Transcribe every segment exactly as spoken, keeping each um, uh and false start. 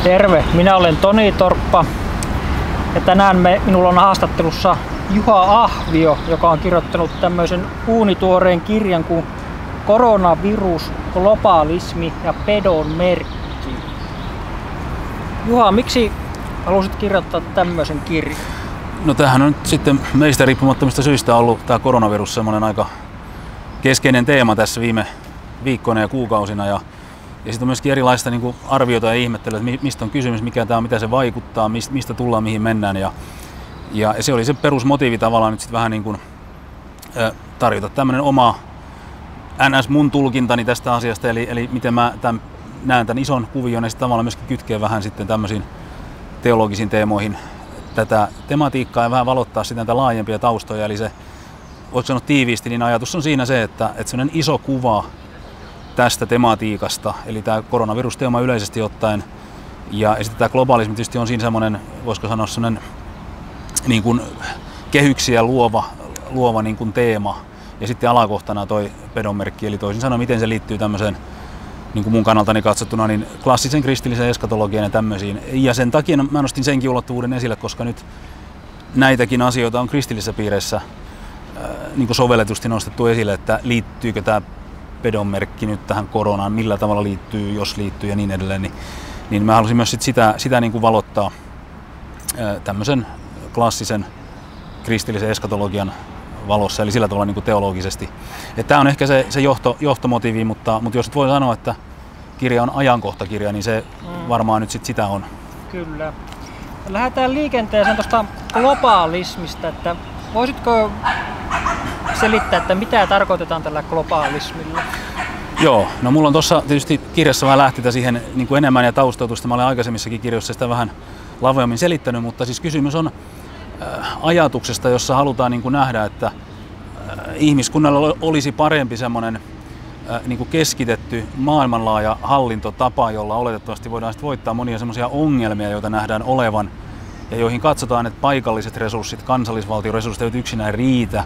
Terve, minä olen Toni Torppa ja tänään me, minulla on haastattelussa Juha Ahvio, joka on kirjoittanut tämmöisen uunituoreen kirjan kuin Koronavirus, globalismi ja pedon merkki. Juha, miksi halusit kirjoittaa tämmöisen kirjan? No tämähän on nyt sitten meistä riippumattomista syistä ollut tämä koronavirus semmoinen aika keskeinen teema tässä viime viikkoina ja kuukausina. Ja, ja sitten on myöskin erilaista niin kuin arviota ja ihmettelyä, että mistä on kysymys, mikä tämä on, mitä se vaikuttaa, mistä tullaan, mihin mennään. Ja, ja se oli se perusmotiivi tavallaan nyt sitten vähän niin kuin äh, tarjota tämmöinen oma ns. Mun tulkintani tästä asiasta, eli, eli miten mä tämän, näen tämän ison kuvion ja sitten tavallaan myöskin kytkee vähän sitten tämmöisiin teologisiin teemoihin tätä tematiikkaa ja vähän valottaa sitten näitä laajempia taustoja. Eli se, voiko sanoa tiiviisti, niin ajatus on siinä se, että, että semmoinen iso kuva tästä tematiikasta, eli tämä koronavirusteema yleisesti ottaen, ja sitten tämä globalismi tietysti on siinä semmoinen, voisiko sanoa semmoinen niin kuin kehyksiä luova, luova niin kuin teema, ja sitten alakohtana toi pedonmerkki, eli toisin sanoen, miten se liittyy tämmöiseen, niin kuin mun kannaltani katsottuna, niin klassisen kristilliseen eskatologiaan ja tämmöisiin. Ja sen takia mä nostin senkin ulottuvuuden esille, koska nyt näitäkin asioita on kristillisissä piireissä äh, niin kuin sovelletusti nostettu esille, että liittyykö tämä pedonmerkki nyt tähän koronaan, millä tavalla liittyy, jos liittyy ja niin edelleen. Niin, niin mä halusin myös sit sitä, sitä niin kuin valottaa äh, tämmöisen klassisen kristillisen eskatologian valossa, eli sillä tavalla niin kuin teologisesti. Tämä on ehkä se, se johto, johtomotiivi, mutta, mutta jos voi sanoa, että kirja on ajankohtakirja, niin se mm. varmaan nyt sit sitä on. Kyllä. Lähdetään liikenteeseen tuosta globalismista, että voisitko selittää, että mitä tarkoitetaan tällä globalismilla? Joo, no mulla on tuossa tietysti kirjassa vähän lähtitä siihen niin kuin enemmän ja taustautusta. Mä olen aikaisemmissakin kirjoissa sitä vähän laveammin selittänyt, mutta siis kysymys on ajatuksesta, jossa halutaan niin kuin nähdä, että ihmiskunnalla olisi parempi semmoinen niin kuin keskitetty maailmanlaaja hallintotapa, jolla oletettavasti voidaan sitten voittaa monia semmoisia ongelmia, joita nähdään olevan ja joihin katsotaan, että paikalliset resurssit, kansallisvaltioresurssit eivät yksinään riitä.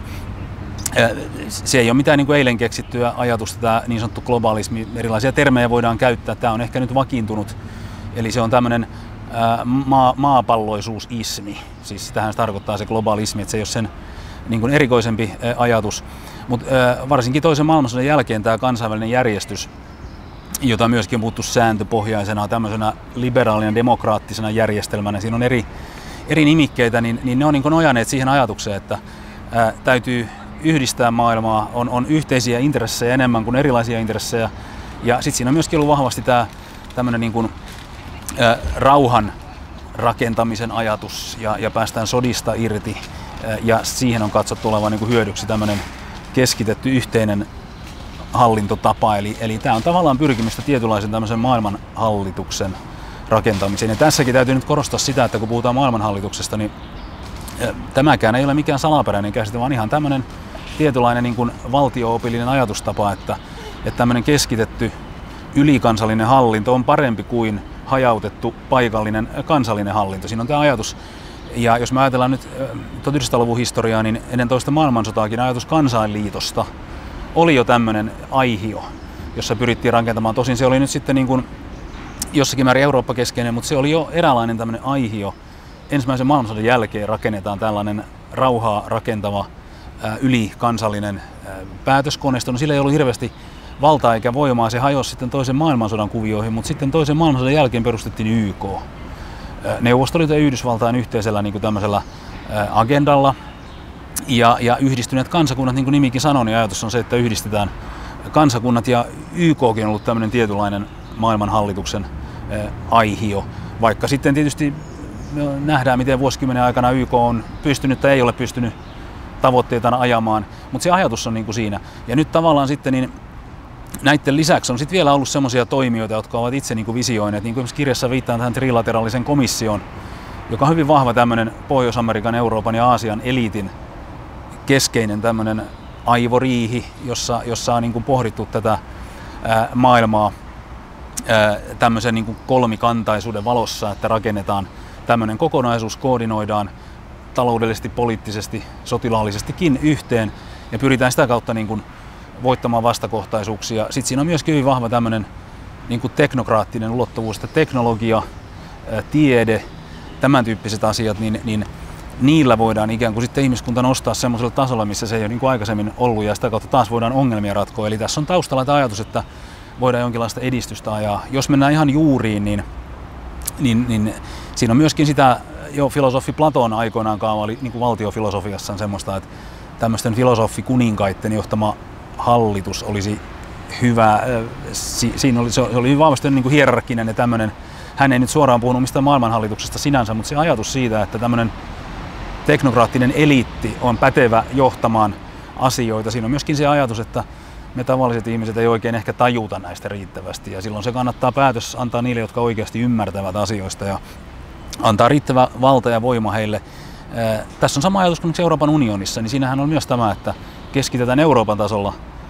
Se ei ole mitään niin kuin eilen keksittyä ajatusta, tämä niin sanottu globalismi. Erilaisia termejä voidaan käyttää. Tämä on ehkä nyt vakiintunut. Eli se on tämmöinen maa, maapalloisuusismi. Siis sitähän se tarkoittaa se globalismi, että se ei ole sen niin kuin erikoisempi ajatus. Mutta varsinkin toisen maailmansodan jälkeen tämä kansainvälinen järjestys, jota myöskin on puhuttu sääntöpohjaisena, tämmöisenä liberaalina demokraattisena järjestelmänä, siinä on eri, eri nimikkeitä, niin, niin ne on niin kuin nojanneet siihen ajatukseen, että ää, täytyy yhdistää maailmaa, on, on yhteisiä intressejä enemmän kuin erilaisia intressejä. Ja sitten siinä on myöskin ollut vahvasti tämä tämmöinen niin kuin, ää, rauhan rakentamisen ajatus ja, ja päästään sodista irti. Ää, ja siihen on katsottu olevan niin kuin hyödyksi tämmöinen keskitetty yhteinen hallintotapa. Eli, eli tämä on tavallaan pyrkimistä tietynlaisen tämmöisen maailmanhallituksen rakentamiseen. Ja tässäkin täytyy nyt korostaa sitä, että kun puhutaan maailmanhallituksesta, niin tämäkään ei ole mikään salaperäinen käsite, vaan ihan tämmöinen tietynlainen niin kuin valtio-opillinen ajatustapa, että, että tämmöinen keskitetty ylikansallinen hallinto on parempi kuin hajautettu paikallinen kansallinen hallinto. Siinä on tämä ajatus. Ja jos me ajatellaan nyt tuhatyhdeksänsataaluvun historiaa, niin ennen toista maailmansotaakin ajatus kansainliitosta oli jo tämmöinen aihio, jossa pyrittiin rakentamaan. Tosin se oli nyt sitten niin kuin jossakin määrin Eurooppa-keskeinen, mutta se oli jo eräänlainen tämmöinen aihio. Ensimmäisen maailmansodan jälkeen rakennetaan tällainen rauhaa rakentava ää, ylikansallinen ää, päätöskoneisto. No sillä ei ollut hirveästi valtaa eikä voimaa, se hajosi sitten toisen maailmansodan kuvioihin, mutta sitten toisen maailmansodan jälkeen perustettiin Y K. Neuvostoliiton ja Yhdysvaltain yhteisellä niin kuin tämmöisellä ää, agendalla. Ja, ja yhdistyneet kansakunnat, niin kuin nimikin sanoi, niin ajatus on se, että yhdistetään kansakunnat, ja Y K:kin on ollut tämmöinen tietynlainen maailmanhallituksen ää, aihio, vaikka sitten tietysti nähdään, miten vuosikymmenen aikana Y K on pystynyt tai ei ole pystynyt tavoitteitaan ajamaan, mutta se ajatus on niin kuin siinä. Ja nyt tavallaan sitten niin näiden lisäksi on sitten vielä ollut semmoisia toimijoita, jotka ovat itse niin kuin visioineet, niin kuin kirjassa viittaan tähän trilateraalisen komissioon, joka on hyvin vahva tämmöinen Pohjois-Amerikan, Euroopan ja Aasian eliitin keskeinen tämmöinen aivoriihi, jossa, jossa on niin kuin pohdittu tätä ää, maailmaa ää, tämmöisen niin kuin kolmikantaisuuden valossa, että rakennetaan tämmöinen kokonaisuus, koordinoidaan taloudellisesti, poliittisesti, sotilaallisestikin yhteen ja pyritään sitä kautta niin kuin voittamaan vastakohtaisuuksia. Sitten siinä on myöskin hyvin vahva tämmöinen niin kuin teknokraattinen ulottuvuus, että teknologia tiede, tämän tyyppiset asiat, niin, niin niillä voidaan ikään kuin sitten ihmiskunta nostaa semmoiselle tasolle, missä se ei ole niin kuin aikaisemmin ollut, ja sitä kautta taas voidaan ongelmia ratkoa. Eli tässä on taustalla tämä ajatus, että voidaan jonkinlaista edistystä ajaa. Jos mennään ihan juuriin, niin, niin, niin siinä on myöskin sitä, jo filosofi Platon aikoinaan kaavaili niin kuin valtiofilosofiassaan semmoista, että tämmöisten filosofikuninkaiden johtama hallitus olisi hyvä. Si, siinä oli, se oli hyvin vahvasti niin kuin hierarkkinen ja tämmöinen. Hän ei nyt suoraan puhunut mistään maailmanhallituksesta sinänsä, mutta se ajatus siitä, että tämmöinen teknokraattinen eliitti on pätevä johtamaan asioita. Siinä on myöskin se ajatus, että me tavalliset ihmiset ei oikein ehkä tajuta näistä riittävästi, ja silloin se kannattaa päätös antaa niille, jotka oikeasti ymmärtävät asioista, ja antaa riittävä valta ja voima heille. Tässä on sama ajatus kuin Euroopan unionissa, niin siinähän on myös tämä, että keskitetään Euroopan tasolla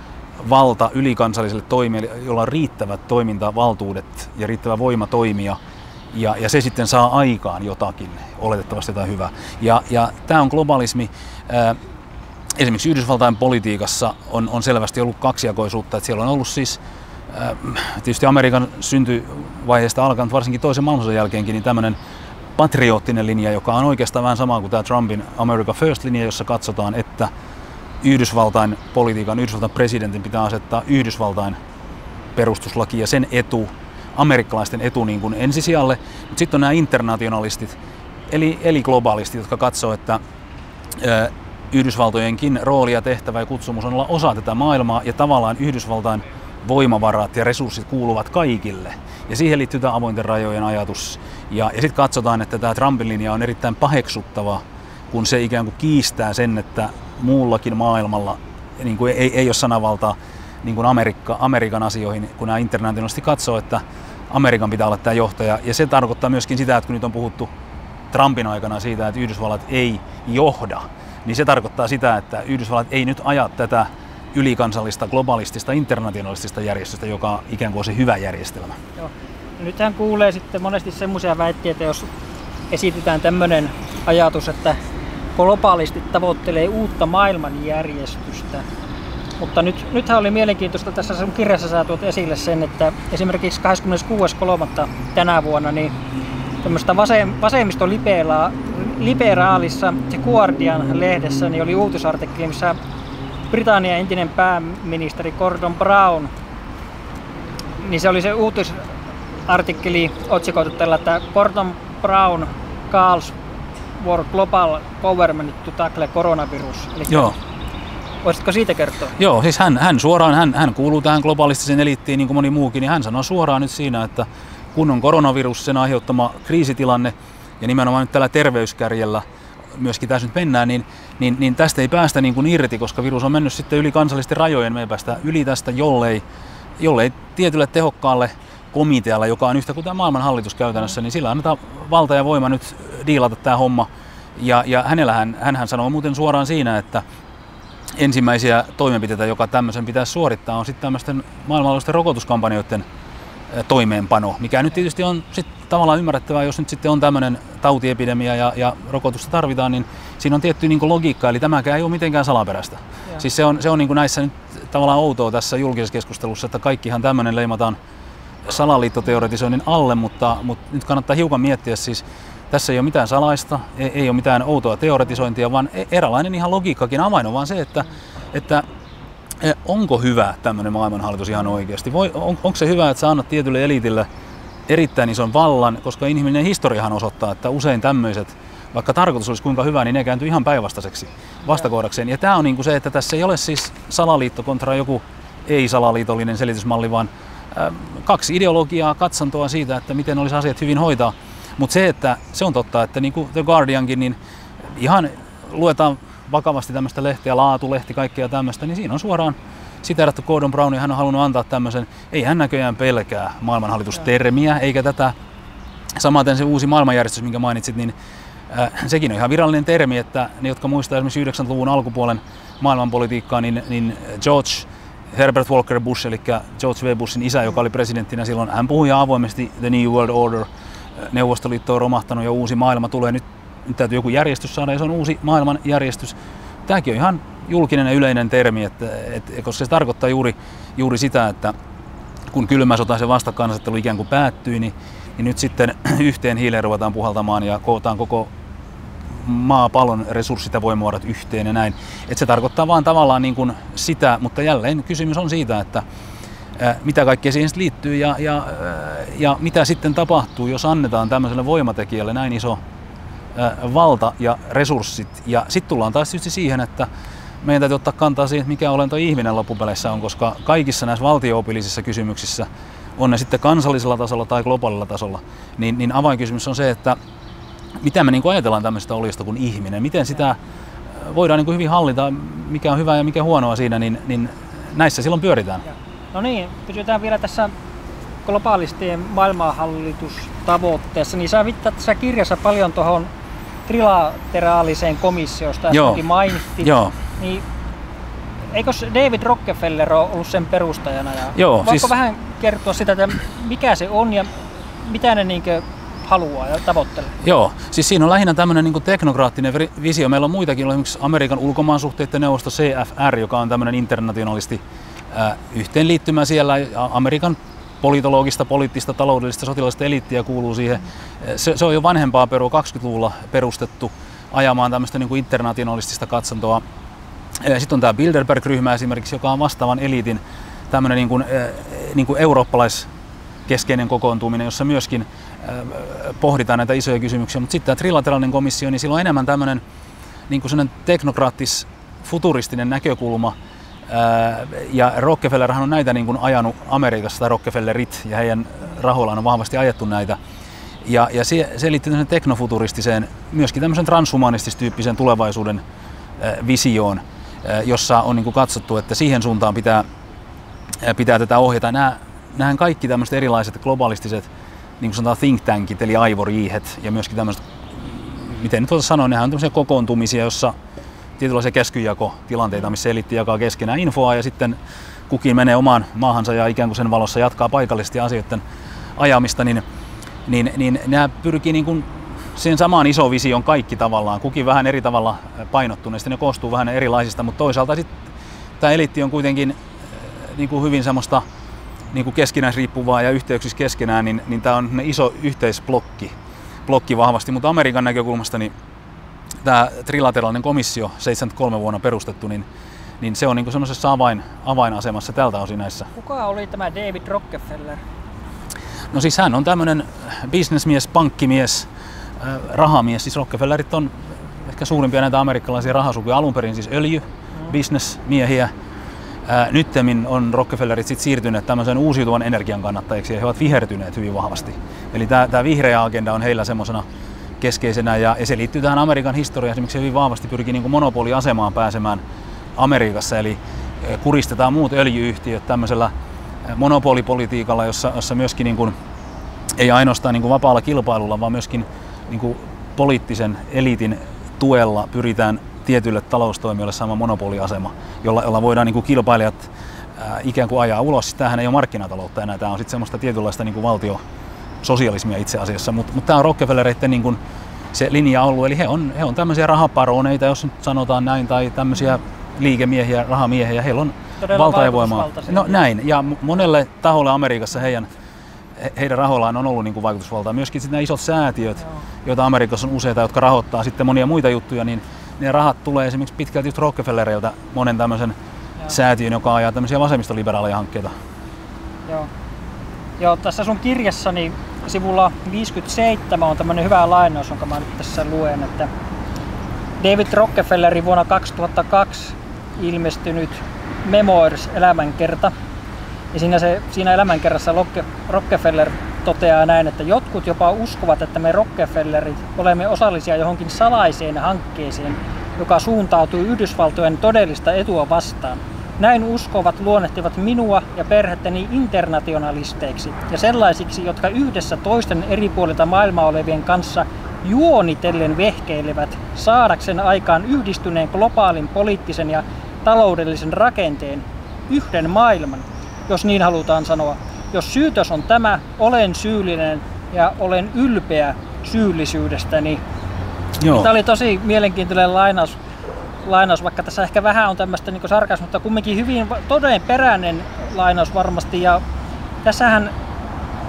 valta ylikansalliselle toimijalle, jolla on riittävät toimintavaltuudet ja riittävä voima toimia, ja, ja se sitten saa aikaan jotakin, oletettavasti jotain hyvää. Ja, ja tämä on globalismi. Ää, esimerkiksi Yhdysvaltain politiikassa on, on selvästi ollut kaksijakoisuutta, että siellä on ollut siis ää, tietysti Amerikan syntyvaiheesta alkaen, varsinkin toisen maailmansodan jälkeenkin, niin tämmöinen patriottinen linja, joka on oikeastaan vähän sama kuin tämä Trumpin America First-linja, jossa katsotaan, että Yhdysvaltain politiikan, Yhdysvaltain presidentin pitää asettaa Yhdysvaltain perustuslaki ja sen etu, amerikkalaisten etu niin kuin ensisijalle. Mutta sitten on nämä internationalistit, eli, eli globalistit, jotka katsoo, että ö, Yhdysvaltojenkin rooli ja tehtävä ja kutsumus on olla osa tätä maailmaa, ja tavallaan Yhdysvaltain voimavarat ja resurssit kuuluvat kaikille. Ja siihen liittyy tämä avointen rajojen ajatus. Ja, ja sitten katsotaan, että tämä Trumpin linja on erittäin paheksuttava, kun se ikään kuin kiistää sen, että muullakin maailmalla niin kuin ei, ei ole sanavaltaa niin kuin Amerikka, Amerikan asioihin, kun nämä internationalisti katsoo, että Amerikan pitää olla tämä johtaja. Ja se tarkoittaa myöskin sitä, että kun nyt on puhuttu Trumpin aikana siitä, että Yhdysvallat ei johda, niin se tarkoittaa sitä, että Yhdysvallat ei nyt aja tätä ylikansallista, globalistista, internationalistista järjestöstä, joka on ikään kuin se hyvä järjestelmä. Joo. Nythän kuulee sitten monesti semmoisia väitteitä, jos esitetään tämmöinen ajatus, että globalistit tavoittelee uutta maailmanjärjestystä. Mutta nyt, nythän oli mielenkiintoista, tässä sun kirjassa sä tuot esille sen, että esimerkiksi kahdeskymmeneskuudes kolmatta tänä vuonna niin tämmöistä vasem, vasemmistoliberaalissa The Guardian-lehdessä niin oli uutisartikkeli, missä Britannian entinen pääministeri Gordon Brown, niin se oli se uutisartikkeli otsikoitu tällä, että Gordon Brown calls for global government to tackle coronavirus. Eli Joo. Voisitko siitä kertoa? Joo, siis hän, hän suoraan, hän, hän kuuluu tähän globalistisen eliittiin niin kuin moni muukin, niin hän sanoo suoraan nyt siinä, että kun on koronavirus, sen aiheuttama kriisitilanne, ja nimenomaan nyt tällä terveyskärjellä myöskin tässä nyt mennään, niin, niin, niin tästä ei päästä niin kuin irti, koska virus on mennyt sitten yli kansallisten rajojen, me ei päästä yli tästä, jollei, jollei tietylle tehokkaalle komitealle, joka on yhtä kuin tämä maailman hallitus käytännössä, niin sillä annetaan valta ja voima nyt diilata tämä homma. Ja, ja hänellähän, hänhän sanoo muuten suoraan siinä, että ensimmäisiä toimenpiteitä, joka tämmöisen pitäisi suorittaa, on sitten tämmöisten maailmanlaajuisten rokotuskampanjoiden toimeenpano, mikä nyt tietysti on sit tavallaan ymmärrettävää, jos nyt sitten on tämmöinen tautiepidemia ja, ja rokotusta tarvitaan, niin siinä on tietty niin kuin logiikka, eli tämäkään ei ole mitenkään salaperäistä. Ja. Siis se on, se on niin kuin näissä nyt tavallaan outoa tässä julkisessa keskustelussa, että kaikkihan tämmöinen leimataan salaliittoteoretisoinnin alle, mutta, mutta nyt kannattaa hiukan miettiä, siis tässä ei ole mitään salaista, ei, ei ole mitään outoa teoretisointia, vaan eräänlainen ihan logiikkakin avain on vaan se, että, että onko hyvä tämmöinen maailmanhallitus ihan oikeasti? Voi, on, onko se hyvä, että sä annat tietylle eliitille erittäin ison vallan, koska inhimillinen historiahan osoittaa, että usein tämmöiset, vaikka tarkoitus olisi kuinka hyvä, niin ne kääntyy ihan päinvastaiseksi vastakohdakseen. Ja tämä on niin kuin se, että tässä ei ole siis salaliitto kontra joku ei-salaliitollinen selitysmalli, vaan äh, kaksi ideologiaa, katsantoa siitä, että miten olisi asiat hyvin hoitaa. Mutta se, että se on totta, että niin kuin The Guardiankin, niin ihan luetaan vakavasti tämmöistä lehteä, laatulehti, kaikkea tämmöistä, niin siinä on suoraan siteerattu Gordon Brown, ja hän on halunnut antaa tämmöisen, ei hän näköjään pelkää maailmanhallitustermiä, eikä tätä, samaten se uusi maailmanjärjestys, minkä mainitsit, niin äh, sekin on ihan virallinen termi, että ne, jotka muistaa esimerkiksi yhdeksänkymmentäluvun alkupuolen maailmanpolitiikkaa, niin, niin George Herbert Walker Bush, eli George W. Bushin isä, joka oli presidenttinä silloin, hän puhui avoimesti The New World Order, Neuvostoliitto on romahtanut ja uusi maailma tulee, nyt, nyt täytyy joku järjestys saada ja se on uusi maailmanjärjestys. Tämäkin on ihan julkinen ja yleinen termi, että, että, koska se tarkoittaa juuri, juuri sitä, että kun kylmä sota ja se vastakkainasettelu ikään kuin päättyi, niin, niin nyt sitten yhteen hiileen ruvetaan puhaltamaan ja kootaan koko maapallon resurssit ja voimavarat yhteen ja näin. Et se tarkoittaa vaan tavallaan niin kuin sitä, mutta jälleen kysymys on siitä, että ää, mitä kaikkea siihen liittyy ja, ja, ja mitä sitten tapahtuu, jos annetaan tämmöiselle voimatekijälle näin iso ää, valta ja resurssit. Ja sitten tullaan taas tietysti siihen, että meidän täytyy ottaa kantaa siihen, mikä olento ihminen loppupeleissä on, koska kaikissa näissä valtio-opillisissa kysymyksissä, on ne sitten kansallisella tasolla tai globaalilla tasolla, niin, niin avainkysymys on se, että mitä me niin kuin ajatellaan tämmöistä oliosta kuin ihminen, miten sitä voidaan niin kuin hyvin hallita, mikä on hyvää ja mikä huonoa siinä, niin, niin näissä silloin pyöritään. No niin, pysytään vielä tässä globaalistien maailmanhallitustavoitteessa, niin sä viittaat tässä kirjassa paljon tuohon trilateraaliseen komissiosta, josta mainittiin. Joo. Niin, eikö David Rockefeller ole ollut sen perustajana? Ja Joo, voitko siis vähän kertoa sitä, että mikä se on ja mitä ne niinkö haluaa ja tavoittelee? Joo, siis siinä on lähinnä tämmöinen niin kuin teknokraattinen visio. Meillä on muitakin, esimerkiksi Amerikan ulkomaansuhteiden neuvosto C F R, joka on tämmöinen internationalisti äh, yhteenliittymä siellä. Amerikan politologista, poliittista, taloudellista, sotilaista eliittiä kuuluu siihen. Se, se on jo vanhempaa perua kaksikymmentäluvulla perustettu ajamaan tämmöistä niin kuin internationalistista katsantoa. Sitten on tämä Bilderberg-ryhmä esimerkiksi, joka on vastaavan eliitin tämmöinen niin kuin, niin kuin eurooppalaiskeskeinen kokoontuminen, jossa myöskin pohditaan näitä isoja kysymyksiä. Mutta sitten tämä trilateraalinen komissio, niin sillä on enemmän tämmöinen niin kuin sellainen teknokraattis-futuristinen näkökulma. Ja Rockefellerhan on näitä niin kuin ajanut Amerikassa, tai Rockefellerit, ja heidän rahoillaan on vahvasti ajettu näitä. Ja, ja se, se liittyy tämmöiseen teknofuturistiseen, myöskin tämmöisen transhumanistis-tyyppisen tulevaisuuden äh, visioon, äh, jossa on niin kuin katsottu, että siihen suuntaan pitää, äh, pitää tätä ohjata. Nämä, nämähän kaikki tämmöiset erilaiset globalistiset, niin kuin sanotaan think tankit, eli aivoriihet, ja myöskin tämmöiset, miten nyt voisi sanoa, nehän on tämmöisiä kokoontumisia, jossa tietynlaisia käskyjakotilanteita, missä eliitti jakaa keskenään infoa ja sitten kukin menee omaan maahansa ja ikään kuin sen valossa jatkaa paikallisesti asioiden ajamista, niin, niin, niin nämä pyrkii niin kuin siihen samaan isoon visioon kaikki tavallaan, kukin vähän eri tavalla painottuneista, ne koostuu vähän erilaisista, mutta toisaalta sitten tämä eliitti on kuitenkin niin kuin hyvin semmoista niin kuin keskinäisriippuvaa ja yhteyksissä keskenään, niin, niin tämä on iso yhteisblokki blokki vahvasti, mutta Amerikan näkökulmasta niin tämä trilateraalinen komissio, seitsemänkymmentäkolme vuonna perustettu, niin, niin se on niin semmoisessa avain, avainasemassa tältä osin näissä. Kuka oli tämä David Rockefeller? No siis hän on tämmöinen bisnesmies, pankkimies, äh, rahamies. Siis Rockefellerit on ehkä suurimpia näitä amerikkalaisia rahasukuja. Alun perin siis öljy, mm. bisnesmiehiä. Äh, nyttemmin on Rockefellerit sit siirtyneet tämmöisen uusiutuvan energian kannattajiksi ja he ovat vihertyneet hyvin vahvasti. Eli tämä vihreä agenda on heillä semmoisena keskeisenä ja se liittyy tähän Amerikan historiaan, esimerkiksi hyvin vahvasti pyrkii niin kuin monopoliasemaan pääsemään Amerikassa, eli kuristetaan muut öljy-yhtiöt tämmöisellä monopolipolitiikalla, jossa, jossa myöskin niin kuin, ei ainoastaan niin kuin vapaalla kilpailulla, vaan myöskin niin kuin poliittisen eliitin tuella pyritään tietyille taloustoimijoille saamaan monopoliasema, jolla, jolla voidaan niin kuin kilpailijat ää, ikään kuin ajaa ulos. Tämähän ei ole markkinataloutta enää, tämä on sitten semmoista tietynlaista niin kuin valtio sosialismia itse asiassa, mutta mut tämä on Rockefellereiden niin kun se linja ollut, eli he on, he on tämmöisiä rahaparoneita, jos nyt sanotaan näin, tai tämmöisiä liikemiehiä, rahamiehiä, heillä on todella valta ja voimaa. No näin, ja monelle taholle Amerikassa heidän, heidän rahoillaan on ollut niin kuin vaikutusvaltaa. Myöskin sitten nämä isot säätiöt, Joo. joita Amerikassa on useita, jotka rahoittaa sitten monia muita juttuja, niin ne rahat tulee esimerkiksi pitkälti just Rockefellereiltä, monen tämmöisen Joo. säätiön, joka ajaa tämmöisiä vasemmistoliberaaleja hankkeita. Joo. Joo, tässä sun kirjassani sivulla viisikymmentäseitsemän on tämmöinen hyvä lainaus, jonka mä nyt tässä luen, että David Rockefellerin vuonna kaksituhattakaksi ilmestynyt Memoirs elämänkerta. Ja siinä, se, siinä elämänkerrassa Rockefeller toteaa näin, että jotkut jopa uskovat, että me Rockefellerit olemme osallisia johonkin salaiseen hankkeeseen, joka suuntautuu Yhdysvaltojen todellista etua vastaan. Näin uskovat luonnehtivat minua ja perhettäni internationalisteiksi ja sellaisiksi, jotka yhdessä toisten eri puolilta maailmaa olevien kanssa juonitellen vehkeilevät saadakseen aikaan yhdistyneen globaalin poliittisen ja taloudellisen rakenteen, yhden maailman, jos niin halutaan sanoa. Jos syytös on tämä, olen syyllinen ja olen ylpeä syyllisyydestäni. Joo. Tämä oli tosi mielenkiintoinen lainaus. lainaus, vaikka tässä ehkä vähän on tämmöistä niin sarkasmia, mutta kumminkin hyvin todenperäinen lainaus varmasti. Ja tässähän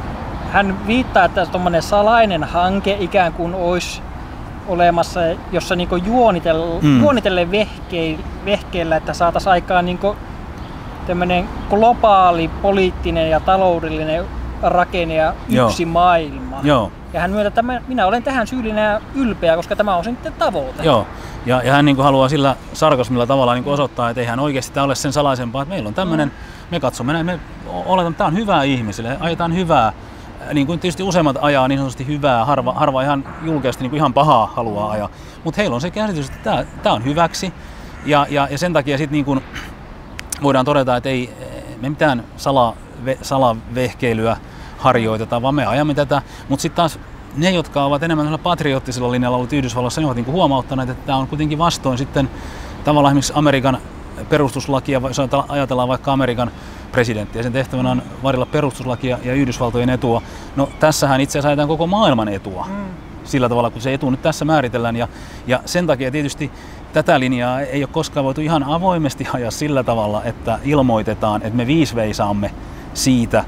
hän viittaa, että tuommoinen salainen hanke ikään kuin olisi olemassa, jossa niin juonitelle, mm. juonitelle vehke, vehkeillä, että saataisiin aikaan niin tämmöinen globaali poliittinen ja taloudellinen rakenne ja yksi Joo. maailma. Joo. Ja hän myöntää, että minä olen tähän syyllinen ja ylpeä, koska tämä on sitten tavoite. Joo. Ja, ja hän niin kuin haluaa sillä sarkasmilla tavalla niin kuin osoittaa, että ei hän oikeasti tämä ole sen salaisempaa, että meillä on tämmöinen, mm. me katsomme näin, me oletamme, että tämä on hyvää ihmisille, ajetaan hyvää, niin kuin tietysti useimmat ajaa niin sanotusti hyvää, harva, harva ihan julkeasti niin kuin ihan pahaa haluaa ajaa, mutta heillä on se käsitys, että tämä, tämä on hyväksi ja, ja, ja sen takia sitten niin kuin voidaan todeta, että ei me mitään sala, ve, salavehkeilyä harjoiteta, vaan me ajamme tätä, mutta sitten taas ne, jotka ovat enemmän patriottisella linjalla ollut Yhdysvalloissa, ne ovat niin huomauttaneet, että tämä on kuitenkin vastoin sitten tavallaan esimerkiksi Amerikan perustuslakia, jos ajatellaan vaikka Amerikan presidenttiä, sen tehtävänä on varilla perustuslakia ja Yhdysvaltojen etua. No tässähän itse asiassa ajetaan koko maailman etua mm. sillä tavalla, kun se etu nyt tässä määritellään ja, ja sen takia tietysti tätä linjaa ei ole koskaan voitu ihan avoimesti ajaa sillä tavalla, että ilmoitetaan, että me viisveisaamme siitä,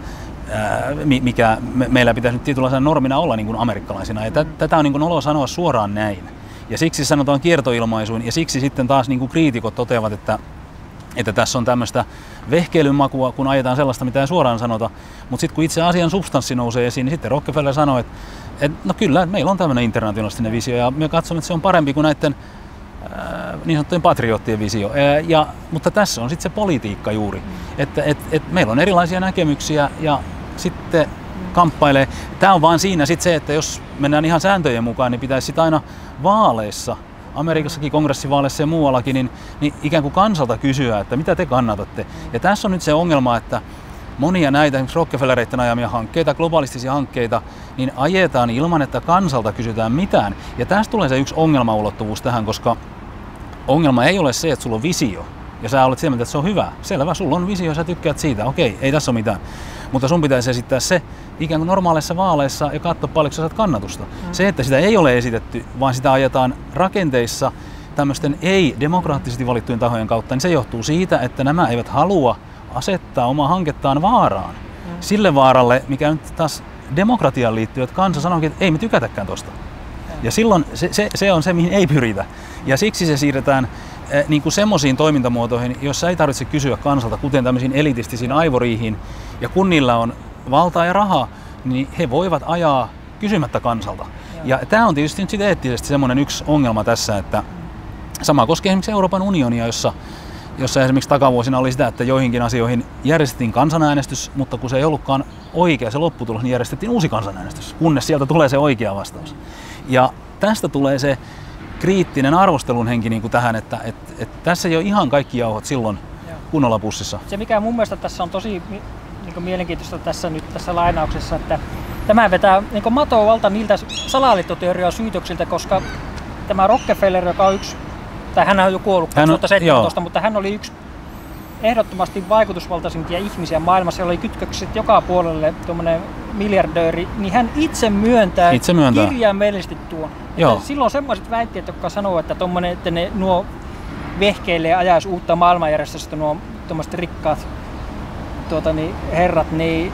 mikä meillä pitäisi nyt tietynlaisena normina olla niin kuin amerikkalaisina. Ja tätä on niin kuin olo sanoa suoraan näin. Ja siksi sanotaan kiertoilmaisuin ja siksi sitten taas niin kuin kriitikot toteavat, että, että tässä on tämmöistä vehkeilyn makua, kun ajetaan sellaista, mitä ei suoraan sanota. Mutta sitten kun itse asian substanssi nousee esiin, niin sitten Rockefeller sanoo, että, että no kyllä, että meillä on tämmöinen internationalistinen visio ja me katsomme, että se on parempi kuin näiden niin sanottujen patriottien visio. Ja, mutta tässä on sitten se politiikka juuri, että et, et meillä on erilaisia näkemyksiä ja sitten kamppailee. Tämä on vaan siinä sitten se, että jos mennään ihan sääntöjen mukaan, niin pitäisi sitten aina vaaleissa, Amerikassakin kongressivaaleissa ja muuallakin, niin, niin ikään kuin kansalta kysyä, että mitä te kannatatte. Ja tässä on nyt se ongelma, että monia näitä esimerkiksi Rockefellereiden ajamia hankkeita, globalistisia hankkeita, niin ajetaan ilman, että kansalta kysytään mitään. Ja tästä tulee se yksi ongelmaulottuvuus tähän, koska ongelma ei ole se, että sulla on visio ja sä olet sitä mieltä, että se on hyvä. Selvä, sulla on visio ja sä tykkäät siitä. Okei, ei tässä ole mitään. Mutta sun pitäisi esittää se ikään kuin normaaleissa vaaleissa ja katsoa paljonko sä saat kannatusta. Mm. Se, että sitä ei ole esitetty, vaan sitä ajetaan rakenteissa tämmöisten ei-demokraattisesti valittujen tahojen kautta, niin se johtuu siitä, että nämä eivät halua asettaa omaa hankettaan vaaraan. Mm. Sille vaaralle, mikä nyt taas demokratiaan liittyy, että kansa sanoo, että ei me tykätäkään tosta. Mm. Ja silloin se, se, se on se, mihin ei pyritä. Ja siksi se siirretään eh, niin kuin semmoisiin toimintamuotoihin, joissa ei tarvitse kysyä kansalta, kuten tämmöisiin elitistisiin aivoriihin. Ja kun niillä on valtaa ja rahaa, niin he voivat ajaa kysymättä kansalta. Mm. Ja tämä on tietysti nyt sit eettisesti semmoinen yksi ongelma tässä, että sama koskee esimerkiksi Euroopan unionia, jossa jossa esimerkiksi takavuosina oli sitä, että joihinkin asioihin järjestettiin kansanäänestys, mutta kun se ei ollutkaan oikea se lopputulos, niin järjestettiin uusi kansanäänestys, kunnes sieltä tulee se oikea vastaus. Ja tästä tulee se kriittinen arvostelun henki niin kuin tähän, että, että, että tässä ei ole ihan kaikki jauhot silloin kunnolla pussissa. Se mikä mun mielestä tässä on tosi niin kuin mielenkiintoista tässä nyt tässä lainauksessa, että tämä vetää niin kuin matoa valta niiltä salaliittoteorian syytöksiltä, koska tämä Rockefeller, joka on yksi, tai hän on jo kuollut kaksituhattaseitsemäntoista, mutta hän oli yksi ehdottomasti vaikutusvaltaisimpia ihmisiä maailmassa, jolla oli kytkökset joka puolelle, tuommoinen miljardööri, niin hän itse myöntää, itse myöntää. kirjaimellisesti tuon. Silloin on sellaiset väitteet, jotka sanoo, että, että ne, nuo vehkeilee ajaisi uutta maailmanjärjestöstä, nuo tuommoiset rikkaat tuota, niin, herrat, niin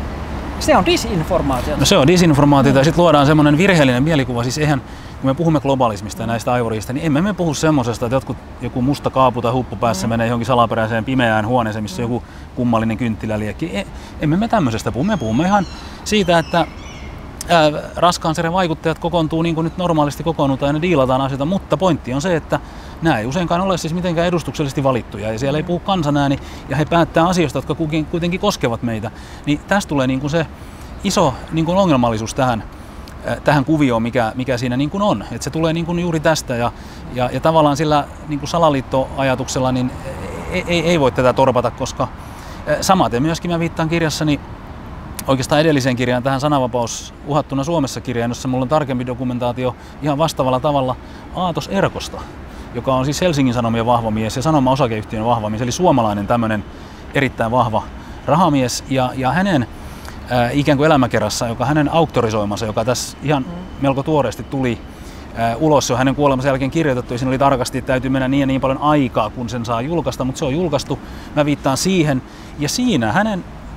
se on disinformaatiota. No se on disinformaatiota ja sitten luodaan semmoinen virheellinen mielikuva. Siis eihän, kun me puhumme globalismista ja näistä aivoriista, niin emme me puhu semmoisesta, että jotkut, joku musta kaapu tai huppu päässä mm. menee johonkin salaperäiseen pimeään huoneeseen, missä mm. joku kummallinen kynttiläliekki. E, emme me tämmöisestä puhu. Me puhumme ihan siitä, että ää, raskaan seren vaikuttajat kokoontuu niin kuin nyt normaalisti kokoonnutaan ja ne diilataan asioita, mutta pointti on se, että nämä ei useinkaan ole siis mitenkään edustuksellisesti valittuja ja siellä ei puhu kansanääni ja he päättää asioista, jotka kuitenkin koskevat meitä. Niin tästä tulee niin kuin se iso niin kuin ongelmallisuus tähän, tähän kuvioon, mikä, mikä siinä niin kuin on. Et se tulee niin kuin juuri tästä ja, ja, ja tavallaan sillä niin kuin salaliittoajatuksella niin ei, ei, ei voi tätä torpata, koska samaten myöskin mä viittaan kirjassani oikeastaan edelliseen kirjaan, tähän Sananvapaus uhattuna Suomessa -kirjaan, jossa mulla on tarkempi dokumentaatio ihan vastaavalla tavalla Aatos Erkosta, joka on siis Helsingin Sanomien vahva mies ja Sanoma-osakeyhtiön vahva mies, eli suomalainen tämmöinen erittäin vahva rahamies ja, ja hänen ää, ikään kuin elämäkerrassa, joka hänen auktorisoimansa, joka tässä ihan melko tuoreesti tuli ää, ulos jo hänen kuolemansa jälkeen kirjoitettu, ja siinä oli tarkasti, että täytyy mennä niin ja niin paljon aikaa, kun sen saa julkaista, mutta se on julkaistu, mä viittaan siihen, ja siinä hänen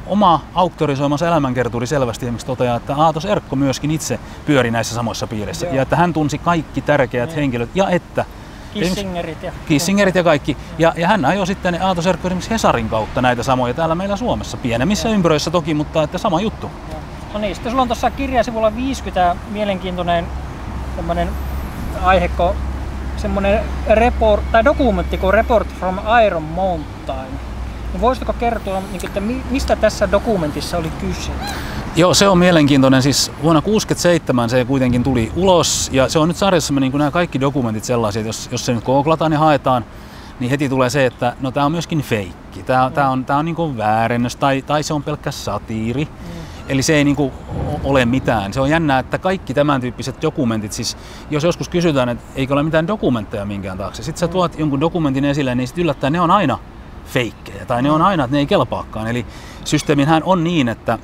oma auktorisoimansa elämänkerturi selvästi esimerkiksi toteaa, että Aatos Erkko myöskin itse pyöri näissä samoissa piirissä. Joo. Ja että hän tunsi kaikki tärkeät niin. henkilöt ja että Kissingerit ja, Kissingerit ja kaikki. Ja, ja hän ajoi sitten Aatos Erkko esimerkiksi Hesarin kautta näitä samoja täällä meillä Suomessa. Pienemmissä Joo. ympyröissä toki, mutta että sama juttu. Joo. No niin, sitten sulla on tuossa kirjasivulla viisikymmentä mielenkiintoinen tämmöinen aiheko, semmoinen report, tai dokumentti kuin Report from Iron Mountain. No voisitko kertoa, että mistä tässä dokumentissa oli kyse? Joo, se on mielenkiintoinen. Siis vuonna tuhatyhdeksänsataakuusikymmentäseitsemän se kuitenkin tuli ulos ja se on nyt sarjassamme niin kuin nämä kaikki dokumentit sellaisia, että jos, jos se nyt googlataan ja haetaan, niin heti tulee se, että no tämä on myöskin feikki, tämä, mm. tämä on, tämä on niin kuin väärennös tai, tai se on pelkkä satiiri. Mm. Eli se ei niin kuin ole mitään. Se on jännää, että kaikki tämän tyyppiset dokumentit, siis jos joskus kysytään, että eikö ole mitään dokumentteja minkään taakse, sitten sä tuot jonkun dokumentin esille, niin sitten yllättäen ne on aina feikkejä tai ne on aina, että ne ei kelpaakaan. Eli systeeminhän on niin, että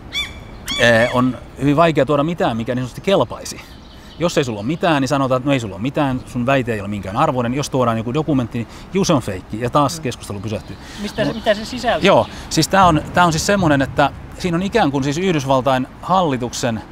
on hyvin vaikea tuoda mitään, mikä niin sanotusti kelpaisi. Jos ei sulla ole mitään, niin sanotaan, että no ei sulla ole mitään, sun väite ei ole minkään arvoinen. Jos tuodaan joku dokumentti, niin juu, se on feikki. Ja taas keskustelu pysähtyy. Mistä se, mitä se sisältää? Joo, siis tää on, tää on siis semmoinen, että siinä on ikään kuin siis Yhdysvaltain hallituksen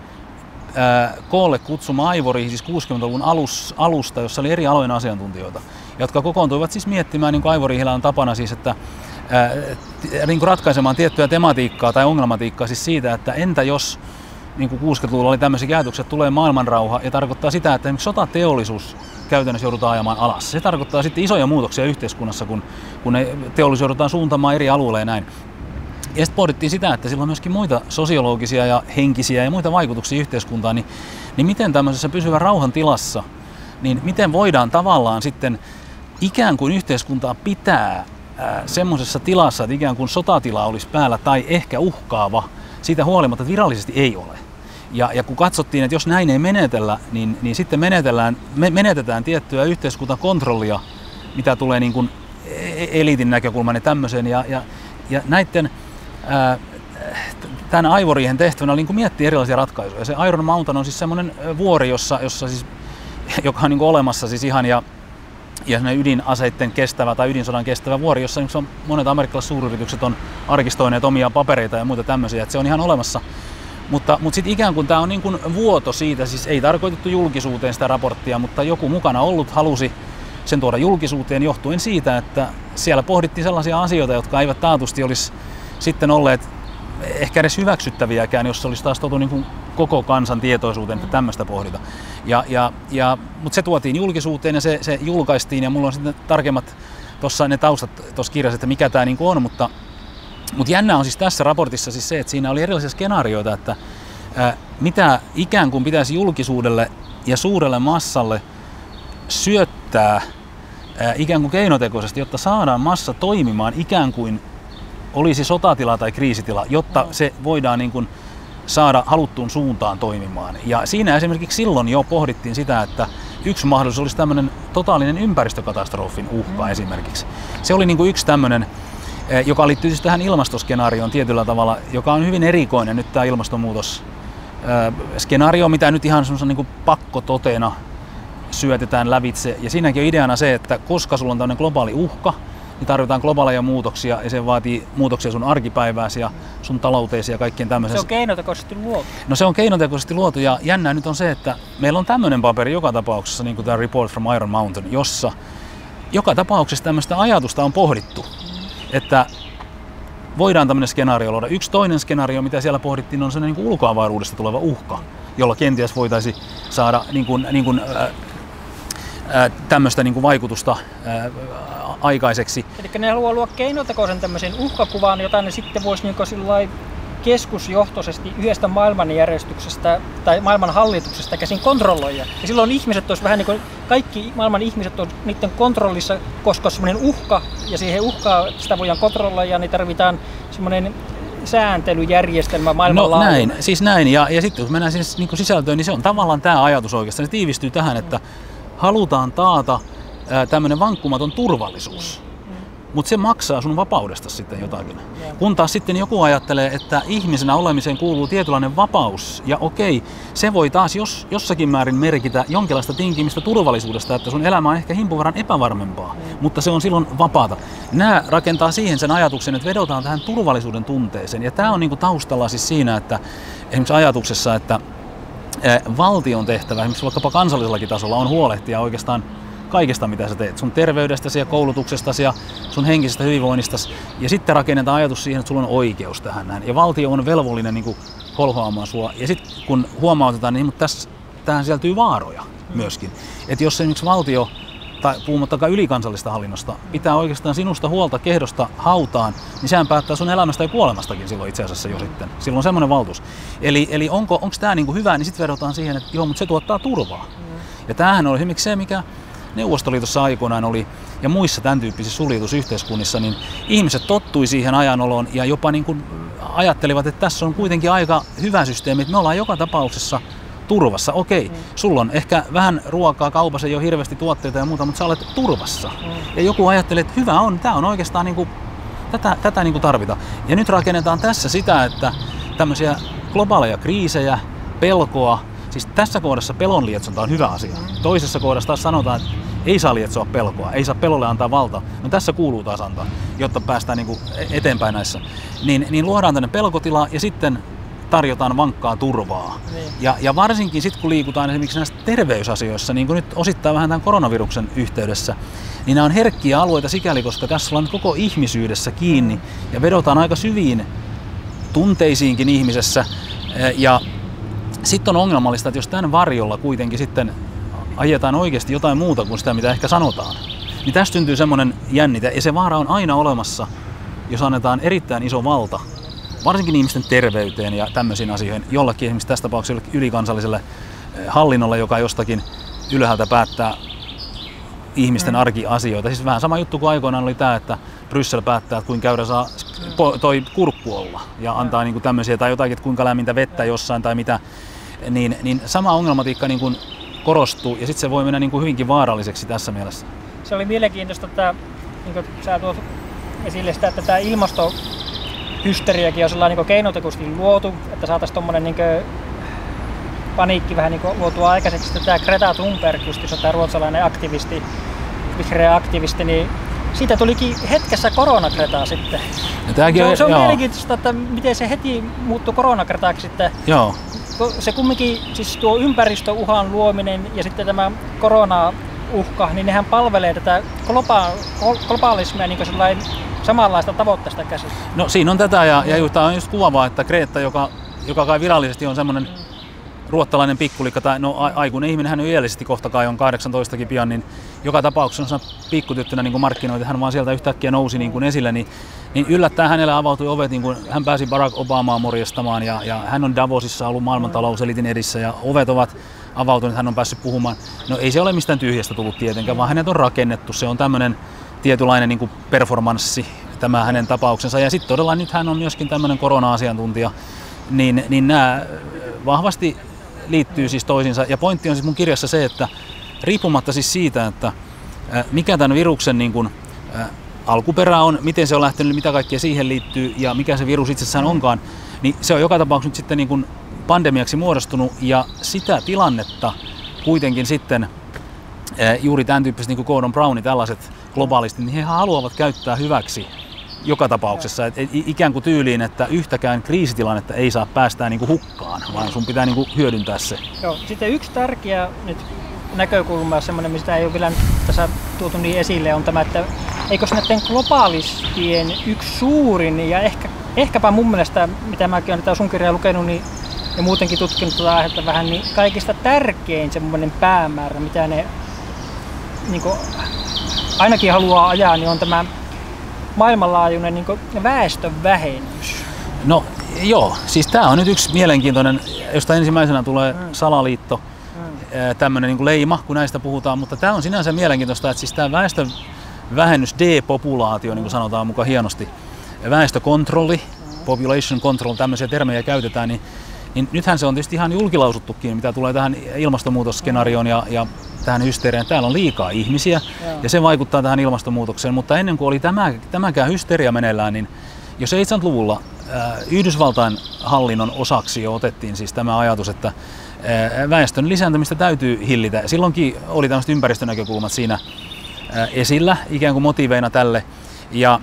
ää, koolle kutsuma aivoriihi siis kuusikymmentäluvun alus, alusta, jossa oli eri alojen asiantuntijoita, jotka kokoontuivat siis miettimään, niin kuin aivoriihillä on tapana siis, että ää, niin kuin ratkaisemaan tiettyä tematiikkaa tai ongelmatiikkaa siis siitä, että entä jos niin kuin kuusikymmentäluvulla oli tämmöisiä ajatuksia, että tulee maailmanrauha ja tarkoittaa sitä, että esimerkiksi sotateollisuus käytännössä joudutaan ajamaan alas. Se tarkoittaa sitten isoja muutoksia yhteiskunnassa, kun, kun ne teollisuus joudutaan suuntaamaan eri alueille ja näin. Ja sitten pohdittiin sitä, että sillä on myöskin muita sosiologisia ja henkisiä ja muita vaikutuksia yhteiskuntaan, niin, niin miten tämmöisessä pysyvän rauhan tilassa, niin miten voidaan tavallaan sitten ikään kuin yhteiskuntaa pitää semmoisessa tilassa, että ikään kuin sotatila olisi päällä tai ehkä uhkaava, siitä huolimatta, että virallisesti ei ole. Ja, ja kun katsottiin, että jos näin ei menetellä, niin, niin sitten menetellään, me, menetetään tiettyä yhteiskuntakontrollia, mitä tulee niin kuin eliitin näkökulman ja tämmöiseen. Ja, ja, ja näiden, ää, tämän aivoriihen tehtävänä oli niin kuin miettiä erilaisia ratkaisuja. Se Iron Mountain on siis semmoinen vuori, jossa, jossa siis, joka on niin kuin olemassa siis ihan ja ja ydinaseiden kestävä tai ydinsodan kestävä vuori, jossa on monet amerikkalaiset suuryritykset on arkistoineet omia papereita ja muita tämmöisiä, että se on ihan olemassa. Mutta, mutta sitten ikään kuin tämä on niin kuin vuoto siitä, siis ei tarkoitettu julkisuuteen sitä raporttia, mutta joku mukana ollut halusi sen tuoda julkisuuteen johtuen siitä, että siellä pohdittiin sellaisia asioita, jotka eivät taatusti olisi sitten olleet ehkä edes hyväksyttäviäkään, jos se olisi taas tuotu niin kuin koko kansan tietoisuuteen, että tämmöistä pohdita. Ja, ja, ja, mutta se tuotiin julkisuuteen ja se, se julkaistiin ja mulla on sitten tarkemmat tuossa ne taustat tuossa kirjassa, että mikä tämä niin kuin on, mutta, mutta jännä on siis tässä raportissa siis se, että siinä oli erilaisia skenaarioita, että ää, mitä ikään kuin pitäisi julkisuudelle ja suurelle massalle syöttää ää, ikään kuin keinotekoisesti, jotta saadaan massa toimimaan ikään kuin olisi sotatila tai kriisitila, jotta se voidaan niin kuin saada haluttuun suuntaan toimimaan. Ja siinä esimerkiksi silloin jo pohdittiin sitä, että yksi mahdollisuus olisi tämmöinen totaalinen ympäristökatastrofin uhka mm. esimerkiksi. Se oli niin kuin yksi tämmöinen, joka liittyy siis tähän ilmastoskenaarioon tietyllä tavalla, joka on hyvin erikoinen nyt tämä ilmastonmuutosskenaario, mitä nyt ihan semmoisen niin kuin pakkototeena syötetään lävitse. Ja siinäkin on ideana se, että koska sulla on tämmöinen globaali uhka, niin tarvitaan globaaleja muutoksia ja se vaatii muutoksia sun arkipäivääsi ja sun talouteesi ja kaikkien tämmöisen. Se on keinotekoisesti luotu. No se on keinotekoisesti luotu ja jännää nyt on se, että meillä on tämmöinen paperi joka tapauksessa, niin kuin tämä Report from Iron Mountain, jossa joka tapauksessa tämmöistä ajatusta on pohdittu, mm. että voidaan tämmöinen skenaario luoda. Yksi toinen skenaario, mitä siellä pohdittiin, on sellainen niin kuin ulkoavaruudesta tuleva uhka, jolla kenties voitaisiin saada niin kuin, niin kuin, äh, äh, tämmöistä niin kuin vaikutusta äh, aikaiseksi. Eli ne haluaa luoda keinotekoisen tämmöisen uhkakuvan, jota ne sitten voisi niin keskusjohtoisesti yhdestä maailmanjärjestyksestä tai maailman hallituksesta käsin kontrolloida. Ja silloin ihmiset olisi vähän niin kuin, kaikki maailman ihmiset on niiden kontrollissa, koska semmoinen uhka ja siihen uhkaa sitä voidaan kontrolloida, niin tarvitaan semmoinen sääntelyjärjestelmä maailman No näin, siis näin. Ja, ja sitten jos mennään siis niin kuin sisältöön, niin se on tavallaan tämä ajatus oikeastaan. Se tiivistyy tähän, että halutaan taata tämmöinen vankkumaton turvallisuus. mutta se maksaa sun vapaudesta sitten jotakin. Kun taas sitten joku ajattelee, että ihmisenä olemiseen kuuluu tietynlainen vapaus, ja okei, se voi taas jos, jossakin määrin merkitä jonkinlaista tinkimistä turvallisuudesta, että sun elämä on ehkä himpun verran epävarmempaa, mm. mutta se on silloin vapaata. Nämä rakentaa siihen sen ajatuksen, että vedotaan tähän turvallisuuden tunteeseen, ja tämä on niinku taustalla siis siinä, että esimerkiksi ajatuksessa, että valtion tehtävä, esimerkiksi vaikkapa kansallisellakin tasolla, on huolehtia oikeastaan kaikesta, mitä sä teet. Sun terveydestäsi ja koulutuksestasi ja sun henkisestä hyvinvoinnistasi. Ja sitten rakennetaan ajatus siihen, että sulla on oikeus tähän näin. Ja valtio on velvollinen niin kuin holhoamaan sua. Ja sitten kun huomautetaan, niin mutta tässä, tähän sisältyy vaaroja myöskin. Että jos esimerkiksi valtio, tai puhumattakaan ylikansallista hallinnosta, pitää oikeastaan sinusta huolta kehdosta hautaan, niin sehän päättää sun elämästä ja kuolemastakin silloin itse asiassa jo sitten. Silloin on semmoinen valtuus. Eli, eli onko onko tämä niinku hyvä, niin sitten vedotaan siihen, että joo, mutta se tuottaa turvaa. Mm. Ja tämähän oli esimerkiksi se, mikä Neuvostoliitossa aikoinaan oli, ja muissa tämän tyyppisissä suljetusyhteiskunnissa, niin ihmiset tottui siihen ajanoloon ja jopa niin kuin ajattelivat, että tässä on kuitenkin aika hyvä systeemi, että me ollaan joka tapauksessa turvassa. Okei, mm. sulla on ehkä vähän ruokaa kaupassa, ei ole hirveästi tuotteita ja muuta, mutta sä olet turvassa. Mm. Ja joku ajattelee, että hyvä on, tämä on oikeastaan niin kuin, tätä, tätä niin kuin tarvitaan. Ja nyt rakennetaan tässä sitä, että tämmöisiä globaaleja kriisejä, pelkoa, siis tässä kohdassa pelon lietsonta on hyvä asia. Toisessa kohdassa taas sanotaan, että ei saa lietsoa pelkoa, ei saa pelolle antaa valtaa. No tässä kuuluu taas antaa, jotta päästään niin kuin eteenpäin näissä. Niin, niin luodaan tänne pelkotila ja sitten tarjotaan vankkaa turvaa. Niin. Ja, ja varsinkin sitten kun liikutaan esimerkiksi näissä terveysasioissa, niin kuin nyt osittain vähän tämän koronaviruksen yhteydessä, niin nämä on herkkiä alueita sikäli, koska tässä ollaan koko ihmisyydessä kiinni ja vedotaan aika syviin tunteisiinkin ihmisessä. Ja sitten on ongelmallista, että jos tämän varjolla kuitenkin sitten ajetaan oikeasti jotain muuta kuin sitä, mitä ehkä sanotaan, niin tästä syntyy semmoinen jännite, ja se vaara on aina olemassa, jos annetaan erittäin iso valta, varsinkin ihmisten terveyteen ja tämmöisiin asioihin, jollakin esimerkiksi tässä tapauksessa ylikansalliselle hallinnolle, joka jostakin ylhäältä päättää ihmisten arkiasioita. Siis vähän sama juttu kuin aikoinaan oli tämä, että Bryssel päättää, että kuinka käydä saa toi kurkku olla ja antaa niin kuin tämmöisiä tai jotakin, että kuinka lämmintä vettä jossain tai mitä, niin, niin sama ongelmatiikka niin kuin korostuu ja sitten se voi mennä niin kuin hyvinkin vaaralliseksi tässä mielessä. Se oli mielenkiintoista, että niin kuin sä tuot esille sitä, että tämä ilmastohysteriakin on sellainen niin keinotekoisesti luotu, että saataisiin tuommoinen niin paniikki vähän niin luotua aikaiseksi. Sitten tämä Greta Thunberg, just tämä ruotsalainen aktivisti, vihreä aktivisti, niin siitä tulikin hetkessä koronakretaa sitten. Se on, se on mielenkiintoista, että miten se heti muuttui koronakretaaksi sitten. Joo. Se kumminkin, siis tuo ympäristöuhan luominen ja sitten tämä koronauhka, niin nehän palvelee tätä globa- globalismia niin kuin samanlaista tavoitteesta käsin. No siinä on tätä ja, ja tämä on just kuvaavaa, että Greta, joka, joka kai virallisesti on semmoinen mm. ruottalainen pikkulikka, tai no aikuinen ihminen, hän on iällisesti kohta kai on kahdeksantoistakin pian, niin joka tapauksessa pikkutyttönä niin markkinoita, hän vaan sieltä yhtäkkiä nousi niin kuin esille, niin, niin yllättäen hänellä avautui ovet, niin kuin hän pääsi Barack Obamaa morjestamaan ja, ja hän on Davosissa ollut maailmantalouselitin edissä ja ovet ovat avautuneet, hän on päässyt puhumaan. No ei se ole mistään tyhjästä tullut tietenkään, vaan hänet on rakennettu, se on tämmöinen tietynlainen niin kuin performanssi, tämä hänen tapauksensa ja sitten todella nyt hän on myöskin tämmöinen korona-asiantuntija, niin, niin nämä vahvasti liittyy siis toisiinsa. Ja pointti on siis mun kirjassa se, että riippumatta siis siitä, että mikä tämän viruksen niin kuin, ä, alkuperä on, miten se on lähtenyt, mitä kaikkea siihen liittyy ja mikä se virus itsessään onkaan, niin se on joka tapauksessa nyt sitten niin kuin pandemiaksi muodostunut ja sitä tilannetta kuitenkin sitten ä, juuri tämän tyyppiset niin kuin Gordon Brown ja tällaiset globaalistit, niin he haluavat käyttää hyväksi joka tapauksessa, et ikään kuin tyyliin, että yhtäkään kriisitilannetta ei saa päästää niinku hukkaan, vaan sun pitää niinku hyödyntää se. Joo, sitten yksi tärkeä nyt näkökulma, semmoinen, mistä ei ole vielä tässä tuotu niin esille, on tämä, että eikös näiden globaalistien yksi suurin ja ehkä, ehkäpä mun mielestä, mitä mäkin olen tätä sun kirjaa lukenut, niin, ja muutenkin tutkinut tätä aihetta vähän, niin kaikista tärkein semmoinen päämäärä, mitä ne niin kuin, ainakin haluaa ajaa, niin on tämä maailmanlaajuinen niin kuin väestön vähennys. No joo, siis tämä on nyt yksi mielenkiintoinen, josta ensimmäisenä tulee mm. salaliitto, mm. tämmöinen niin kuin leima, kun näistä puhutaan, mutta tämä on sinänsä mielenkiintoista, että siis tämä väestön vähennys, depopulaatio, niin kuin sanotaan mukaan hienosti, väestökontrolli, mm. population control, tämmöisiä termejä käytetään, niin, niin nythän se on tietysti ihan julkilausuttukin, mitä tulee tähän ilmastonmuutosskenaarioon ja, ja tähän hysteriaan. Täällä on liikaa ihmisiä Joo. ja se vaikuttaa tähän ilmastonmuutokseen, mutta ennen kuin oli tämä, tämäkään hysteria meneillään, niin jo seitsemänkymmentäluvulla äh, Yhdysvaltain hallinnon osaksi jo otettiin siis tämä ajatus, että äh, väestön lisääntymistä täytyy hillitä. Silloinkin oli tämmöiset ympäristönäkökulmat siinä äh, esillä ikään kuin motiiveina tälle. Ja,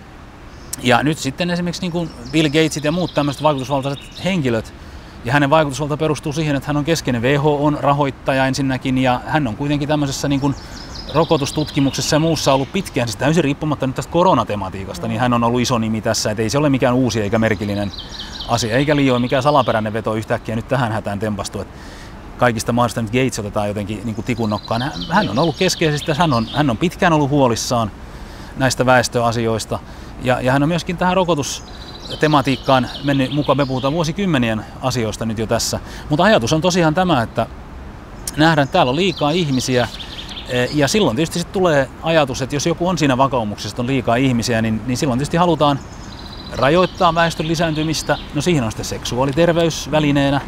ja nyt sitten esimerkiksi niin kuin Bill Gatesit ja muut tämmöiset vaikutusvaltaiset henkilöt, ja hänen vaikutusvalta perustuu siihen, että hän on keskeinen W H O:n rahoittaja ensinnäkin, ja hän on kuitenkin tämmöisessä niin kuin rokotustutkimuksessa ja muussa ollut pitkään, siis täysin riippumatta nyt tästä koronatematiikasta, niin hän on ollut iso nimi tässä, että ei se ole mikään uusi eikä merkillinen asia, eikä liioin mikään salaperäinen veto yhtäkkiä nyt tähän hätään tempastu, että kaikista mahdollista nyt Gates otetaan jotenkin niin kuin tikun nokkaan. Hän on ollut keskeisesti, hän on, hän on pitkään ollut huolissaan näistä väestöasioista, ja, ja hän on myöskin tähän rokotustematiikkaan mennyt mukaan. Me puhutaan vuosikymmenien asioista nyt jo tässä, mutta ajatus on tosiaan tämä, että nähdään, että täällä on liikaa ihmisiä, ja silloin tietysti sit tulee ajatus, että jos joku on siinä vakaumuksessa, että on liikaa ihmisiä, niin, niin silloin tietysti halutaan rajoittaa väestön lisääntymistä. No siihen on sitten seksuaaliterveysvälineenä,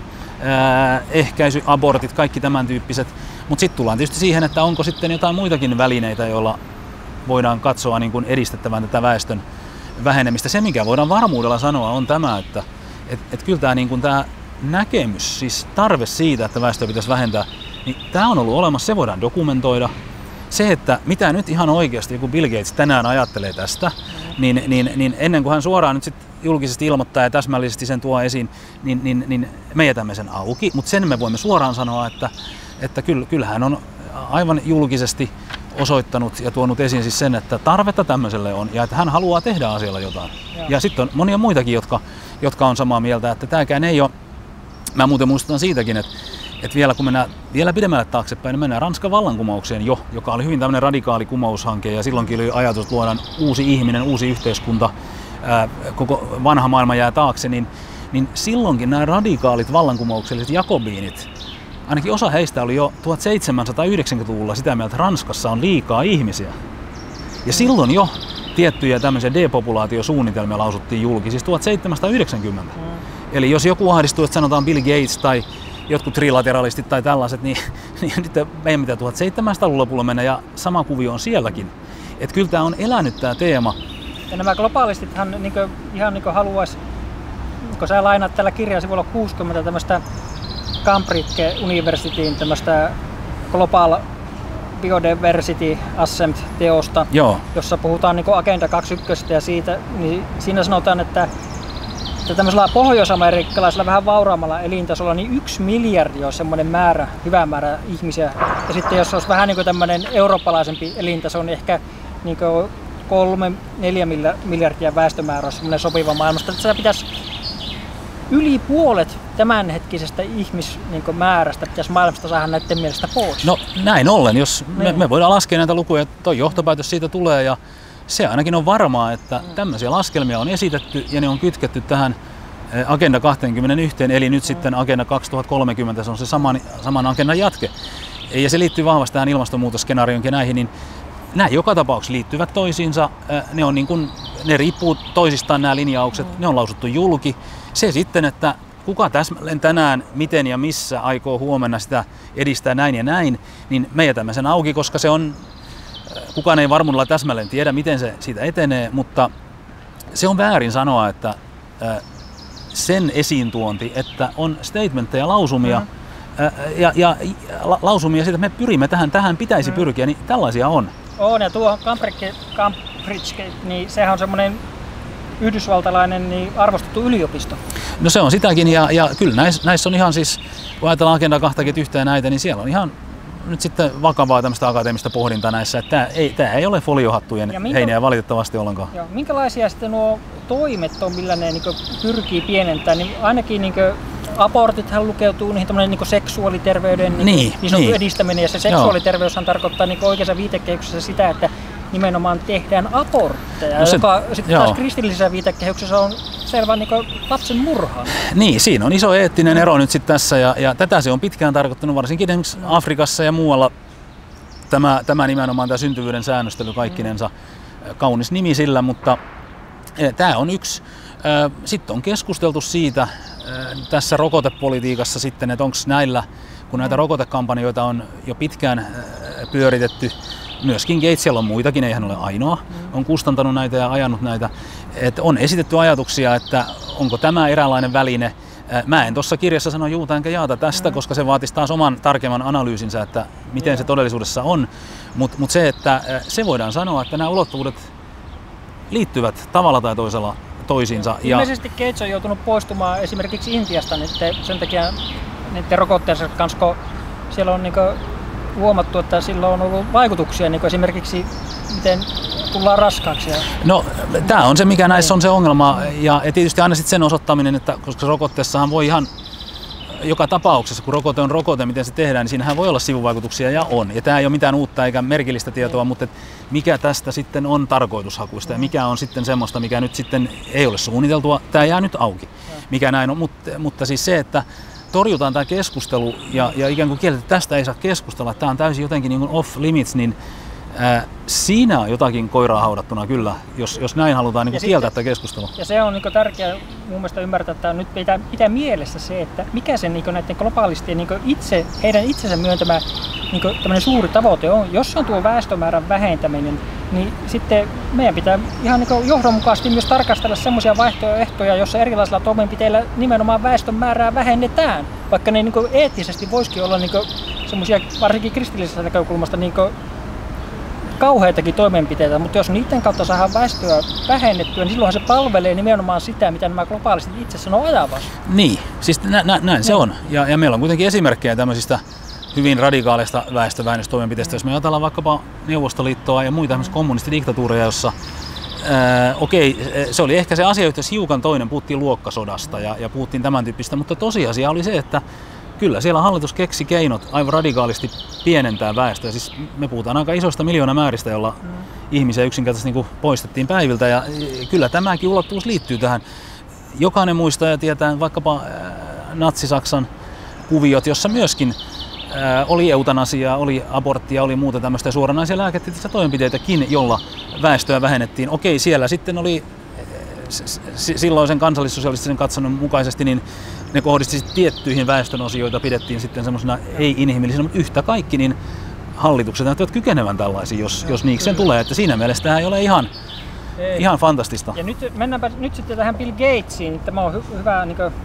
ää, ehkäisy, abortit, kaikki tämän tyyppiset. Mutta sitten tullaan tietysti siihen, että onko sitten jotain muitakin välineitä, joilla voidaan katsoa niin kuin edistettävän tätä väestön vähenemistä. Se, mikä voidaan varmuudella sanoa, on tämä, että et, et kyllä tämä niin kuin tämä näkemys, siis tarve siitä, että väestöä pitäisi vähentää, niin tämä on ollut olemassa, se voidaan dokumentoida. Se, että mitä nyt ihan oikeasti joku Bill Gates tänään ajattelee tästä, niin, niin, niin ennen kuin hän suoraan nyt sit julkisesti ilmoittaa ja täsmällisesti sen tuo esiin, niin, niin, niin me jätämme sen auki. Mutta sen me voimme suoraan sanoa, että, että kyllä hän on aivan julkisesti osoittanut ja tuonut esiin siis sen, että tarvetta tämmöiselle on ja että hän haluaa tehdä asialla jotain. Ja, ja sitten on monia muitakin, jotka, jotka on samaa mieltä, että tämäkään ei ole. Mä muuten muistutan siitäkin, että että vielä kun mennään vielä pidemmälle taaksepäin, niin mennään Ranskan vallankumoukseen jo, joka oli hyvin tämmöinen radikaali kumoushanke, ja silloinkin oli ajatus, että luodaan uusi ihminen, uusi yhteiskunta, ää, koko vanha maailma jää taakse, niin, niin silloinkin nämä radikaalit vallankumoukselliset jakobiinit, ainakin osa heistä oli jo tuhatseitsemänsataayhdeksänkymmentäluvulla sitä mieltä, että Ranskassa on liikaa ihmisiä. Ja silloin jo tiettyjä tämmöisiä depopulaatiosuunnitelmia lausuttiin julki, siis tuhatseitsemänsataayhdeksänkymmentä. Mm. Eli jos joku ahdistuu, että sanotaan Bill Gates tai jotkut trilateralistit tai tällaiset, niin, niin nyt meidän pitää tuhatseitsemänsataaluvulla lopulla mennä, ja sama kuvio on sielläkin. Että kyllä tämä on elänyt tämä teema. Ja nämä globaalistithan niin kuin, ihan niin kuin haluaisi, kun sä lainaat tällä kirjan sivulla kuusikymmentä tämmöistä Cambridge Universityin tämmöistä Global Biodiversity Ascent-teosta, Joo. jossa puhutaan niin kuin Agenda kaksikymmentäyksi ja siitä, niin siinä sanotaan, että että tämmöisellä pohjois-amerikkalaisella vähän vauraammalla elintasolla niin yksi miljardi on semmoinen määrä, hyvä määrä ihmisiä. Ja sitten jos olisi vähän niin kuin tämmöinen eurooppalaisempi elintaso, niin ehkä niin kuin kolme, neljä miljardia väestömäärä olisi semmoinen sopiva maailmasta. Että pitäisi yli puolet tämänhetkisestä ihmismäärästä pitäisi maailmasta saada näiden mielestä pois. No näin ollen, jos me, me voidaan laskea näitä lukuja, tuo johtopäätös siitä tulee, ja se ainakin on varmaa, että tämmöisiä laskelmia on esitetty ja ne on kytketty tähän Agenda kaksikymmentäyksi, eli nyt sitten Agenda kaksituhattakolmekymmentä, se on se saman, saman agendan jatke. Ja se liittyy vahvasti tähän ilmastonmuutosskenaarioon ja näihin, niin nämä joka tapauksessa liittyvät toisiinsa, ne, on niin kuin, ne riippuu toisistaan nämä linjaukset, ne on lausuttu julki. Se sitten, että kuka täsmälleen tänään, miten ja missä aikoo huomenna sitä edistää näin ja näin, niin me jätämme sen auki, koska se on kukaan ei varmuudella täsmälleen tiedä, miten se siitä etenee, mutta se on väärin sanoa, että sen esiintuonti, että on statementteja, lausumia, mm. ja, ja lausumia siitä, että me pyrimme tähän, tähän pitäisi mm. pyrkiä, niin tällaisia on. On, ja tuo Cambridge, Cambridge niin sehän on semmoinen yhdysvaltalainen niin arvostettu yliopisto. No se on sitäkin, ja, ja kyllä näissä, näissä on ihan siis, kun ajatellaan Agenda kaksikymmentäyksi ja näitä, niin siellä on ihan nyt sitten vakavaa tämmöistä akateemista pohdintaa näissä, että tämä ei, tämä ei ole foliohattujen ja minkä, heiniä valitettavasti ollenkaan. Joo, minkälaisia sitten nuo toimet on, millä ne niin pyrkii pienentämään, niin ainakin niin abortithan lukeutuu niihin niin seksuaaliterveyden niin, niin, niin niin. edistäminen, ja se seksuaaliterveyshän tarkoittaa niin oikeassa viitekehyksessä sitä, että nimenomaan tehdään abortteja, no se, joka sitten taas kristillisessä viitekehyksessä on selvä niin lapsen murha. Niin, siinä on iso eettinen ero nyt sitten tässä, ja, ja tätä se on pitkään tarkoittanut, varsinkin esimerkiksi Afrikassa ja muualla, tämä, tämä nimenomaan tämä syntyvyyden säännöstely kaikkinensa, mm. kaunis nimi sillä, mutta tämä on yksi. Sitten on keskusteltu siitä tässä rokotepolitiikassa sitten, että onko näillä, kun näitä rokotekampanjoita on jo pitkään pyöritetty. Myöskin Gates, siellä on muitakin, ei hän ole ainoa, on kustantanut näitä ja ajanut näitä. Et on esitetty ajatuksia, että onko tämä eräänlainen väline. Mä en tuossa kirjassa sano juuta enkä jaata tästä, koska se vaatisi taas oman tarkemman analyysinsä, että miten se todellisuudessa on. Mutta mut se, että se voidaan sanoa, että nämä ulottuvuudet liittyvät tavalla tai toisella toisiinsa. Ilmeisesti Gates on joutunut poistumaan esimerkiksi Intiasta niiden, sen takia niiden rokotteensa kanssa, kun siellä on niinku huomattu, että sillä on ollut vaikutuksia, niin kuin esimerkiksi miten tullaan raskaaksi. No, tämä on se, mikä näissä on se ongelma, ja tietysti aina sitten sen osoittaminen, että koska rokotteessahan voi ihan joka tapauksessa, kun rokote on rokote, miten se tehdään, niin siinähän voi olla sivuvaikutuksia ja on. Ja tämä ei ole mitään uutta eikä merkillistä tietoa, mutta mikä tästä sitten on tarkoitushakuista ja mikä on sitten semmoista, mikä nyt sitten ei ole suunniteltua, tämä jää nyt auki, mikä näin on. Mutta, mutta siis se, että torjutaan tämä keskustelu ja, ja ikään kuin kielletään, että tästä ei saa keskustella, tämä on täysin jotenkin niin kuin off limits, niin ää, siinä on jotakin koiraa haudattuna kyllä, jos, jos näin halutaan niin kuin kieltää tätä keskustelua. Ja se on niin kuin tärkeää mun mielestä ymmärtää, että nyt pitää, pitää mielessä se, että mikä se niin kuin näiden globaalistien niin kuin itse, heidän itsensä myöntämä niin kuin tämmöinen suuri tavoite on. Jos on tuo väestömäärän vähentäminen, niin sitten meidän pitää ihan niin johdonmukaisesti myös tarkastella semmoisia vaihtoehtoja, joissa erilaisilla toimenpiteillä nimenomaan väestön määrää vähennetään. Vaikka ne niin eettisesti voisikin olla niin semmoisia, varsinkin kristillisestä näkökulmasta, niin kauheitakin toimenpiteitä, mutta jos niiden kautta saadaan väestöä vähennettyä, niin silloinhan se palvelee nimenomaan sitä, mitä nämä globaalisti itse sanoo ajavansa. Niin, siis nä, nä, näin se on. Ja, ja meillä on kuitenkin esimerkkejä tämmöisistä hyvin radikaaleista väestövähennystoimenpiteistä. Jos me ajatellaan vaikkapa Neuvostoliittoa ja muita mm. kommunistidiktatuureja, jossa ää, okei, se oli ehkä se asiayhteys hiukan toinen, puhuttiin luokkasodasta ja, ja puhuttiin tämän tyyppistä, mutta tosiasia oli se, että kyllä siellä hallitus keksi keinot aivan radikaalisti pienentää väestöä. Siis me puhutaan aika isoista miljoonamääristä, jolla mm. ihmisiä yksinkertaisesti niin kuin poistettiin päiviltä ja kyllä tämäkin ulottuvuus liittyy tähän. Jokainen muistaa ja tietää vaikkapa Natsi-Saksan kuviot, jossa myöskin Ää, oli eutanasiaa, oli aborttia, oli muuta tämmöistä suoranaisia lääketieteellisiä toimenpiteitäkin, jolla väestöä vähennettiin. Okei, siellä sitten oli s- s- silloisen kansallissosialistisen katsannon mukaisesti, niin ne kohdisti tiettyihin väestönosioita, joita pidettiin sitten semmoisena ei-inhimillisenä, mutta yhtä kaikki, niin hallitukset näyttävät kykenevän tällaisiin, jos, jos niikseen tulee. Että siinä mielessä tämä ei ole ihan, ei. ihan fantastista. Ja nyt mennäänpä nyt sitten tähän Bill Gatesiin. Tämä on hy- hyvä, niin kuin,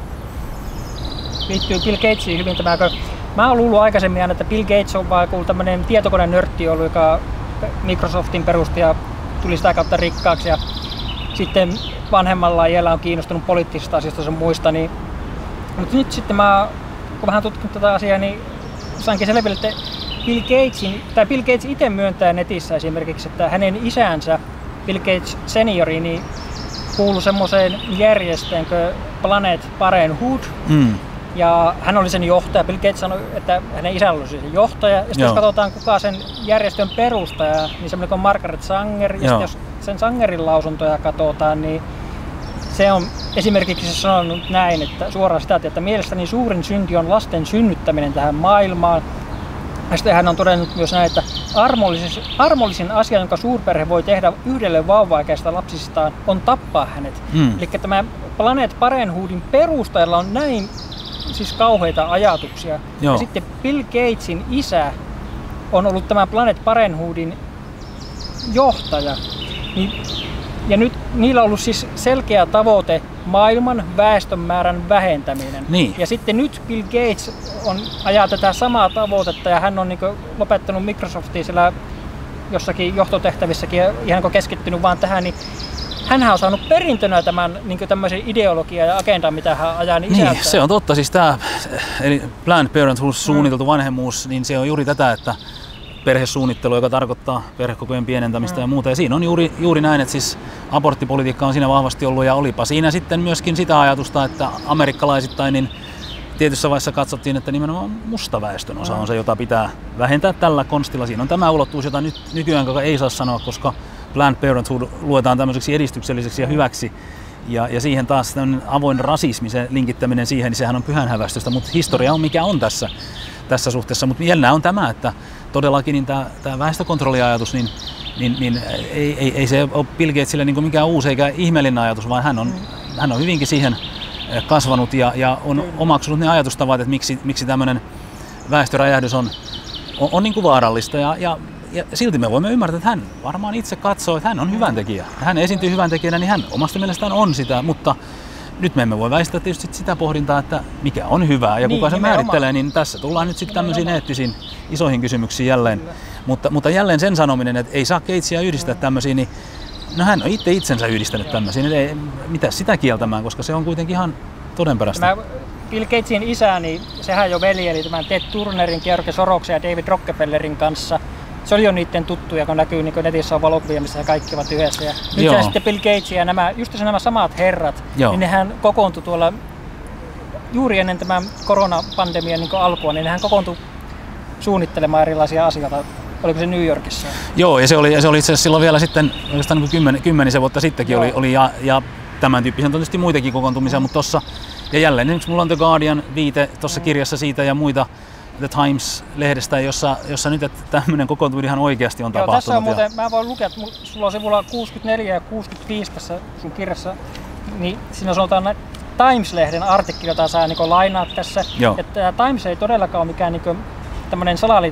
liittyy Bill Gatesiin hyvin tämä. Mä oon luullut aikaisemmin aina, että Bill Gates on vaan joku tämmönen tietokonenörtti ollut, joka Microsoftin perusti ja tuli sitä kautta rikkaaksi. Ja sitten vanhemmalla iällä on kiinnostunut poliittisista asioista sun muista. Niin... Mutta nyt sitten mä kun vähän tutkinut tätä asiaa, niin sainkin selville, että Bill Gatesin, tai Bill Gates itse myöntää netissä esimerkiksi, että hänen isänsä, Bill Gates seniori, niin kuului semmoiseen järjestöön kuin Planet Parenthood. Mm. Ja hän oli sen johtaja. Bill Gates sanoi, että hänen isällä oli sen johtaja. Ja sitten jos katsotaan, kuka sen järjestön perustaja, niin semmoinen kuin Margaret Sanger. Ja sitten jos sen Sangerin lausuntoja katsotaan, niin se on esimerkiksi sanonut näin, että suoraan sitä, että mielestäni suurin synti on lasten synnyttäminen tähän maailmaan. Ja sitten hän on todennut myös näin, että armollisin asia, jonka suurperhe voi tehdä yhdelle vauvaikäistä lapsistaan, on tappaa hänet. Mm. Eli tämä Planet Parenthoodin perustajalla on näin siis kauheita ajatuksia. Joo. Ja sitten Bill Gatesin isä on ollut tämä Planet Parenthoodin johtaja. Niin, ja nyt niillä on ollut siis selkeä tavoite maailman väestönmäärän vähentäminen. Niin. Ja sitten nyt Bill Gates on ajaa tätä samaa tavoitetta ja hän on niin kuin lopettanut Microsoftia siellä jossakin johtotehtävissäkin ja ihan niin keskittynyt vaan tähän. Niin hänhän on saanut perintönä tämän niin tämmöisen ideologian ja agendan, mitä hän ajaa niin isältään. Niin, se on totta. Siis tämä eli Planned Parenthood, suunniteltu mm. vanhemmuus, niin se on juuri tätä, että perhesuunnittelu, joka tarkoittaa perhekokojen pienentämistä mm. ja muuta. Ja siinä on juuri, juuri näin, että siis aborttipolitiikka on siinä vahvasti ollut ja olipa siinä sitten myöskin sitä ajatusta, että amerikkalaisittain niin tietyssä vaiheessa katsottiin, että nimenomaan musta väestön osa on se, jota pitää vähentää tällä konstilla. Siinä on tämä ulottuvuus, jota nyt nykyään ei saa sanoa, koska Planned Parenthood luetaan tämmöiseksi edistykselliseksi ja hyväksi. Ja, ja siihen taas avoin rasismi, se linkittäminen siihen, niin sehän on pyhänhävästöstä, mutta historia on mikä on tässä, tässä suhteessa. Mutta jännää on tämä, että todellakin niin tämä, tämä väestökontrolliajatus, niin, niin, niin ei, ei, ei se ole Bill Gatesille niin kuin mikään uusi eikä ihmeellinen ajatus, vaan hän on, hän on hyvinkin siihen kasvanut ja, ja on omaksunut ne ajatustavat, että miksi, miksi tämmöinen väestöräjähdys on on, on niin kuin vaarallista ja, ja, ja silti me voimme ymmärtää, että hän varmaan itse katsoo, että hän on hyväntekijä. Hän esiintyy hyväntekijänä, niin hän omasta mielestään on sitä, mutta nyt me emme voi väistää tietysti sitä pohdintaa, että mikä on hyvää ja niin, kuka se nimenomaan määrittelee, niin tässä tullaan nyt sitten tämmöisiin eettisiin isoihin kysymyksiin jälleen. Mutta, mutta jälleen sen sanominen, että ei saa Gatesiä yhdistää tämmöisiin, niin no hän on itse itsensä yhdistänyt tämmöisiin, niin ei, mitä sitä kieltämään, koska se on kuitenkin ihan todenperäistä. Mä, Bill Gatesin isä, niin sehän jo veljeli tämän Ted Turnerin, George Soroksen ja David Rockefellerin kanssa. Se oli jo niiden tuttuja, kun näkyy niin kun netissä on valokuvia, missä he kaikki ovat yhdessä. Ja nyt se sitten Bill Gates ja nämä, just nämä samat herrat, Joo. niin nehän kokoontui tuolla juuri ennen tämän koronapandemian niin alkua, niin nehän kokoontui suunnittelemaan erilaisia asioita. Oliko se New Yorkissa? Joo, ja se oli, ja se oli itse asiassa silloin vielä sitten, oikeastaan niin kymmen, kymmenisen vuotta sittenkin oli, oli ja, ja tämän tyyppisiä on tietysti muitakin kokoontumisia, mm. mutta tossa, ja jälleen yksi mulla on The Guardian viite tuossa mm. kirjassa siitä ja muita The Times-lehdestä, jossa, jossa nyt tämmöinen kokoontuminen ihan oikeasti on Joo, tapahtunut. Tässä on muuten, mä voin lukea, että sulla on sivulla kuusikymmentäneljä ja kuusikymmentäviisi tässä sun kirjassa, niin siinä sanotaan Times-lehden artikkeli, jota sä niin lainaat tässä. Joo. Että Times ei todellakaan ole mikään niin tämmöinen salali,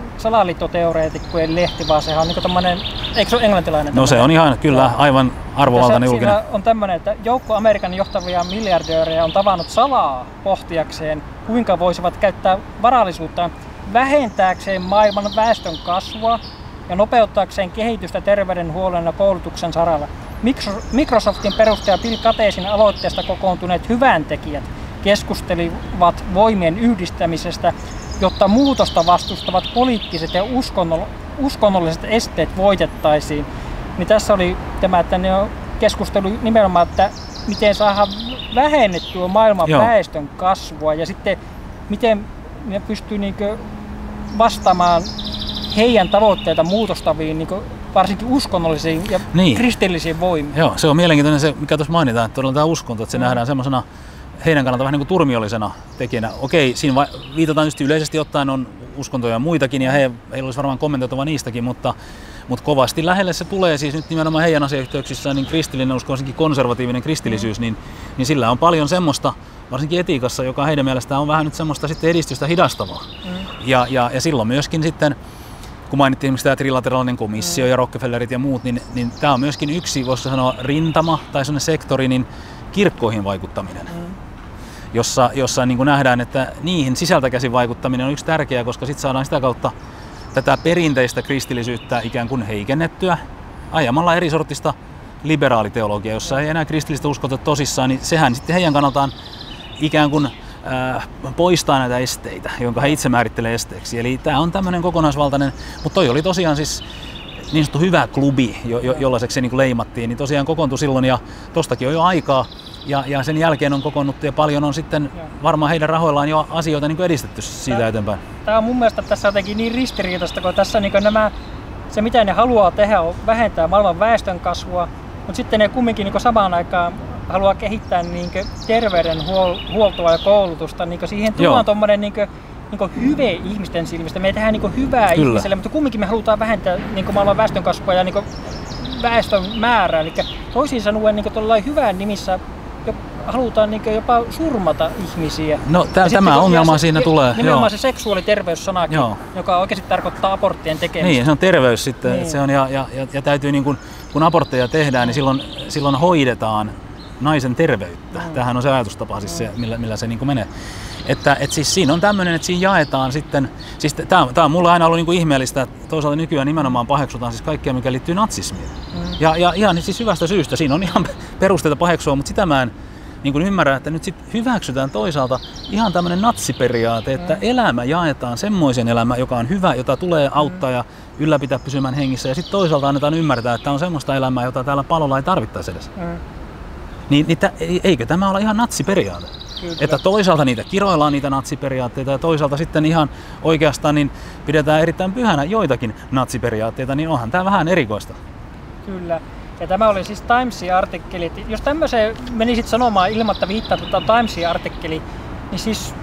salaliittoteoreetikkojen lehti, vaan sehän on niin tämmöinen, eikö se ole englantilainen? No se on ihan kyllä aivan arvovaltainen julkinen. Siinä on tämmöinen, että joukko Amerikan johtavia miljardöörejä on tavannut salaa pohtiakseen, kuinka voisivat käyttää varallisuuttaan vähentääkseen maailman väestön kasvua ja nopeuttaakseen kehitystä terveydenhuollon ja koulutuksen saralla. Microsoftin perustaja Bill Gatesin aloitteesta kokoontuneet hyväntekijät keskustelivat voimien yhdistämisestä, jotta muutosta vastustavat poliittiset ja uskonnolliset esteet voitettaisiin. Niin tässä oli tämä, että ne on keskustelu nimenomaan, että miten saadaan vähennettyä maailman Joo. väestön kasvua ja sitten miten ne pystyy niinkö vastaamaan heidän tavoitteita muutostaviin, niinkö varsinkin uskonnollisiin ja niin. kristillisiin voimiin. Joo, se on mielenkiintoinen se, mikä tuossa mainitaan, että todella tämä uskonto, että se mm. nähdään semmoisena heidän kannalta vähän niin kuin turmiollisena tekijänä. Okei, siinä va- viitataan just yleisesti ottaen on uskontoja muitakin ja he, heillä olisi varmaan kommentoitava niistäkin, mutta, mutta kovasti lähelle se tulee siis nyt nimenomaan heidän asiayhteyksissään, niin kristillinen usko, varsinkin konservatiivinen kristillisyys, niin, niin sillä on paljon semmoista, varsinkin etiikassa, joka heidän mielestään on vähän nyt semmoista sitten edistystä hidastavaa. Mm. Ja, ja, ja silloin myöskin sitten, kun mainittiin esimerkiksi tämä trilateraalinen komissio mm. ja Rockefellerit ja muut, niin, niin tämä on myöskin yksi, voisi sanoa, rintama tai sellainen sektori, niin kirkkoihin vaikuttaminen. Mm. jossa, jossa niin kuin nähdään, että niihin sisältä käsin vaikuttaminen on yksi tärkeää, koska sitten saadaan sitä kautta tätä perinteistä kristillisyyttä ikään kuin heikennettyä ajamalla eri sortista liberaaliteologiaa, jossa ei enää kristillistä uskota tosissaan, niin sehän sitten heidän kannaltaan ikään kuin äh, poistaa näitä esteitä, jonka he itse määrittelee esteeksi. Eli tämä on tämmöinen kokonaisvaltainen, mutta toi oli tosiaan siis niin sanottu hyvä klubi, jo, jo, jollaiseksi se niin kuin leimattiin, niin tosiaan kokoontui silloin ja tostakin on jo aikaa. Ja, ja sen jälkeen on kokoonnuttu ja paljon on sitten varmaan heidän rahoillaan jo asioita niin kuin edistetty siitä tämä, eteenpäin. Tämä on mun mielestä tässä jotenkin niin ristiriitaista, kun tässä niin kuin nämä, se mitä ne haluaa tehdä on vähentää maailman väestön kasvua, mutta sitten ne kumminkin niin samaan aikaan haluaa kehittää niin terveydenhuoltoa ja koulutusta. Niin siihen tullaan tuommoinen niin niin hyve ihmisten silmistä. Me tehdään niin hyvää Kyllä. ihmiselle, mutta kumminkin me halutaan vähentää niin maailman väestön kasvua ja niin väestön määrää. Eli toisin sanoen niin hyvän nimissä halutaan niin jopa surmata ihmisiä. No tä- tämä ongelma se, siinä tulee. Nimenomaan joo. se seksuaaliterveyssanakin, joka oikeasti tarkoittaa aborttien tekemistä. Niin, se on terveys sitten. Niin. Se on, ja, ja, ja täytyy, niin kun, kun abortteja tehdään, niin silloin, silloin hoidetaan naisen terveyttä. Mm. Tämähän on se ajatustapa, siis se, millä, millä se niin kuin menee. Että et siis siinä on tämmöinen, että siinä jaetaan sitten, siis tämä on mulle aina ollut niin kuin ihmeellistä, että toisaalta nykyään nimenomaan paheksutaan siis kaikkea, mikä liittyy natsismiin. Mm. Ja, ja ihan siis hyvästä syystä, siinä on ihan perusteita paheksua, mutta sitä mä en niin kuin ymmärrä, että nyt sitten hyväksytään toisaalta ihan tämmöinen natsiperiaate, että mm. elämä jaetaan semmoisen elämän, joka on hyvä, jota tulee auttaa ja ylläpitää pysymään hengissä, ja sitten toisaalta annetaan ymmärtää, että on semmoista elämää, jota täällä palolla ei tarvittaisi edes. Mm. Niin, niin t- eikö tämä ole ihan natsiperiaate? Kyllä. Että toisaalta niitä kiroillaan niitä natsiperiaatteita ja toisaalta sitten ihan oikeastaan niin pidetään erittäin pyhänä joitakin natsiperiaatteita, niin onhan tämä vähän erikoista. Kyllä. Ja tämä oli siis Timesin artikkeli. Jos tämmöiseen menisit sanomaan ilmatta viittaa tuota Timesin artikkeli, niin siis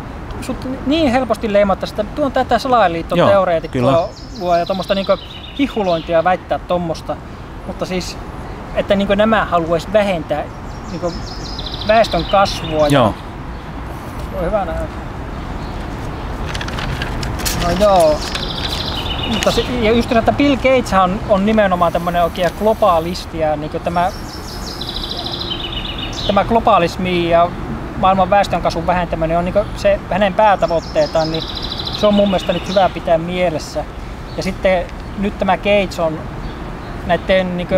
sut niin helposti leimatta sitä, tuo on tätä salaliittoteoreetikkoa luo ja tuommoista niinku hihulointia väittää tuommoista. Mutta siis, että niinku nämä haluaisi vähentää niinku väestön kasvua. Joo. Ja hyvä nähdä. No joo. Mutta se, ja just että Bill Gates on, on nimenomaan tämmöinen oikea globaalisti ja niin tämä, tämä globaalismi ja maailman väestönkasvun vähentäminen on niin se hänen päätavoitteitaan, niin se on mun mielestä nyt hyvä pitää mielessä. Ja sitten nyt tämä Gates on näiden niin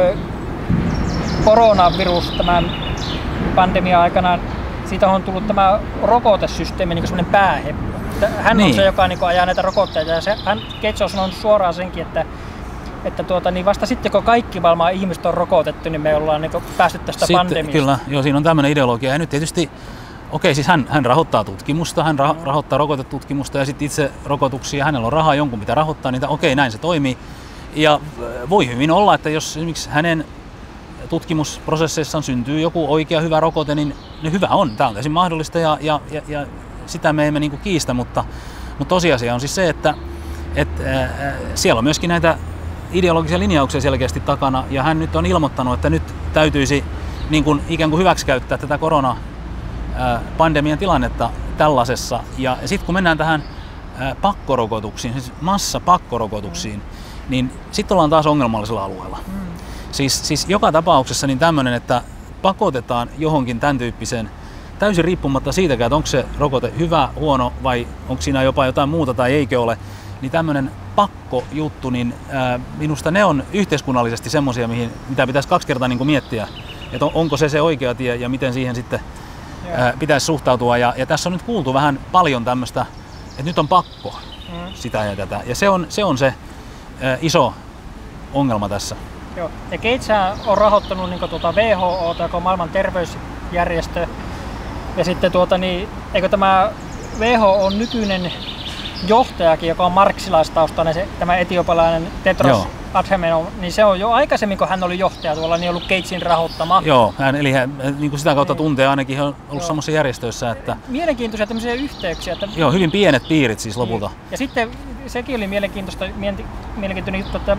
koronavirus tämän pandemian aikana, siitä on tullut tämä rokotesysteemi niin semmoinen pääheppy. Hän niin on se, joka niin ajaa näitä rokotteita ja se, hän, Gates on sanonut suoraan senkin, että, että tuota, niin vasta sitten kun kaikki maailman ihmiset on rokotettu, niin me ollaan niin päästy tästä sitten, pandemiasta. Kyllä, joo, siinä on tämmöinen ideologia ja nyt tietysti okei, siis hän, hän rahoittaa tutkimusta, hän ra- rahoittaa rokotetutkimusta ja sitten itse rokotuksia, hänellä on rahaa jonkun mitä rahoittaa niitä, okei näin se toimii. Ja voi hyvin olla, että jos esimerkiksi hänen tutkimusprosesseissaan syntyy joku oikea hyvä rokote, niin, niin hyvä on. Tämä on täysin mahdollista ja, ja, ja, ja sitä me emme niinku kiistä, mutta, mutta tosiasia on siis se, että et, äh, siellä on myöskin näitä ideologisia linjauksia selkeästi takana ja hän nyt on ilmoittanut, että nyt täytyisi niin kuin ikään kuin hyväksikäyttää tätä korona pandemian tilannetta tällaisessa. Ja sitten kun mennään tähän pakkorokotuksiin, siis massapakkorokotuksiin, mm. niin sitten ollaan taas ongelmallisella alueella. Mm. Siis, siis joka tapauksessa niin tämmöinen, että pakotetaan johonkin tämän tyyppiseen, täysin riippumatta siitäkään, että onko se rokote hyvä, huono vai onko siinä jopa jotain muuta tai eikö ole, niin tämmöinen pakkojuttu, niin ää, minusta ne on yhteiskunnallisesti semmoisia, mihin mitä pitäisi kaksi kertaa niin kuin miettiä, että on, onko se se oikea tie ja miten siihen sitten Ää, pitäisi suhtautua. Ja, ja tässä on nyt kuultu vähän paljon tämmöistä, että nyt on pakko mm. sitä ja tätä. Ja se on se, on se ää, iso ongelma tässä. Joo. Ja Gates on rahoittanut niin tuota W H O, joka on maailman terveysjärjestö. Ja sitten tuota, niin, eikö tämä W H O on nykyinen johtajakin, joka on marksilaistaustinen, se, tämä etiopalainen Tedros Adhanom, niin se on jo aikaisemmin, kun hän oli johtaja tuolla, niin ollut Gatesin rahoittama. Joo, hän, eli hän niin kuin sitä kautta tuntee ainakin, hän on ollut samassa järjestöissä. Että mielenkiintoisia tämmöisiä yhteyksiä. Että joo, hyvin pienet piirit siis lopulta. Ja sitten sekin oli mielenkiintoista, mielenkiintoinen juttu, että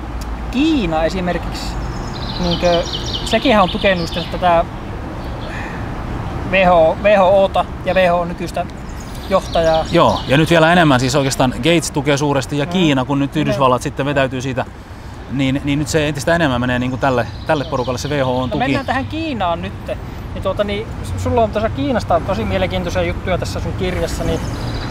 Kiina esimerkiksi, niin kuin, sekin on tukenut tätä W H O:ta ja W H O nykyistä johtajaa. Joo, ja nyt vielä enemmän siis oikeastaan Gates tukee suuresti ja mm. Kiina, kun nyt Yhdysvallat mm. sitten vetäytyy siitä, niin, niin nyt se entistä enemmän menee niin kuin tälle, tälle porukalle se W H O:n tuki. No mennään tähän Kiinaan nyt. Niin tuota, niin, sulla on tuossa Kiinasta tosi mielenkiintoisia juttuja tässä sun kirjassa. Niin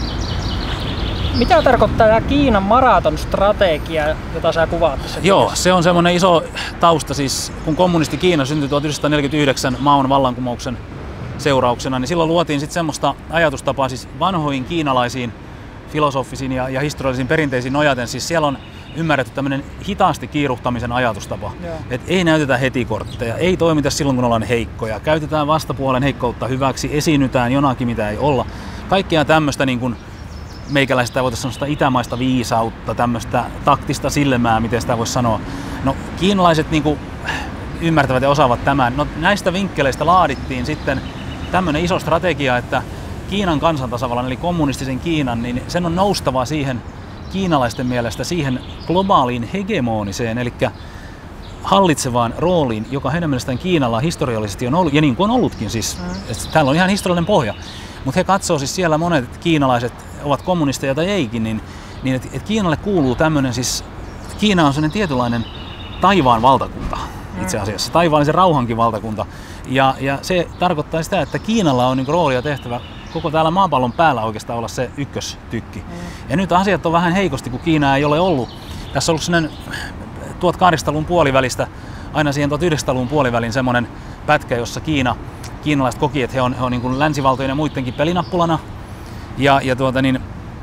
mitä tarkoittaa tämä Kiinan maratonstrategia, jota sä kuvaat tässä? Joo, kirjassa? Se on semmoinen iso tausta, siis kun kommunisti Kiina syntyi tuhatyhdeksänsataaneljäkymmentäyhdeksän Maon vallankumouksen seurauksena, niin silloin luotiin sitten semmoista ajatustapaa siis vanhoihin kiinalaisiin filosofisiin ja, ja historiallisiin perinteisiin nojaten. Siis siellä on ymmärretty tämmöinen hitaasti kiiruhtamisen ajatustapa. Että ei näytetä heti kortteja, ei toimita silloin kun ollaan heikkoja, käytetään vastapuolen heikkoutta hyväksi, esiinnytään jonakin mitä ei olla. Kaikkea tämmöistä niin kuin meikäläistä voitaisiin sanoa sitä itämaista viisautta, tämmöistä taktista silmää, miten sitä voisi sanoa. No kiinalaiset niin kuin ymmärtävät ja osaavat tämän. No näistä vinkkeleistä laadittiin sitten tämmöinen iso strategia, että Kiinan kansantasavallan eli kommunistisen Kiinan, niin sen on noustava siihen kiinalaisten mielestä siihen globaaliin hegemoniseen, eli hallitsevaan rooliin, joka heidän mielestään Kiinalla historiallisesti on ollut, ja niin kuin on ollutkin siis. Mm. Täällä on ihan historiallinen pohja. Mutta he katsoo siis siellä monet kiinalaiset ovat kommunisteja tai eikin, niin, niin että et Kiinalle kuuluu tämmöinen siis, Kiina on sellainen tietynlainen taivaan valtakunta itse asiassa, taivaallisen rauhankin valtakunta. Ja, ja se tarkoittaa sitä, että Kiinalla on niin rooli ja tehtävä koko täällä maapallon päällä oikeastaan olla se ykköstykki. Mm. Ja nyt asiat on vähän heikosti, kun Kiina ei ole ollut. Tässä on ollut sellainen tuhatkahdeksansataaluvun puolivälistä aina siihen tuhatyhdeksänsataaluvun puolivälin semmoinen pätkä, jossa Kiina, kiinalaiset koki, että he on, he on niin kuin länsivaltojen ja muidenkin pelinappulana. Ja, ja tuota niin,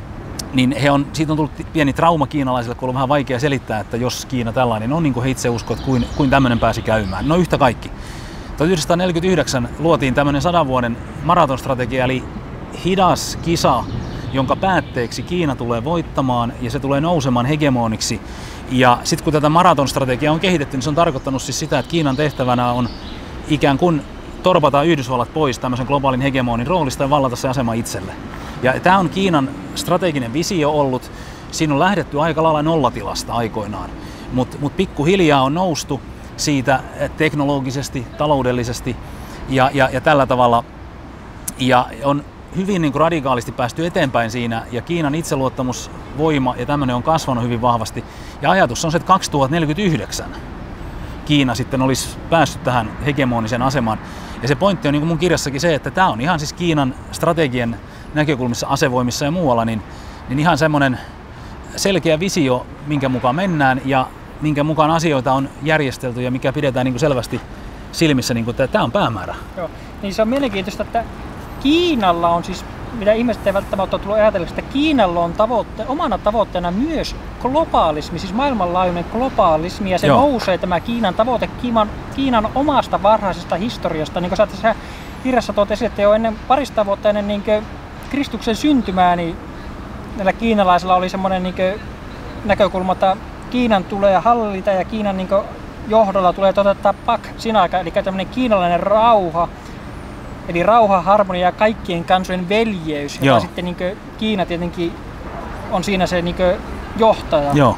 niin he on, siitä on tullut pieni trauma kiinalaisille, kun on vähän vaikea selittää, että jos Kiina tällainen on, niin kuin he itse uskovat, kuin, kuin tämmöinen pääsi käymään. No yhtä kaikki. tuhatyhdeksänsataaneljäkymmentäyhdeksän luotiin tämmöinen sadan vuoden maratonstrategia, eli hidas kisa, jonka päätteeksi Kiina tulee voittamaan ja se tulee nousemaan hegemoniksi. Ja sitten kun tätä maratonstrategiaa on kehitetty, niin se on tarkoittanut siis sitä, että Kiinan tehtävänä on ikään kuin torpata Yhdysvallat pois tämmöisen globaalin hegemonin roolista ja vallata se asema itselle. Ja tämä on Kiinan strateginen visio ollut. Siinä on lähdetty aika lailla nollatilasta aikoinaan, mutta mut pikkuhiljaa on noustu siitä teknologisesti, taloudellisesti ja, ja, ja tällä tavalla. Ja on hyvin niin kuin radikaalisti päästy eteenpäin siinä, ja Kiinan itseluottamus, voima ja tämmöinen on kasvanut hyvin vahvasti. Ja ajatus on se, että kaksituhattaneljäkymmentäyhdeksän Kiina sitten olisi päässyt tähän hegemoniseen asemaan. Ja se pointti on niin kuin mun kirjassakin se, että tämä on ihan siis Kiinan strategian näkökulmissa, asevoimissa ja muualla, niin, niin ihan semmoinen selkeä visio, minkä mukaan mennään ja minkä mukaan asioita on järjestelty ja mikä pidetään niin kuin selvästi silmissä, niin kuin, että tämä on päämäärä. Joo. Niin se on mielenkiintoista, että Kiinalla on siis, mitä ihmiset ei välttämättä ole tullut ajatelleeksi, että Kiinalla on tavoitte, omana tavoitteena myös globaalismi, siis maailmanlaajuinen globaalismi, ja se Joo. nousee tämä Kiinan tavoite Kiinan, Kiinan omasta varhaisesta historiasta. Niin kuin sä tässä kirjassa tuot esille, että jo ennen parista vuotta ennen niin Kristuksen syntymää, niin näillä kiinalaisilla oli semmoinen niin näkökulma, että Kiinan tulee hallita ja Kiinan niin johdolla tulee toteuttaa Pak Sinaka, eli tämmöinen kiinalainen rauha. Eli rauha, harmonia ja kaikkien kansojen veljeys, joka sitten niin kuin, Kiina tietenkin on siinä se niin kuin, johtaja. Joo.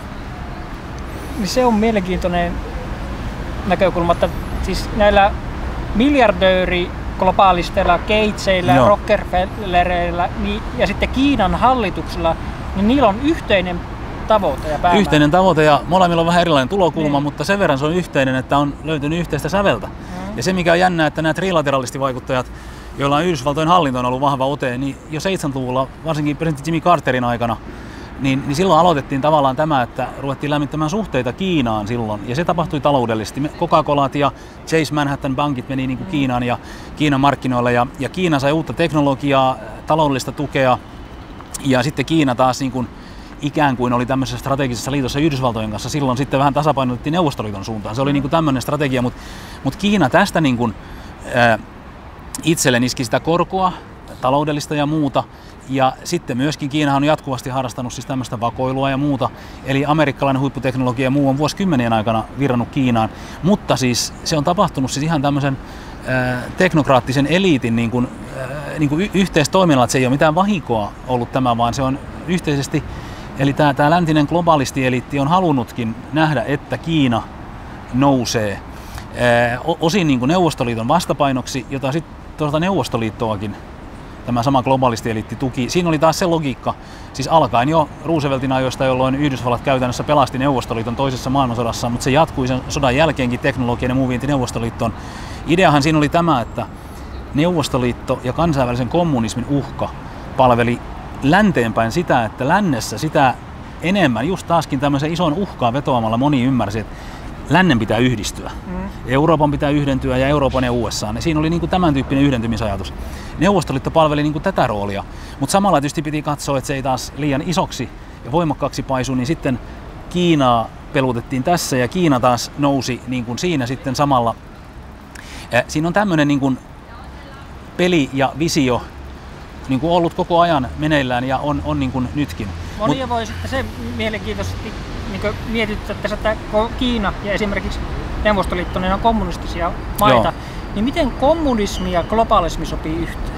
Niin se on mielenkiintoinen näkökulma, että siis näillä miljardööri globaalisteilla, Gateseillä, Rockefellereillä niin, ja sitten Kiinan hallituksella, niin niillä on yhteinen tavoite ja päämäärä. Yhteinen tavoite ja molemmilla on vähän erilainen tulokulma, niin. Mutta sen verran se on yhteinen, että on löytynyt yhteistä säveltä. Mm. Ja se mikä on jännää, että nämä trilateralistivaikuttajat, joilla on Yhdysvaltojen hallinto on ollut vahva ote, niin jo seitsemänkymmentäluvulla, varsinkin presidentti Jimmy Carterin aikana, niin, niin silloin aloitettiin tavallaan tämä, että ruvettiin lämmittämään suhteita Kiinaan silloin. Ja se tapahtui taloudellisesti. Coca-Colat ja Chase Manhattan Bankit meni niin kuin mm. Kiinaan ja Kiinan markkinoille. Ja, ja Kiina sai uutta teknologiaa, taloudellista tukea. Ja sitten Kiina taas niin kuin ikään kuin oli tämmöisessä strategisessa liitossa Yhdysvaltojen kanssa. Silloin sitten vähän tasapainotettiin Neuvostoliiton suuntaan. Se oli niin kuin tämmöinen strategia, mutta, mutta Kiina tästä niin kuin, ää, itselleen iski sitä korkoa, taloudellista ja muuta. Ja sitten myöskin Kiinahan on jatkuvasti harrastanut siis tämmöistä vakoilua ja muuta. Eli amerikkalainen huipputeknologia ja muu on vuosikymmenien aikana virrannut Kiinaan. Mutta siis se on tapahtunut siis ihan tämmöisen äh, teknokraattisen eliitin niin kuin, äh, niin kuin y- yhteistoiminnalla. Että se ei ole mitään vahinkoa ollut tämä, vaan se on yhteisesti. Eli tämä, tämä läntinen globalistieliitti on halunnutkin nähdä, että Kiina nousee äh, osin niin kuin Neuvostoliiton vastapainoksi, jota sitten tuolta Neuvostoliittoakin tämä sama globalistieliitti tuki. Siinä oli taas se logiikka, siis alkaen jo Rooseveltin ajoista, jolloin Yhdysvallat käytännössä pelasti Neuvostoliiton toisessa maailmansodassa, mutta se jatkui sen sodan jälkeenkin teknologian ja muu vienti Neuvostoliittoon. Ideahan siinä oli tämä, että Neuvostoliitto ja kansainvälisen kommunismin uhka palveli länteenpäin sitä, että lännessä sitä enemmän, just taaskin tämmöisen ison uhkaa vetoamalla moni ymmärsi, että lännen pitää yhdistyä. Mm. Euroopan pitää yhdentyä ja Euroopan ja U S A. Siinä oli niin kuin tämän tyyppinen yhdentymisajatus. Neuvostoliitto palveli niin kuin tätä roolia, mutta samalla tietysti piti katsoa, että se ei taas liian isoksi ja voimakkaaksi paisu, niin sitten Kiinaa pelutettiin tässä ja Kiina taas nousi niin kuin siinä sitten samalla. Siinä on tämmöinen niin kuin peli ja visio niin kuin ollut koko ajan meneillään ja on, on niin kuin nytkin. Monia voi sitten se mielenkiintoisesti niin mietityttää, että Kiina ja esimerkiksi Neuvostoliitto niin on kommunistisia maita, Joo. niin miten kommunismi ja globalismi sopii yhteen?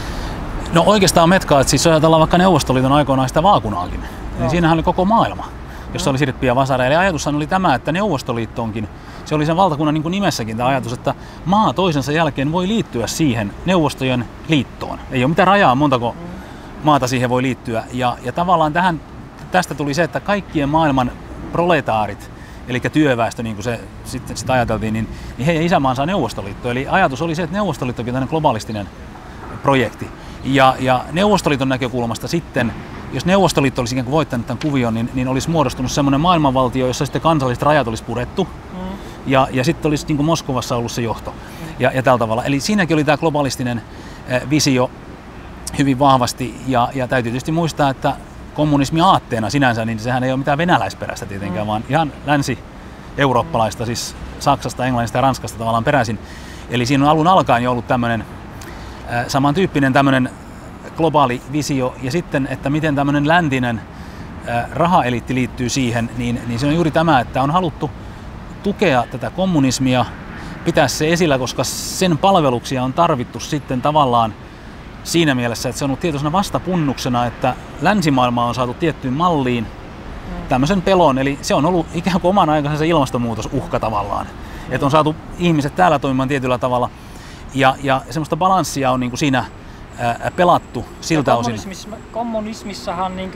No oikeastaan metkaa, että siis ajatellaan vaikka Neuvostoliiton aikoinaan sitä vaakunaakin, niin siinähän oli koko maailma, jossa oli sirppi ja vasara. Eli ajatushan oli tämä, että Neuvostoliittoonkin, se oli sen valtakunnan niin kuin nimessäkin tämä ajatus, että maa toisensa jälkeen voi liittyä siihen Neuvostojen liittoon. Ei ole mitään rajaa, montako maata siihen voi liittyä. Ja, ja tavallaan tähän, tästä tuli se, että kaikkien maailman proletaarit, eli työväestö, niin kuin se sitten sitä ajateltiin, niin, niin heidän isämaansa on Neuvostoliitto. Eli ajatus oli se, että Neuvostoliittokin on tämmöinen globalistinen projekti. Ja, ja Neuvostoliiton näkökulmasta sitten, jos Neuvostoliitto olisi ikään kuin voittanut tämän kuvion, niin, niin olisi muodostunut semmoinen maailmanvaltio, jossa sitten kansalliset rajat olisi purettu. Mm. Ja, ja sitten olisi niin kuin Moskovassa ollut se johto. Mm. Ja, ja tällä tavalla. Eli siinäkin oli tämä globalistinen äh, visio hyvin vahvasti. Ja, ja täytyy tietysti muistaa, että kommunismi aatteena sinänsä, niin sehän ei ole mitään venäläisperäistä tietenkään, mm. vaan ihan länsi-eurooppalaista, siis Saksasta, Englannista ja Ranskasta tavallaan peräisin. Eli siinä on alun alkaen jo ollut tämmöinen äh, samantyyppinen tämmöinen globaali visio, ja sitten, että miten tämmöinen läntinen äh, rahaeliitti liittyy siihen, niin, niin se on juuri tämä, että on haluttu tukea tätä kommunismia, pitää se esillä, koska sen palveluksia on tarvittu sitten tavallaan siinä mielessä, että se on ollut tietoisena vastapunnuksena, että länsimaailma on saatu tiettyyn malliin tämmöisen pelon, eli se on ollut ikään kuin oman aikansa ilmastonmuutosuhka tavallaan. Että on saatu ihmiset täällä toimimaan tietyllä tavalla, ja, ja semmoista balanssia on niin kuin siinä ää, pelattu siltä ja osin. Kommunismissa, kommunismissahan niin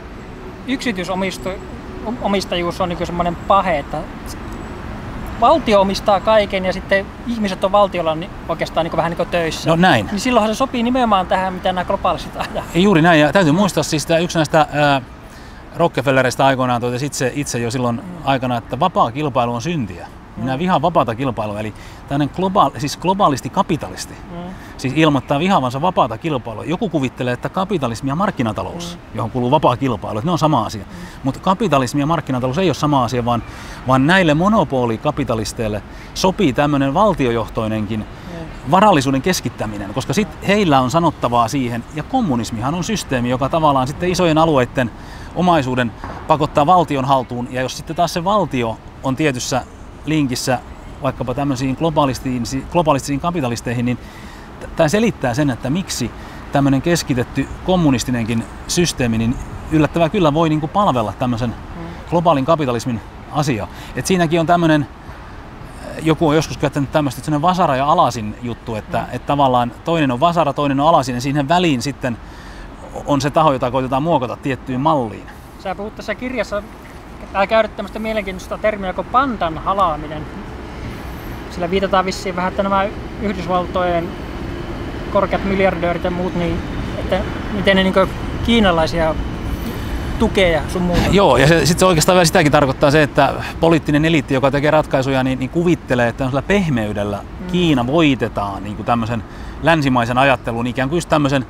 yksityisomistajuus on niin semmoinen pahe, että valtio omistaa kaiken ja sitten ihmiset on valtiolla niin oikeastaan niin vähän niin kuin töissä. No näin. Niin silloinhan se sopii nimenomaan tähän, mitä nämä globaaliset ajaa. Juuri näin, ja täytyy muistaa siis tämä yksi näistä ää, Rockefellerista aikoinaan totesi itse, itse jo silloin mm. aikana, että vapaa kilpailu on syntiä. Mm. Minä vihaan vapaata kilpailua, eli tämmöinen globaali, siis globaalisti kapitalisti mm. siis ilmoittaa vihaavansa vapaata kilpailua. Joku kuvittelee, että kapitalismi ja markkinatalous, mm. johon kuuluu vapaa kilpailu, että ne on sama asia. Mm. Mutta kapitalismi ja markkinatalous ei ole sama asia, vaan, vaan näille monopolikapitalisteille sopii tämmöinen valtiojohtoinenkin mm. varallisuuden keskittäminen, koska sit heillä on sanottavaa siihen, ja kommunismihan on systeemi, joka tavallaan sitten isojen alueiden omaisuuden pakottaa valtion haltuun, ja jos sitten taas se valtio on tietyssä linkissä vaikkapa tämmöisiin globalistisiin, globalistisiin kapitalisteihin, niin tämä selittää sen, että miksi tämmöinen keskitetty kommunistinenkin systeemi niin yllättävää kyllä voi niin kuin palvella tämmöisen globaalin kapitalismin asiaa. Et siinäkin on tämmöinen, joku on joskus käyttänyt tämmöistä, että vasara ja alasin juttu, että, että tavallaan toinen on vasara, toinen on alasin, ja siihen väliin sitten on se taho, jota koitetaan muokata tiettyyn malliin. Sä puhut tässä kirjassa, älä käydä tämmöistä mielenkiintoista termiä kuin pandan halaaminen. Sillä viitataan vissiin vähän, että nämä Yhdysvaltojen korkeat miljardöörit ja muut, niin että miten ne niin kiinalaisia tukee sun muuta. Joo, ja sitten se oikeastaan vielä sitäkin tarkoittaa se, että poliittinen eliitti, joka tekee ratkaisuja, niin, niin kuvittelee, että tämmöisellä pehmeydellä mm. Kiina voitetaan niin kuin tämmöisen länsimaisen ajattelun, ikään kuin just tämmöisen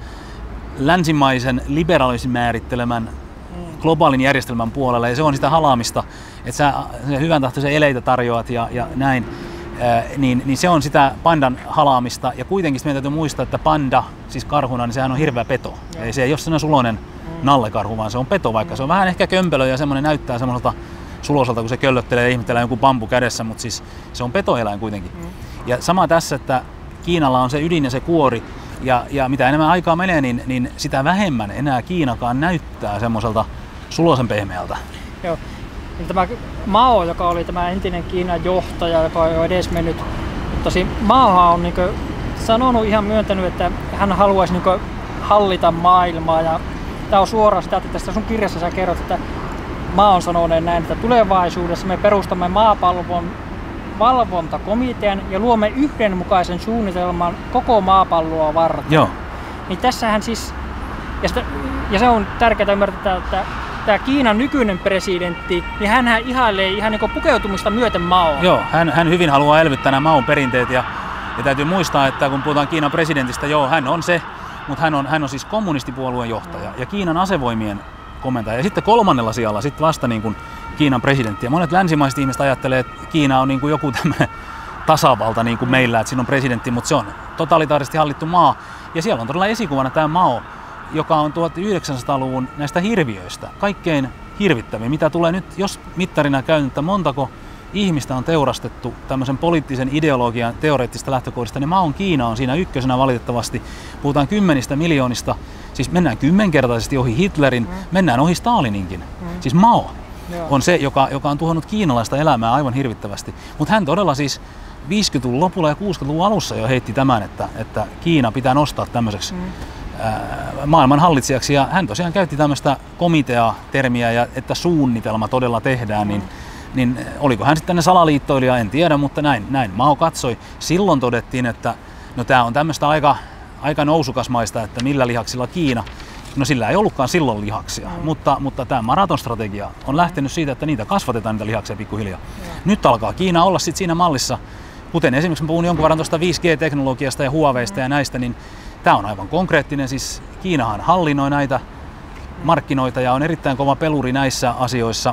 länsimaisen liberalismin määrittelemän globaalin järjestelmän puolella, ja se on sitä halaamista, että sä, sä hyvän tahtoisen eleitä tarjoat ja, ja näin, ää, niin, niin se on sitä pandan halaamista, ja kuitenkin meidän täytyy muistaa, että panda, siis karhuna, niin sehän on hirveä peto. Eli se ei ole sellainen suloinen mm. nallekarhu, vaan se on peto, vaikka mm. se on vähän ehkä kömpelö ja semmoinen näyttää semmoiselta suloiselta, kun se köllöttelee ja ihmettelee joku bambu kädessä, mutta siis se on petoeläin kuitenkin. Mm. Ja sama tässä, että Kiinalla on se ydin ja se kuori, ja, ja mitä enemmän aikaa menee, niin, niin sitä vähemmän enää Kiinakaan näyttää semmoiselta suloisen pehmeältä. Joo. Tämä Mao, joka oli tämä entinen Kiinan johtaja, joka on jo edesmennyt, mutta Mao on niin sanonut, ihan myöntänyt, että hän haluaisi niin hallita maailmaa. Ja tämä on suoraan sitä, että tässä sun kirjassa sä kerrot, että Mao on sanonut näin, että tulevaisuudessa me perustamme maapallon valvontakomitean ja luomme yhdenmukaisen suunnitelman koko maapalloa varten. Joo. Niin tässähän siis, ja, sitä, ja se on tärkeää ymmärtää, että tämä Kiinan nykyinen presidentti, niin hänhän ihailee ihan niin kuin pukeutumista myöten Maoa. Joo, hän, hän hyvin haluaa elvyttää nämä Maon perinteet, ja, ja täytyy muistaa, että kun puhutaan Kiinan presidentistä, joo, hän on se, mutta hän on, hän on siis kommunistipuolueen johtaja ja Kiinan asevoimien komentaja. Ja sitten kolmannella sijalla sitten vasta niin kuin Kiinan presidentti. Ja monet länsimaiset ihmiset ajattelee, että Kiina on niin kuin joku tämmöinen tasavalta niin kuin meillä, että siinä on presidentti, mutta se on totalitaarisesti hallittu maa. Ja siellä on todella esikuvana tämä Mao, joka on tuhatyhdeksänsataaluvun näistä hirviöistä kaikkein hirvittävin. Mitä tulee nyt, jos mittarina käy, että montako ihmistä on teurastettu tämmöisen poliittisen ideologian teoreettista lähtökohdista, niin Maon Kiina on siinä ykkösenä valitettavasti. Puhutaan kymmenistä miljoonista, siis mennään kymmenkertaisesti ohi Hitlerin, mm. mennään ohi Stalininkin. Mm. Siis Mao Joo. on se, joka, joka on tuhannut kiinalaista elämää aivan hirvittävästi. Mutta hän todella siis viisikymmentäluvun lopulla ja kuusikymmentäluvun alussa jo heitti tämän, että, että Kiina pitää nostaa tämmöiseksi mm. maailman hallitsijaksi, ja hän tosiaan käytti tämmöistä komitea-termiä, ja että suunnitelma todella tehdään, niin, niin oliko hän sitten ne salaliittoilija, en tiedä, mutta näin, näin Mao katsoi. Silloin todettiin, että no tämä on tämmöistä aika, aika nousukasmaista, että millä lihaksilla Kiina. No sillä ei ollutkaan silloin lihaksia, mm. mutta, mutta tämä maratonstrategia on lähtenyt siitä, että niitä kasvatetaan niitä lihaksia pikkuhiljaa. Mm. Nyt alkaa Kiina olla sitten siinä mallissa, kuten esimerkiksi mä puhun jonkun verran tuosta viisi G-teknologiasta ja Huaweista mm. ja näistä, niin tämä on aivan konkreettinen, siis Kiinahan hallinnoi näitä markkinoita ja on erittäin kova peluri näissä asioissa.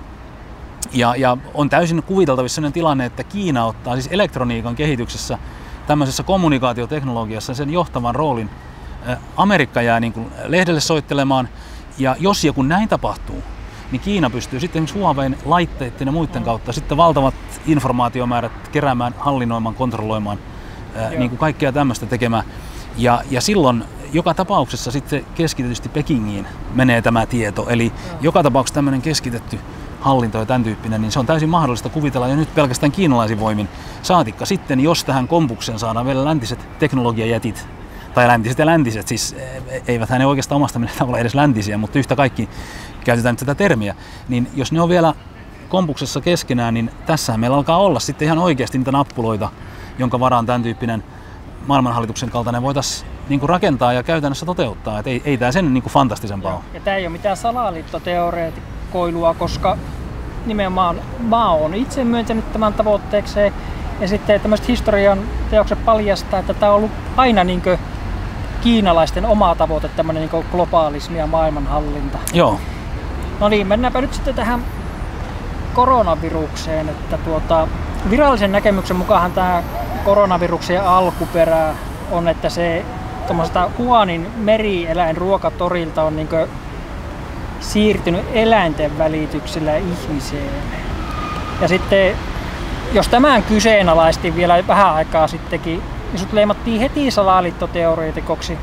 Ja, ja on täysin kuviteltavissa sellainen tilanne, että Kiina ottaa siis elektroniikan kehityksessä, tämmöisessä kommunikaatioteknologiassa sen johtavan roolin. Amerikka jää niin kuin lehdelle soittelemaan, ja jos ja kun näin tapahtuu, niin Kiina pystyy sitten esimerkiksi Huawein laitteiden ja muiden kautta sitten valtavat informaatiomäärät keräämään, hallinnoimaan, kontrolloimaan, ää, niin kuin kaikkea tämmöistä tekemään. Ja, ja silloin joka tapauksessa sitten keskitetysti Pekingiin menee tämä tieto, eli Joo. joka tapauksessa tämmöinen keskitetty hallinto ja tämän tyyppinen, niin se on täysin mahdollista kuvitella jo nyt pelkästään kiinalaisin voimin. Saatikka sitten, jos tähän kompukseen saadaan vielä läntiset teknologiajätit tai läntiset ja läntiset, siis eivät ne oikeastaan omasta mielestä ole edes läntisiä, mutta yhtä kaikki käytetään nyt tätä termiä, niin jos ne on vielä kompuksessa keskenään, niin tässähän meillä alkaa olla sitten ihan oikeasti niitä nappuloita, jonka varaan tämän tyyppinen maailmanhallituksen kaltainen voitaisiin niin kuin rakentaa ja käytännössä toteuttaa. Et ei, ei tämä sen niin kuin fantastisempaa ole. Ja tämä ei ole mitään salaliittoteoreetikoilua, koska nimenomaan maa on itse myöntänyt tämän tavoitteekseen. Ja sitten tämmöiset historian teokset paljastaa, että tämä on ollut aina niin kuin kiinalaisten oma tavoite, tämmöinen niin kuin globaalismi ja maailmanhallinta. Joo. No niin, mennäänpä nyt sitten tähän koronavirukseen. Että tuota, virallisen näkemyksen mukaan tämä koronaviruksen alkuperä on, että se tuommoista Wuhanin merieläinruokatorilta on niin kuin siirtynyt eläinten välityksellä ihmiseen. Ja sitten, jos tämän kyseenalaistiin vielä vähän aikaa sittenkin, niin sut leimattiin heti salaliittoteoreetikoksi.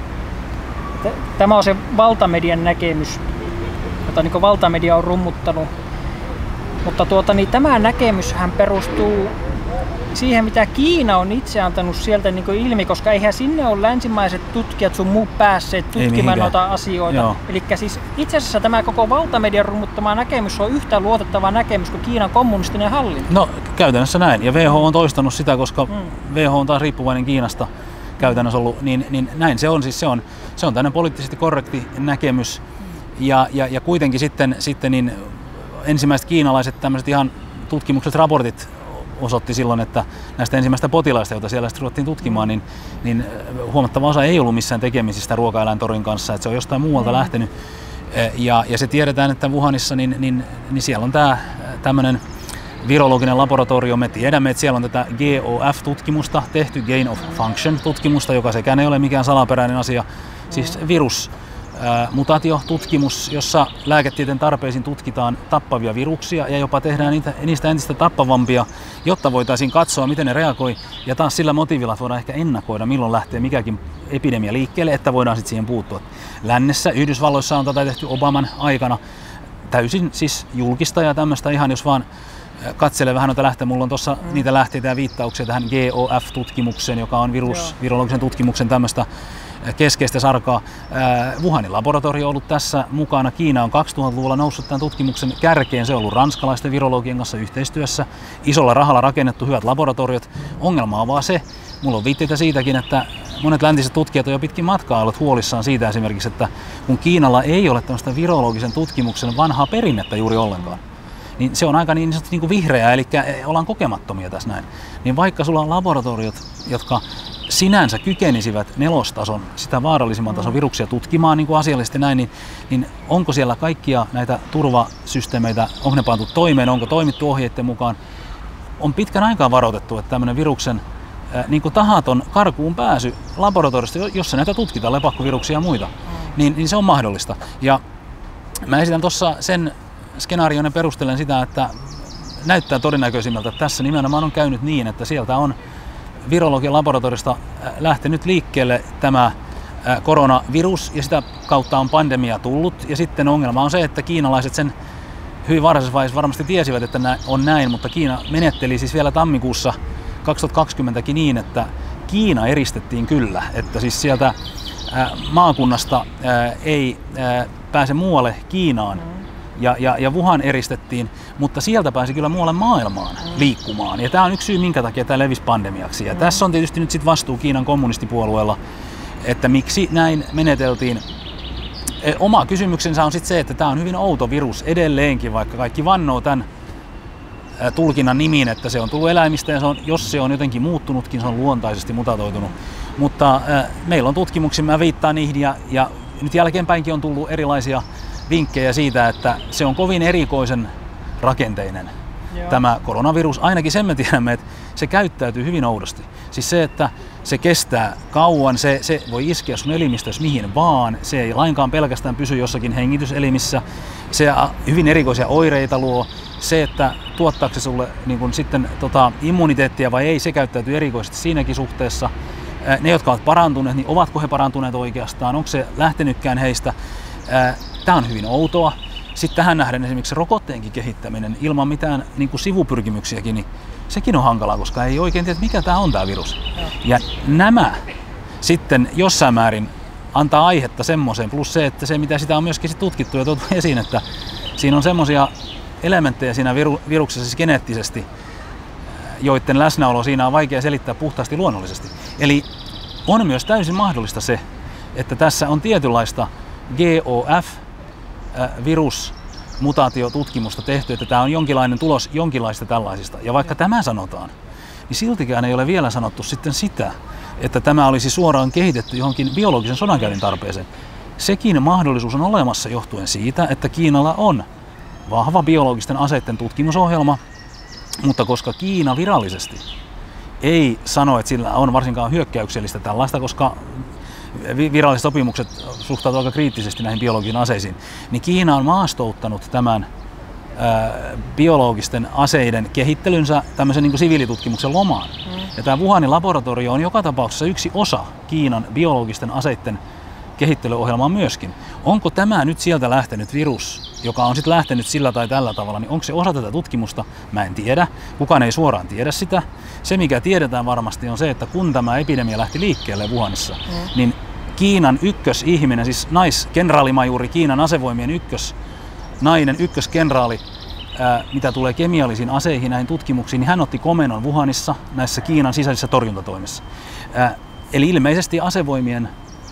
Tämä on se valtamedian näkemys, jota niin valtamedia on rummuttanut. Mutta tuota, niin tämä näkemyshän perustuu siihen, mitä Kiina on itse antanut sieltä niin kuin ilmi, koska eihän sinne ole länsimaiset tutkijat sun muu päässeet tutkimaan noita asioita. Eli siis itse asiassa tämä koko valtamedian rummuttama näkemys on yhtä luotettava näkemys kuin Kiinan kommunistinen hallinto. No käytännössä näin, ja W H O on toistanut sitä, koska hmm. W H O on taas riippuvainen Kiinasta käytännössä ollut, niin, niin näin se on. Siis se on, se on tämmöinen poliittisesti korrekti näkemys, hmm. ja, ja, ja kuitenkin sitten, sitten niin ensimmäiset kiinalaiset tämmöiset ihan tutkimukset, raportit osoitti silloin, että näistä ensimmäistä potilaista, joita siellä ruvettiin tutkimaan, niin, niin huomattava osa ei ollut missään tekemisistä ruokaeläintorin kanssa, että se on jostain muualta mm. lähtenyt. Ja, ja se tiedetään, että Wuhanissa, niin, niin, niin siellä on tämä tämmöinen virologinen laboratorio. Me tiedämme, että siellä on tätä G O F-tutkimusta tehty, Gain of Function-tutkimusta, joka sekään ei ole mikään salaperäinen asia, siis virus. Mutaatiotutkimus, jossa lääketieteen tarpeisiin tutkitaan tappavia viruksia ja jopa tehdään niitä, niistä entistä tappavampia, jotta voitaisiin katsoa, miten ne reagoi. Ja taas sillä motiivilla voidaan ehkä ennakoida, milloin lähtee mikäkin epidemia liikkeelle, että voidaan sitten siihen puuttua. Lännessä, Yhdysvalloissa on tätä tehty Obaman aikana täysin siis julkista ja tämmöistä ihan, jos vaan katselee vähän noita lähteä. Mulla on tuossa mm. niitä lähteitä ja viittauksia tähän G O F-tutkimukseen, joka on virus, virologisen tutkimuksen tämmöistä keskeistä sarkaa. Wuhanin laboratorio on ollut tässä mukana. Kiina on kaksituhattaluvulla noussut tämän tutkimuksen kärkeen. Se on ollut ranskalaisten virologien kanssa yhteistyössä. Isolla rahalla rakennettu hyvät laboratoriot. Ongelma on vaan se, mulla on viitteitä siitäkin, että monet läntiset tutkijat on jo pitkin matkaa ollut huolissaan siitä esimerkiksi, että kun Kiinalla ei ole tämmöistä virologisen tutkimuksen vanhaa perinnettä juuri ollenkaan, niin se on aika niin, niin kuin vihreää, eli ollaan kokemattomia tässä näin. Niin vaikka sulla on laboratoriot, jotka sinänsä kykenisivät nelostason, sitä vaarallisimman tason viruksia tutkimaan niin kuin asiallisesti näin, niin, niin onko siellä kaikkia näitä turvasysteemeitä, onko ne pantu toimeen, onko toimittu ohjeiden mukaan? On pitkän aikaa varoitettu, että tämmöinen viruksen äh, niin kuin tahaton karkuun pääsy laboratoriosta, jossa näitä tutkitaan, lepakkoviruksia ja muita, niin, niin se on mahdollista. Ja mä esitän tuossa sen skenaarioiden perustellen sitä, että näyttää todennäköisimmältä, että tässä nimenomaan on käynyt niin, että sieltä on virologian laboratoriosta lähtenyt liikkeelle tämä koronavirus ja sitä kautta on pandemia tullut. Ja sitten ongelma on se, että kiinalaiset sen hyvin varhaisessa vaiheessa varmasti tiesivät, että on näin, mutta Kiina menetteli siis vielä tammikuussa kaksituhattakaksikymmentäkin niin, että Kiina eristettiin kyllä, että siis sieltä maakunnasta ei pääse muualle Kiinaan. Ja, ja, ja Wuhan eristettiin, mutta sieltä pääsi kyllä muualle maailmaan liikkumaan. Ja tämä on yksi syy, minkä takia tämä levisi pandemiaksi. Ja mm. tässä on tietysti nyt sit vastuu Kiinan kommunistipuolueella, että miksi näin meneteltiin. E, oma kysymyksensä on sitten se, että tämä on hyvin outo virus edelleenkin, vaikka kaikki vannoo tämän ä, tulkinnan nimiin, että se on tullut eläimistä ja se on, jos se on jotenkin muuttunutkin, se on luontaisesti mutatoitunut. Mutta ä, meillä on tutkimuksia, mä viittaan niihin ja, ja nyt jälkeenpäinkin on tullut erilaisia vinkkejä siitä, että se on kovin erikoisen rakenteinen. Joo. Tämä koronavirus. Ainakin sen me tiedämme, että se käyttäytyy hyvin oudosti. Siis se, että se kestää kauan, se, se voi iskeä sun elimistössä mihin vaan, se ei lainkaan pelkästään pysy jossakin hengityselimissä, se hyvin erikoisia oireita luo, se, että tuottaako se sulle niin kun sitten tota, immuniteettia vai ei, se käyttäytyy erikoisesti siinäkin suhteessa. Ne, jotka ovat parantuneet, niin ovatko he parantuneet oikeastaan, onko se lähtenytkään heistä? Tämä on hyvin outoa. Sitten tähän nähden esimerkiksi rokotteenkin kehittäminen ilman mitään niin kuin sivupyrkimyksiäkin, niin sekin on hankalaa, koska ei oikein tiedä, mikä tämä on tämä virus. Ja, ja nämä sitten jossain määrin antaa aihetta semmoiseen, plus se, että se mitä sitä on myöskin sit tutkittu ja tuotu esiin, että siinä on semmoisia elementtejä siinä viru, viruksessa siis geneettisesti, joiden läsnäolo siinä on vaikea selittää puhtaasti luonnollisesti. Eli on myös täysin mahdollista se, että tässä on tietynlaista G O F-virusmutaatiotutkimusta tehty, että tämä on jonkinlainen tulos jonkinlaista tällaisista. Ja vaikka tämä sanotaan, niin siltikään ei ole vielä sanottu sitten sitä, että tämä olisi suoraan kehitetty johonkin biologisen sodankäynnin tarpeeseen. Sekin mahdollisuus on olemassa johtuen siitä, että Kiinalla on vahva biologisten aseiden tutkimusohjelma, mutta koska Kiina virallisesti ei sano, että sillä on varsinkaan hyökkäyksellistä tällaista, koska viralliset sopimukset suhtautuvat aika kriittisesti näihin biologisiin aseisiin, niin Kiina on maastouttanut tämän ää, biologisten aseiden kehittelynsä tämmöisen niin kuin siviilitutkimuksen lomaan. Mm. Ja tämä Wuhanin laboratorio on joka tapauksessa yksi osa Kiinan biologisten aseiden kehittelyohjelmaa myöskin. Onko tämä nyt sieltä lähtenyt virus, joka on sitten lähtenyt sillä tai tällä tavalla, niin onko se osa tätä tutkimusta? Mä en tiedä. Kukaan ei suoraan tiedä sitä. Se, mikä tiedetään varmasti, on se, että kun tämä epidemia lähti liikkeelle Wuhanissa, mm. niin Kiinan ykkösihminen, siis naiskenraalimajuri, Kiinan asevoimien ykkös, nainen, ykköskenraali, ää, mitä tulee kemiallisiin aseihin, näihin tutkimuksiin, niin hän otti komennon Wuhanissa näissä Kiinan sisäisissä torjuntatoimissa. Ää, eli ilmeisesti asevoimien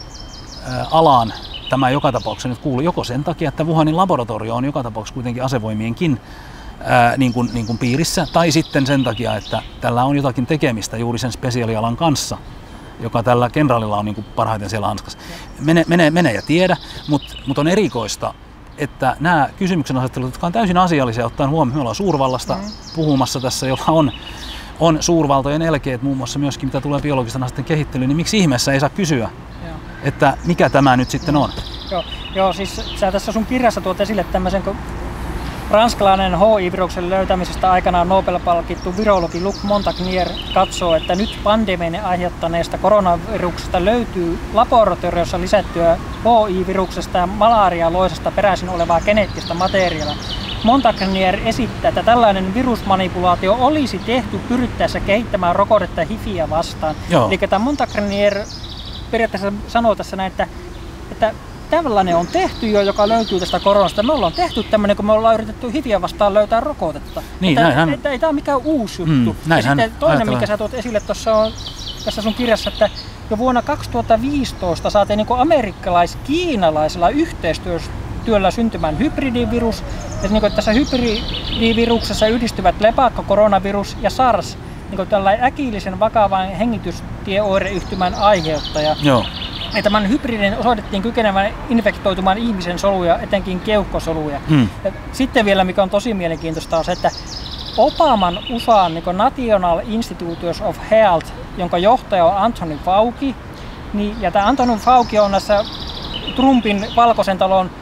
ää, alaan tämä joka tapauksessa nyt kuuluu joko sen takia, että Wuhanin laboratorio on joka tapauksessa kuitenkin asevoimienkin ää, niin kuin, niin kuin piirissä, tai sitten sen takia, että tällä on jotakin tekemistä juuri sen spesiaalialan kanssa, joka tällä kenraalilla on niin kuin parhaiten siellä hanskassa. Mene, mene, mene ja tiedä, mutta mut on erikoista, että nämä kysymyksen asettelut, jotka on täysin asiallisia, ottaen huomioon, me ollaan suurvallasta mm. puhumassa tässä, jolla on, on suurvaltojen elkeet muun muassa myöskin, mitä tulee biologisten aseiden kehittelyyn, niin miksi ihmeessä ei saa kysyä, Joo. että mikä tämä nyt sitten on? Joo, Joo siis sä tässä sun kirjassa tuot esille tämmöisen, kun ranskalainen H I-viruksen löytämisestä aikanaan Nobel-palkittu virologi Luc Montagnier katsoo, että nyt pandemian aiheuttaneesta koronaviruksesta löytyy laboratoriossa lisättyä H I-viruksesta ja malaria-loisesta peräisin olevaa geneettistä materiaalia. Montagnier esittää, että tällainen virusmanipulaatio olisi tehty pyrittäessä kehittämään rokotetta H I V Iä vastaan. Joo. Eli tämä Montagnier periaatteessa sanoo tässä näin, että, että tällainen on tehty jo, joka löytyy tästä koronasta. Me ollaan tehty tämmöinen, kun me ollaan yritetty H I V Iä vastaan löytää rokotetta. Niin, että, näinhän, että ei tämä ole mikään uusi juttu. Mm, ja sitten toinen, mikä sä tuot esille tuossa on tässä sun kirjassa, että jo vuonna kaksituhattaviisitoista saatiin niin amerikkalais-kiinalaisella yhteistyöllä syntymään hybridivirus. Ja niin kuin tässä hybridiviruksessa yhdistyvät lepakko, koronavirus ja SARS, niin kuin tällainen äkillisen vakavan hengitystieoireyhtymän aiheuttaja. Joo. Ja tämän hybridin osoitettiin kykenevän infektoitumaan ihmisen soluja, etenkin keuhkosoluja. Hmm. Ja sitten vielä, mikä on tosi mielenkiintoista, on se, että Obaman U S A niin National Institutes of Health, jonka johtaja on Anthony Fauci, niin, ja tämä Anthony Fauci on näissä Trumpin Valkoisen talon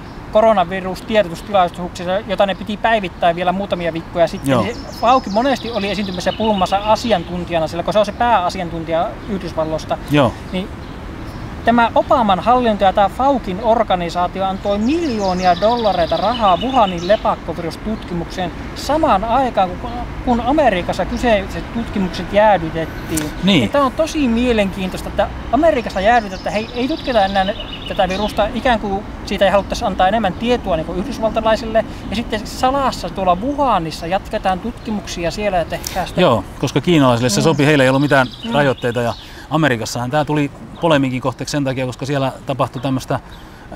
koronavirustiedotustilaisuuksissa, jota ne piti päivittää vielä muutamia viikkoja sitten. Niin Fauci monesti oli esiintymässä puhumassa asiantuntijana, sillä kun se on se pääasiantuntija Yhdysvalloista. Joo. Niin tämä Obaman hallinto ja tämä Faucin organisaatio antoi miljoonia dollareita rahaa Wuhanin lepakkovirustutkimukseen samaan aikaan, kun Amerikassa kyseiset tutkimukset jäädytettiin. Niin. Niin tämä on tosi mielenkiintoista, että Amerikassa jäädytetään, että hei, ei tutkita enää tätä virusta, ikään kuin siitä ei haluttaisi antaa enemmän tietoa niin kuin yhdysvaltalaisille. Ja sitten salassa tuolla Wuhanissa jatketaan tutkimuksia siellä ja tehdään sitä. Joo, koska kiinalaisille se mm. sopi, heillä ei ollut mitään mm. rajoitteita. Ja Amerikassahan tämä tuli polemiikin kohteeksi sen takia, koska siellä tapahtui tämmöistä äh,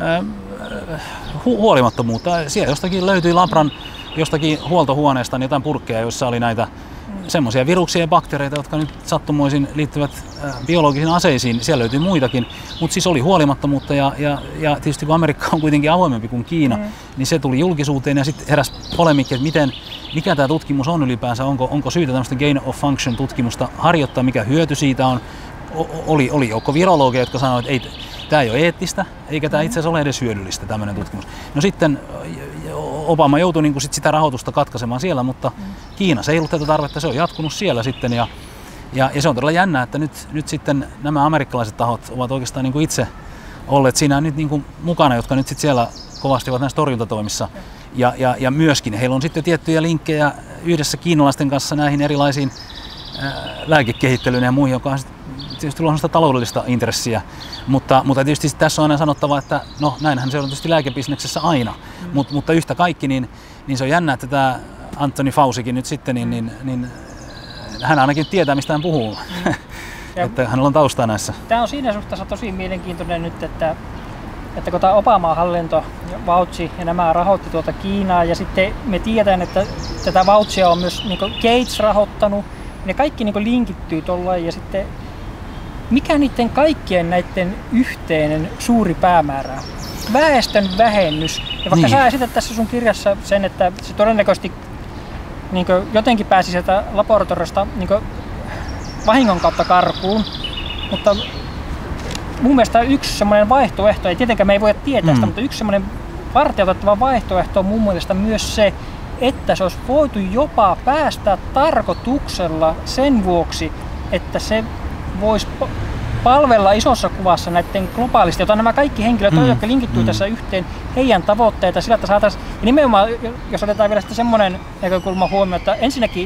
hu- huolimattomuutta. Siellä jostakin löytyi labran jostakin huoltohuoneesta jotain purkkeja, joissa oli näitä mm. semmoisia viruksia ja bakteereita, jotka nyt sattumoisin liittyvät äh, biologisiin aseisiin. Siellä löytyi muitakin, mutta siis oli huolimattomuutta ja, ja, ja tietysti kun Amerikka on kuitenkin avoimempi kuin Kiina, mm. niin se tuli julkisuuteen ja sitten heräsi polemiikki, että miten, mikä tämä tutkimus on ylipäänsä, onko, onko syytä tämmöistä gain of function tutkimusta harjoittaa, mikä hyöty siitä on. Oli, oli joukko virologeja, jotka sanoivat, että ei, tämä ei ole eettistä, eikä tämä itse asiassa ole edes hyödyllistä tämmöinen tutkimus. No sitten Obama joutui niin kuin sit sitä rahoitusta katkaisemaan siellä, mutta mm. Kiinassa ei ollut tätä tarvetta, se on jatkunut siellä sitten. Ja, ja, ja se on todella jännää, että nyt, nyt sitten nämä amerikkalaiset tahot ovat oikeastaan niin kuin itse olleet siinä nyt niin kuin mukana, jotka nyt sitten siellä kovasti ovat näissä torjuntatoimissa. Ja, ja, ja myöskin heillä on sitten tiettyjä linkkejä yhdessä kiinalaisten kanssa näihin erilaisiin ää, lääkekehittelyyn ja muihin, joka on tietysti on sitä taloudellista intressiä, mutta, mutta tietysti tässä on aina sanottava, että no näinhän se on tietysti lääkebisneksessä aina, mm. Mut, mutta yhtä kaikki, niin, niin se on jännä, että tämä Anthony Faucikin nyt sitten, niin, niin, niin hän ainakin tietää, mistä hän puhuu, mm. että hänellä on taustaa näissä. Tämä on siinä suhteessa tosi mielenkiintoinen nyt, että, että kun tämä Obaman hallinto, Fauci ja nämä rahoitti tuota Kiinaa, ja sitten me tiedetään, että tätä Faucia on myös niin kuin Gates rahoittanut, ne kaikki niin kuin linkittyy tuollain, ja sitten mikä niiden kaikkien näiden yhteinen suuri päämäärä on? Väestön vähennys. Ja vaikka niin. Sä esität tässä sun kirjassa sen, että se todennäköisesti niin kuin jotenkin pääsi sieltä laboratoriosta niin kuin vahingon kautta karkuun, mutta mun mielestä yksi semmoinen vaihtoehto, ei tietenkään me ei voida tietää sitä, mm. mutta yksi semmoinen varteutettava vaihtoehto on mun mielestä myös se, että se olisi voitu jopa päästä tarkoituksella sen vuoksi, että se voisi palvella isossa kuvassa näiden globaalisti, joita nämä kaikki henkilöt, mm. jotka linkittyy mm. tässä yhteen, heidän tavoitteita sillä, että saataisiin, ja nimenomaan, jos otetaan vielä sitten semmoinen näkökulma huomioon, että ensinnäkin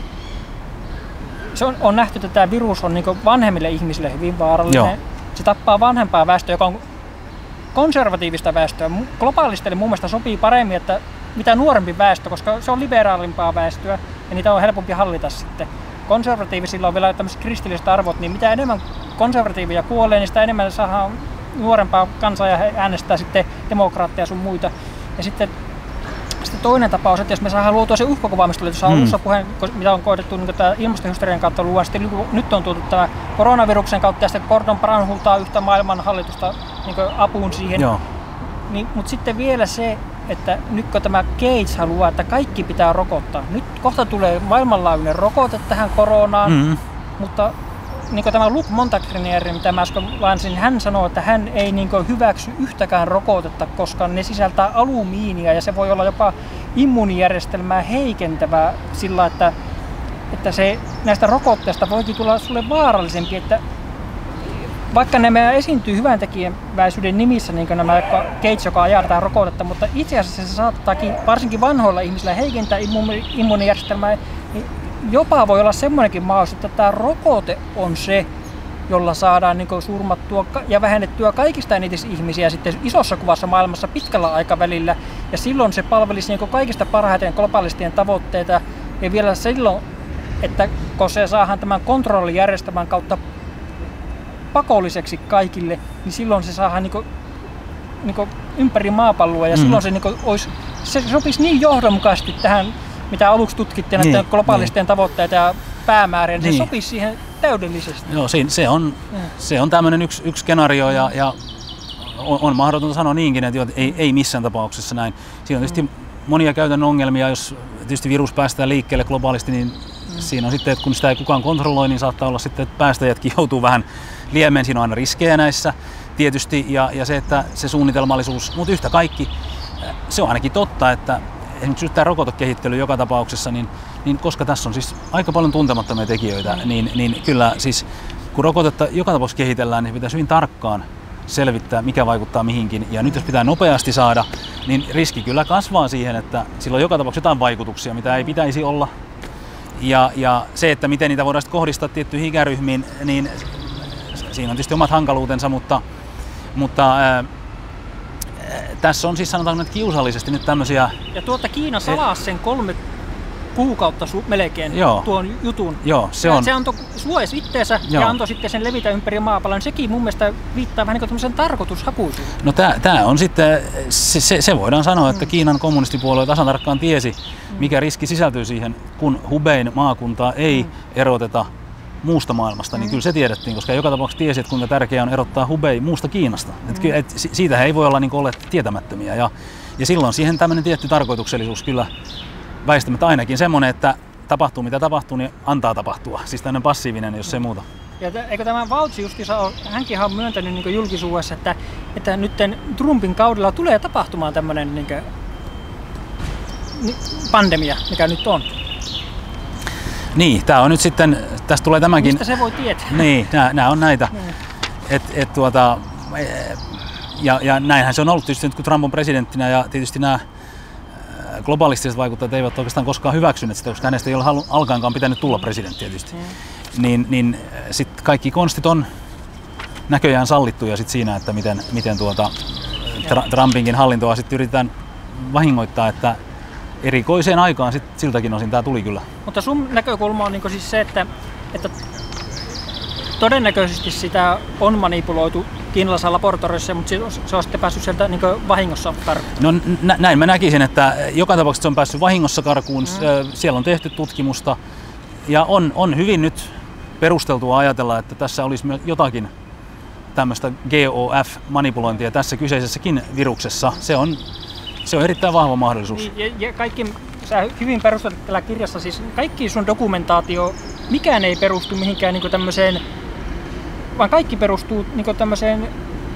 se on, on nähty, että tämä virus on niin vanhemmille ihmisille hyvin vaarallinen. Joo. Se tappaa vanhempaa väestöä, joka on konservatiivista väestöä. Globaalisti mun mielestä sopii paremmin, että mitä nuorempi väestö, koska se on liberaalimpaa väestöä ja niitä on helpompi hallita sitten. Konservatiivisilla on vielä tämmöiset kristilliset arvot, niin mitä enemmän konservatiivia kuolee, niin sitä enemmän saadaan nuorempaa kansaa ja he äänestää sitten demokraatteja sun muita. Ja sitten, sitten toinen tapaus, että jos me saadaan luotua se uhkakuva, mistä oli tuossa mm. alussa puheen, mitä on koetettu niin tämä ilmastohysterian kautta luoda, sitten nyt on tullut tämä koronaviruksen kautta ja sitten Gordon Brown huutaa yhtä maailman hallitusta niin apuun siihen. Joo. Niin, mutta sitten vielä se, että nyt kun tämä Gates haluaa, että kaikki pitää rokottaa. Nyt kohta tulee maailmanlaajuinen rokote tähän koronaan, mm-hmm. mutta niin kuin tämä Luc Montagnier, mitä mä äsken lainasin, hän sanoo, että hän ei niin kuin hyväksy yhtäkään rokotetta, koska ne sisältää alumiinia ja se voi olla jopa immuunijärjestelmää heikentävää sillä, että, että se, näistä rokotteista voikin tulla sulle vaarallisempi, että vaikka nämä esiintyy hyväntekijäväisyyden nimissä, niin kuin nämä Gates, joka ajaa tätä rokotetta, mutta itse asiassa se saattaakin varsinkin vanhoilla ihmisillä heikentää immuunijärjestelmää, niin jopa voi olla semmoinenkin mahdollisuus, että tämä rokote on se, jolla saadaan niin kuin surmattua ja vähennettyä kaikista eniten ihmisiä sitten isossa kuvassa maailmassa pitkällä aikavälillä, ja silloin se palvelisi niin kuin kaikista parhaiten globaalistien tavoitteita, ja vielä silloin, että kun se saadaan tämän kontrollijärjestelmän kautta pakolliseksi kaikille, niin silloin se saadaan niinku, niinku ympäri maapalloa ja mm. silloin se, niinku olisi, se sopisi niin johdonmukaisesti tähän, mitä aluksi tutkittiin, niin, näiden globaalisten niin. tavoitteita ja päämääriä, niin se sopisi siihen täydellisesti. Joo, se on, mm. se on tämmöinen yksi, yksi skenaario ja, ja on, on mahdotonta sanoa niinkin, että ei, ei missään tapauksessa näin. Siinä on tietysti mm. monia käytännön ongelmia, jos tietysti virus päästään liikkeelle globaalisti, niin mm. siinä on sitten, että kun sitä ei kukaan kontrolloi, niin saattaa olla sitten, että päästäjätkin joutuu vähän liemeen. Siinä on aina riskejä näissä tietysti ja, ja se, että se suunnitelmallisuus, mutta yhtä kaikki, se on ainakin totta, että esimerkiksi tämä rokotekehittely joka tapauksessa, niin, niin koska tässä on siis aika paljon tuntemattomia tekijöitä, mm. niin, niin kyllä siis kun rokotetta joka tapauksessa kehitellään, niin pitäisi hyvin tarkkaan selvittää, mikä vaikuttaa mihinkin. Ja nyt jos pitää nopeasti saada, niin riski kyllä kasvaa siihen, että sillä on joka tapauksessa jotain vaikutuksia, mitä ei pitäisi olla. Ja, ja se, että miten niitä voidaan kohdistaa tiettyihin ikäryhmiin, niin siinä on tietysti omat hankaluutensa, mutta, mutta ää, tässä on siis sanotaan nyt kiusallisesti nyt tämmöisiä... Ja tuota Kiina salasi sen kolme kuukautta su- melkein joo. tuon jutun. Joo, se on. Se antoi suojasi itteensä joo. ja antoi sitten sen levitä ympäri maapallon. Sekin mun mielestä viittaa vähän niin kuin tämmöisen tarkoitushakuisuuden. No tää on sitten, se, se, se voidaan sanoa, että mm. Kiinan kommunistipuolue tasan tarkkaan tiesi, mm. mikä riski sisältyy siihen, kun Hubein maakuntaa ei mm. eroteta muusta maailmasta, mm. niin kyllä se tiedettiin, koska joka tapauksessa tiesi, että kuinka tärkeää on erottaa Hubei muusta Kiinasta. Mm. Et, et, siitä he ei voi olla niin olleet tietämättömiä. Ja, ja silloin siihen tämmöinen tietty tarkoituksellisuus kyllä väistämättä ainakin semmoinen, että tapahtuu mitä tapahtuu, niin antaa tapahtua. Siis tämmöinen passiivinen, jos ei muuta. Ja t- eikö tämä Fauci justiinsa ole, hänkin on myöntänyt niin julkisuudessa, että, että nyt Trumpin kaudella tulee tapahtumaan tämmöinen niin kuin, pandemia, mikä nyt on. Niin, tää on nyt sitten, tästä tulee tämäkin... Mistä se voi tietää? Niin, nämä on näitä. Mm. Et, et tuota, ja, ja näinhän se on ollut tietysti nyt, kun Trump on presidenttinä ja tietysti nämä globalistiset vaikuttajat eivät oikeastaan koskaan hyväksyneet sitä, koska hänestä ei ole alkaenkaan pitänyt tulla presidentti tietysti. Mm. Niin, niin sitten kaikki konstit on näköjään sallittuja sit siinä, että miten, miten tuota Tra- Trumpinkin hallintoa sitten yritetään vahingoittaa, että erikoiseen aikaan sit siltäkin osin tämä tuli kyllä. Mutta sun näkökulma on niinku siis se, että, että todennäköisesti sitä on manipuloitu kiinalaisessa laboratoriossa, mutta se on sitten päässyt sieltä niin vahingossa karkuun. No nä- näin mä näkisin, että joka tapauksessa se on päässyt vahingossa karkuun. Mm. Siellä on tehty tutkimusta ja on, on hyvin nyt perusteltua ajatella, että tässä olisi jotakin tämmöistä G O F-manipulointia tässä kyseisessäkin viruksessa. Se on, se on erittäin vahva mahdollisuus. Ja, ja kaikki, sä hyvin perustelet tällä kirjassa, siis kaikki sun dokumentaatio, mikään ei perustu mihinkään niin tämmöiseen, vaan kaikki perustuu niin tämmöiseen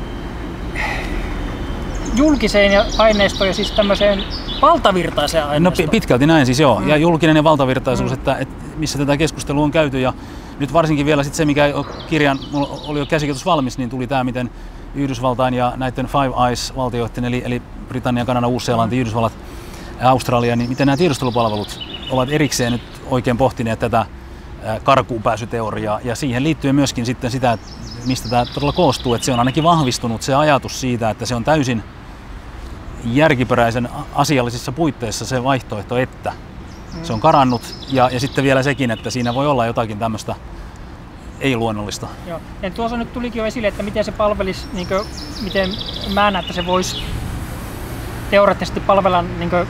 julkiseen ja aineistoon ja siis tämmöiseen valtavirtaiseen aineistoon. No pitkälti näin siis joo, mm. ja julkinen ja valtavirtaisuus, mm. että, että missä tätä keskustelua on käyty ja nyt varsinkin vielä sit se, mikä kirjan oli jo käsikirjoitus valmis, niin tuli tämä, miten Yhdysvaltain ja näiden Five Eyes-valtioiden, eli, eli Britannia, Kanada, Uusi-Seelanti, mm. Yhdysvallat ja Australia, niin miten nämä tiedustelupalvelut ovat erikseen nyt oikein pohtineet tätä karkuunpääsyteoriaa, ja siihen liittyy myöskin sitten sitä, että mistä tämä todella koostuu, että se on ainakin vahvistunut se ajatus siitä, että se on täysin järkiperäisen asiallisissa puitteissa se vaihtoehto, että mm. se on karannut, ja, ja sitten vielä sekin, että siinä voi olla jotakin tämmöistä ei-luonnollista. Joo. Ja tuossa nyt tulikin jo esille, että miten se palvelisi, niin kuin, miten mä näen, että se voisi teoreettisesti palvella niin kuin,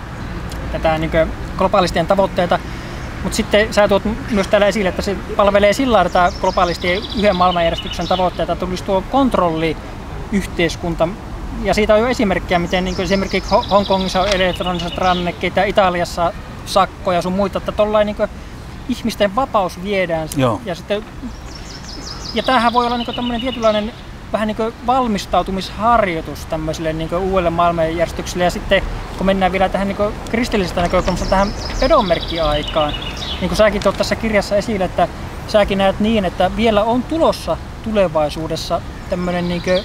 tätä niin kuin, globaalistien tavoitteita, mutta sitten sä tuot myös täällä esille, että se palvelee sillä tavalla tätä globaalistien yhden maailmanjärjestyksen tavoitteita, että tulisi tuo kontrolliyhteiskunta. Ja siitä on jo esimerkkejä, miten niin esimerkiksi Hongkongissa on elektroniset rannekkeita ja Italiassa sakkoja sun muita, että tollain niin ihmisten vapaus viedään. Joo. Ja, sitten, ja tämähän voi olla niin tämmöinen tietynlainen vähän niin valmistautumisharjoitus tämmöiselle niin uudelle maailmanjärjestykselle. Ja sitten kun mennään vielä tähän niin kristillisestä näkökulmasta tähän pedonmerkkiaikaan, niin kuin säkin tuot tässä kirjassa esille, että säkin näet niin, että vielä on tulossa tulevaisuudessa tämmöinen niin kuin,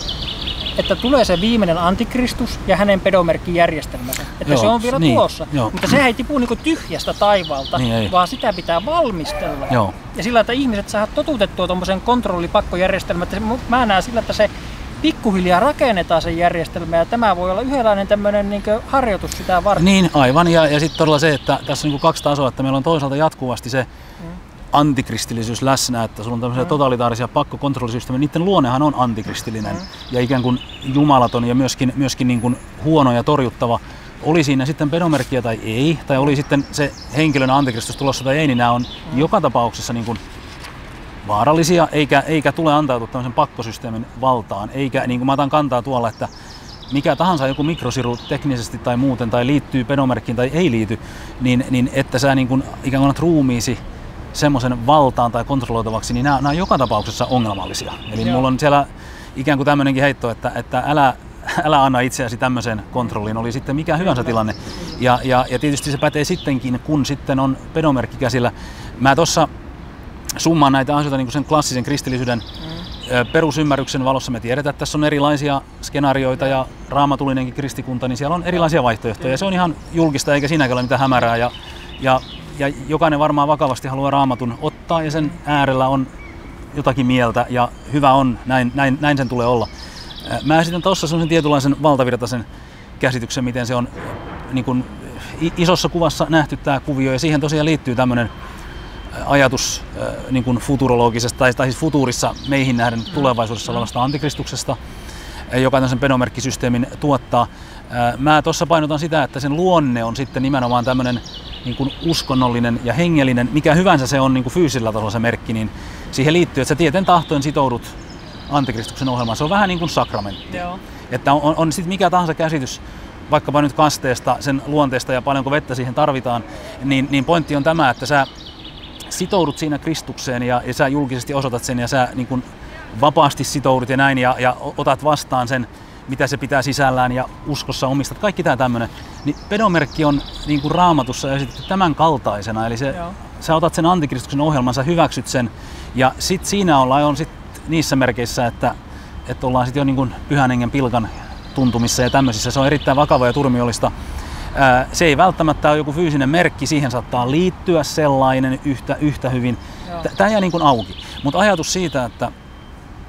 että tulee se viimeinen antikristus ja hänen pedomerkkijärjestelmänsä. Että joo, se on vielä niin, tulossa. joo. Mutta se ei tipu niinku tyhjästä taivaalta, niin vaan sitä pitää valmistella. Joo. Ja sillä, että ihmiset saa totutettua tuommoisen kontrollipakkojärjestelmän. Mä näen sillä, että se pikkuhiljaa rakennetaan sen järjestelmä ja tämä voi olla yhdenlainen tämmöinen niin harjoitus sitä varten. Niin, aivan. Ja, ja sitten todella se, että tässä on niin kaksi tasoa, että meillä on toisaalta jatkuvasti se mm. antikristillisyys läsnä, että sulla on tämmöisiä mm. totalitaarisia pakkokontrollisysteemejä, niiden luonnehan on antikristillinen mm. ja ikään kuin jumalaton ja myöskin, myöskin niin kuin huono ja torjuttava. Oli siinä sitten pedomerkkiä tai ei, tai oli sitten se henkilönä antikristus tulossa tai ei, niin nämä on mm. joka tapauksessa niin kuin vaarallisia, eikä, eikä tule antautua tämmöisen pakkosysteemin valtaan, eikä niin kuin mä otan kantaa tuolla, että mikä tahansa joku mikrosiru teknisesti tai muuten, tai liittyy pedomerkkiin tai ei liity, niin, niin että sä niin kuin ikään kuin annat ruumiisi semmoisen valtaan tai kontrolloitavaksi, niin nämä, nämä on joka tapauksessa ongelmallisia. Eli Joo. mulla on siellä ikään kuin tämmöinenkin heitto, että, että älä, älä anna itseäsi tämmöisen kontrolliin, oli sitten mikä hyvänsä tilanne. Ja, ja, ja tietysti se pätee sittenkin, kun sitten on pedomerkki käsillä. Mä tuossa summaan näitä asioita niin kuin sen klassisen kristillisyyden mm. perusymmärryksen valossa. Me tiedetään, että tässä on erilaisia skenaarioita ja raamatullinenkin kristikunta, niin siellä on erilaisia vaihtoehtoja. Ja se on ihan julkista eikä siinäkään ole mitään hämärää. Ja, ja, ja jokainen varmaan vakavasti haluaa raamatun ottaa ja sen äärellä on jotakin mieltä ja hyvä on, näin, näin, näin sen tulee olla. Mä esitän tuossa sellaisen tietynlaisen valtavirtaisen käsityksen, miten se on niin kuin isossa kuvassa nähty tämä kuvio, ja siihen tosiaan liittyy tämmöinen ajatus niin kuin futurologisesta, tai, tai siis futuurissa meihin nähden tulevaisuudessa olevasta antikristuksesta, joka tämmöisen pedomerkkisysteemin tuottaa. Mä tuossa painotan sitä, että sen luonne on sitten nimenomaan tämmöinen niin kuin uskonnollinen ja hengellinen, mikä hyvänsä se on niin kuin fyysisellä tasolla se merkki, niin siihen liittyy, että sä tieten tahtoen sitoudut antikristuksen ohjelmaan. Se on vähän niin kuin sakramentti. Joo. Että on, on sitten mikä tahansa käsitys, vaikkapa nyt kasteesta, sen luonteesta ja paljonko vettä siihen tarvitaan, niin, niin pointti on tämä, että sä sitoudut siinä Kristukseen ja, ja sä julkisesti osoitat sen ja sä niin kuin vapaasti sitoudut ja näin ja, ja otat vastaan sen, mitä se pitää sisällään ja uskossa omistat. Kaikki tämä tämmöinen. Niin pedomerkki on niin kuin Raamatussa esitetty tämän kaltaisena. Eli se, sä otat sen antikristuksen ohjelman, sä hyväksyt sen ja sit siinä ollaan on sit niissä merkeissä, että, että ollaan sit jo niin kuin pyhän hengen pilkan tuntumissa ja tämmöisissä. Se on erittäin vakava ja turmiollista. Se ei välttämättä ole joku fyysinen merkki, siihen saattaa liittyä sellainen yhtä, yhtä hyvin. Tämä jää niin kuin auki. Mutta ajatus siitä, että,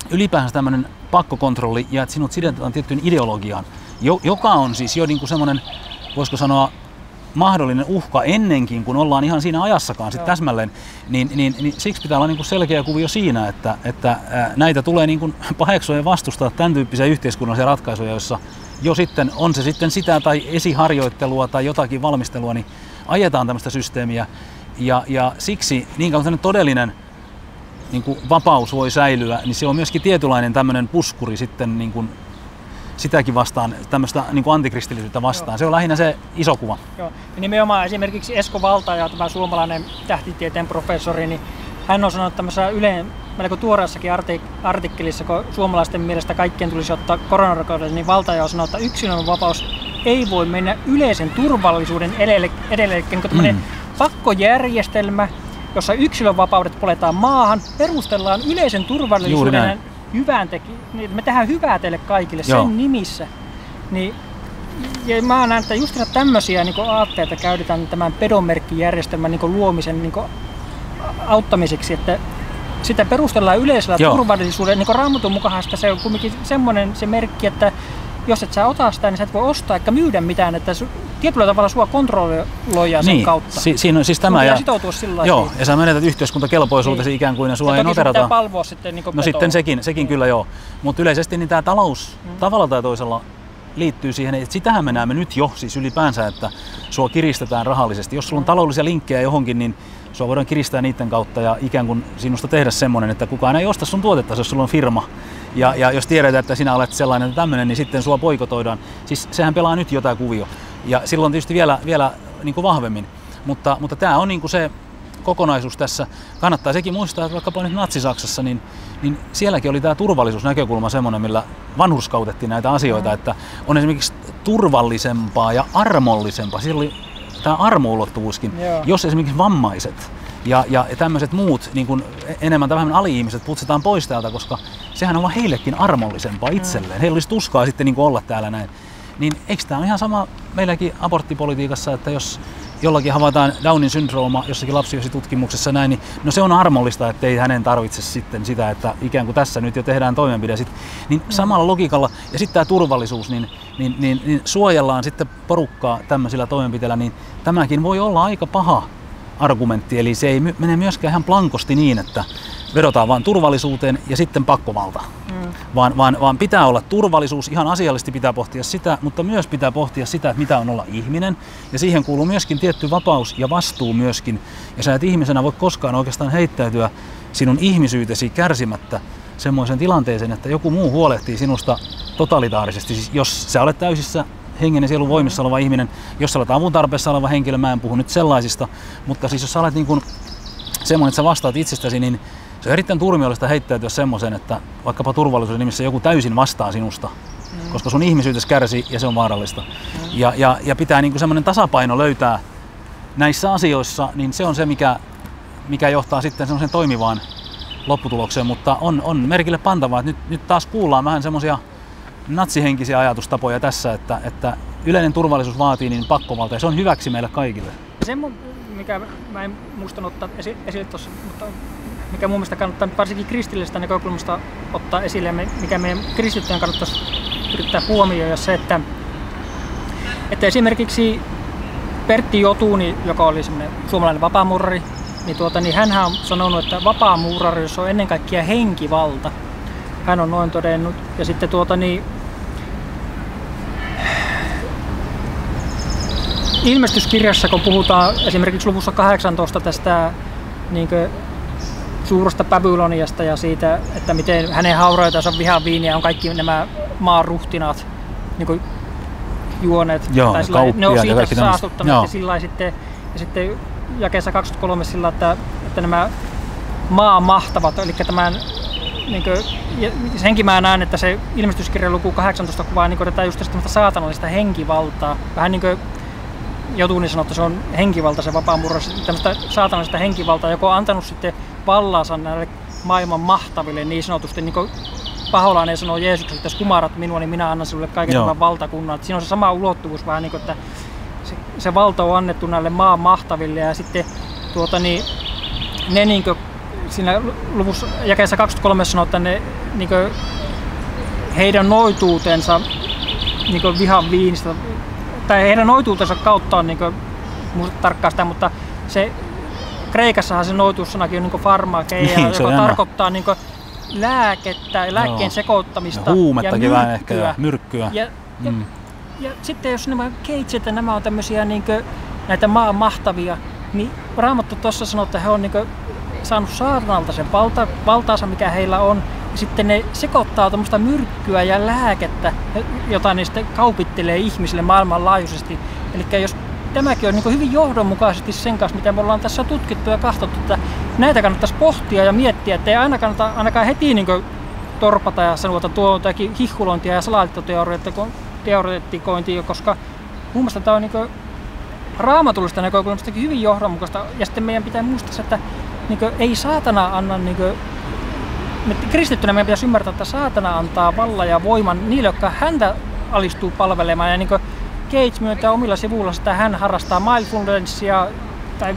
ylipäänsä tämmöinen pakkokontrolli ja että sinut sidotaan tiettyyn ideologiaan, joka on siis jo niin kuin semmoinen, voisiko sanoa, mahdollinen uhka ennenkin, kun ollaan ihan siinä ajassakaan sit täsmälleen, niin, niin, niin siksi pitää olla niin kuin selkeä kuvio siinä, että, että ää, näitä tulee niin kuin paheksua ja vastustaa tämän tyyppisiä yhteiskunnallisia ratkaisuja, joissa jo sitten, on se sitten sitä tai esiharjoittelua tai jotakin valmistelua, niin ajetaan tämmöistä systeemiä ja, ja siksi niin kauan todellinen niin kuin vapaus voi säilyä, niin se on myöskin tietynlainen tämmöinen puskuri sitten niin kuin sitäkin vastaan, tämmöistä niin kuin antikristillisyyttä vastaan. Joo. Se on lähinnä se iso kuva. Joo. Ja nimenomaan esimerkiksi Esko Valtaja, tämä suomalainen tähtitieteen professori, niin hän on sanonut tämmöisessä Yleen melko tuoreessakin artikkelissa, kun suomalaisten mielestä kaikkien tulisi ottaa koronarokotteet, niin Valtaja on sanonut, että yksilön vapaus ei voi mennä yleisen turvallisuuden edelle, edelle niin tämmöinen mm. pakkojärjestelmä, jossa yksilön vapaudet poletaan maahan, perustellaan yleisen turvallisuuden hyvään teki, niin me tehdään hyvää teille kaikille Joo. sen nimissä. Niin, ja mä näen, että just tämmöisiä niin aatteita käytetään tämän pedomerkkijärjestelmän niin luomisen niin auttamiseksi, että sitä perustellaan yleisellä Joo. turvallisuudella. Niin Raamatun mukaan se on kuitenkin semmoinen se merkki, että jos et sä ota sitä, niin sä et voi ostaa eikä myydä mitään, että tietyllä tavalla sua kontrolloidaan sen niin, kautta. Si- siinä on siis tämä ja sitoutua sillä joo, ja sä menetät yhteiskuntakelpoisuutesi niin. ikään kuin ja sua ei noterata. Palvoa sitten niin no sitten sekin, sekin kyllä joo, mutta yleisesti niin tämä talous mm. tavalla tai toisella liittyy siihen, että sitähän me näemme nyt jo siis ylipäänsä, että sua kiristetään rahallisesti. Jos sulla on taloudellisia linkkejä johonkin, niin sua voidaan kiristää niiden kautta ja ikään kuin sinusta tehdä semmoinen, että kukaan ei osta sun tuotetta, jos sulla on firma. Ja, ja jos tiedetään, että sinä olet sellainen että tämmöinen, niin sitten sua boikotoidaan. Siis sehän pelaa nyt jotain kuvio. Ja silloin tietysti vielä, vielä niin kuin vahvemmin. Mutta, mutta tämä on niin kuin se kokonaisuus tässä. Kannattaa sekin muistaa, että vaikkapa nyt Natsi-Saksassa, niin, niin sielläkin oli tämä turvallisuusnäkökulma semmoinen, millä vanhurskautettiin näitä asioita, mm. että on esimerkiksi turvallisempaa ja armollisempaa. Siellä oli tämä armo-ulottuvuuskin, Joo. jos esimerkiksi vammaiset ja, ja tämmöiset muut niin kuin enemmän tai vähemmän ali-ihmiset putsetaan pois täältä, koska sehän on vaan heillekin armollisempaa itselleen. Mm. Heillä olisi tuskaa sitten niin kuin olla täällä näin. Niin eikö tämä ole ihan sama meilläkin aborttipolitiikassa, että jos jollakin havaitaan Downin syndrooma jossakin lapsiositutkimuksessa näin, niin no se on armollista, että ei hänen tarvitse sitten sitä, että ikään kuin tässä nyt jo tehdään toimenpide. Sit, niin samalla logiikalla, ja sitten tämä turvallisuus, niin, niin, niin, niin suojellaan sitten porukkaa tämmöisillä toimenpiteillä, niin tämäkin voi olla aika paha argumentti, eli se ei mene myöskään ihan blankosti niin, että vedotaan vain turvallisuuteen ja sitten pakkovalta. Mm. Vaan, vaan, vaan pitää olla turvallisuus, ihan asiallisesti pitää pohtia sitä, mutta myös pitää pohtia sitä, että mitä on olla ihminen. Ja siihen kuuluu myöskin tietty vapaus ja vastuu myöskin. Ja sä et ihmisenä voi koskaan oikeastaan heittäytyä sinun ihmisyytesi kärsimättä semmoisen tilanteeseen, että joku muu huolehtii sinusta totalitaarisesti. Siis jos sä olet täysissä hengen ja sielun voimissa oleva ihminen, jos sä olet avun tarpeessa oleva henkilö, mä en puhu nyt sellaisista, mutta siis jos sä olet niin kuin semmoinen, että sä vastaat itsestäsi, niin se on erittäin turmiollista heittäytyä semmoiseen, että vaikkapa turvallisuuden nimissä joku täysin vastaa sinusta, mm. koska sun ihmisyytesi kärsii ja se on vaarallista. Mm. Ja, ja, ja pitää niin kuin semmoinen tasapaino löytää näissä asioissa, niin se on se, mikä, mikä johtaa sitten semmoiseen toimivaan lopputulokseen, mutta on, on merkille pantavaa, että nyt, nyt taas kuullaan vähän semmoisia natsihenkisiä ajatustapoja tässä, että, että yleinen turvallisuus vaatii niin pakkovalta ja se on hyväksi meille kaikille. Se, mikä mä en muistanut ottaa esille tuossa, mutta mikä mun mielestä kannattaa varsinkin kristillisestä näkökulmasta ottaa esille ja mikä meidän kristittyjen kannattaisi yrittää huomioida se, että, että esimerkiksi Pertti Jotuni, joka oli semmoinen suomalainen vapaamuurari, niin, tuota, niin hänhän on sanonut, että vapaamuurarius on ennen kaikkea henkivalta. Hän on noin todennut. Ja sitten tuota niin, ilmestyskirjassa, kun puhutaan esimerkiksi luvussa kahdeksantoista tästä niin kuin, suuresta Babyloniasta ja siitä, että miten hänen haureutensa vihaviiniä on kaikki nämä maan ruhtinaat niin kuin, juoneet. Joo, tai sillä, ne on siitä saastuttaneet ja sillä sitten, ja sitten jakeessa kaksikymmentäkolme sillä, että, että nämä maan mahtavat, eli tämän niin kuin, senkin mä näen, että se ilmestyskirjan luku kahdeksantoista kuvaa niin tätä just tästä saatanallista henkivaltaa. Vähän niin kuin Jotuni sanoi, että se on henkivalta, se vapaamuurari, tämmöistä saatanallista henkivaltaa, joka on antanut sitten vallansa näille maailman mahtaville niin sanotusti, niin kuin Paholainen sanoo Jeesukselle, että jos kumarat minua, niin minä annan sinulle kaiken tämän valtakunnan. Että siinä on se sama ulottuvuus vähän niin kuin, että se, se valta on annettu näille maan mahtaville ja sitten tuota, niin, ne niin kuin siinä luvussa jakeessa kaksikymmentäkolme sanoo, että ne, niin kuin, heidän noituutensa niin kuin vihan viinistä, tai heidän noituutensa kautta on, niin kuin, muista tarkkaan sitä, mutta se Kreikassahan se noituussanakin on niin kuin farmakeia, niin, joka tarkoittaa niin kuin lääkettä, lääkkeen Joo. sekoittamista ja huumettakin ja vähän ehkä ja myrkkyä. Ja, ja, mm. ja sitten jos nämä keitsit, nämä on tämmöisiä niin kuin, näitä maan mahtavia, niin Raamattu tuossa sanoo, että he on niin kuin saanut saatanalta sen valta, valtaansa, mikä heillä on. Ja sitten ne sekoittaa tuommoista myrkkyä ja lääkettä, jota ne sitten kaupittelee ihmisille maailmanlaajuisesti. Eli jos tämäkin on niin kuin hyvin johdonmukaisesti sen kanssa, mitä me ollaan tässä tutkittu ja katsottu, että näitä kannattaisi pohtia ja miettiä, että ei aina kannata ainakaan heti niin kuin torpata ja sanoa, että tuo on jotakin hihkulointia ja salaliittoteoretikointia, koska mun mielestä tämä on niin kuin raamatullista näkökulmastakin hyvin johdonmukaista. Ja sitten meidän pitää muistaa, että niin kuin ei saatana anna, niin kuin, me kristittynä meidän pitäisi ymmärtää, että saatana antaa vallan ja voiman niille, jotka häntä alistuu palvelemaan. Ja niin kuin Gates myöntää omilla sivuilla, että hän harrastaa mindfulnessia tai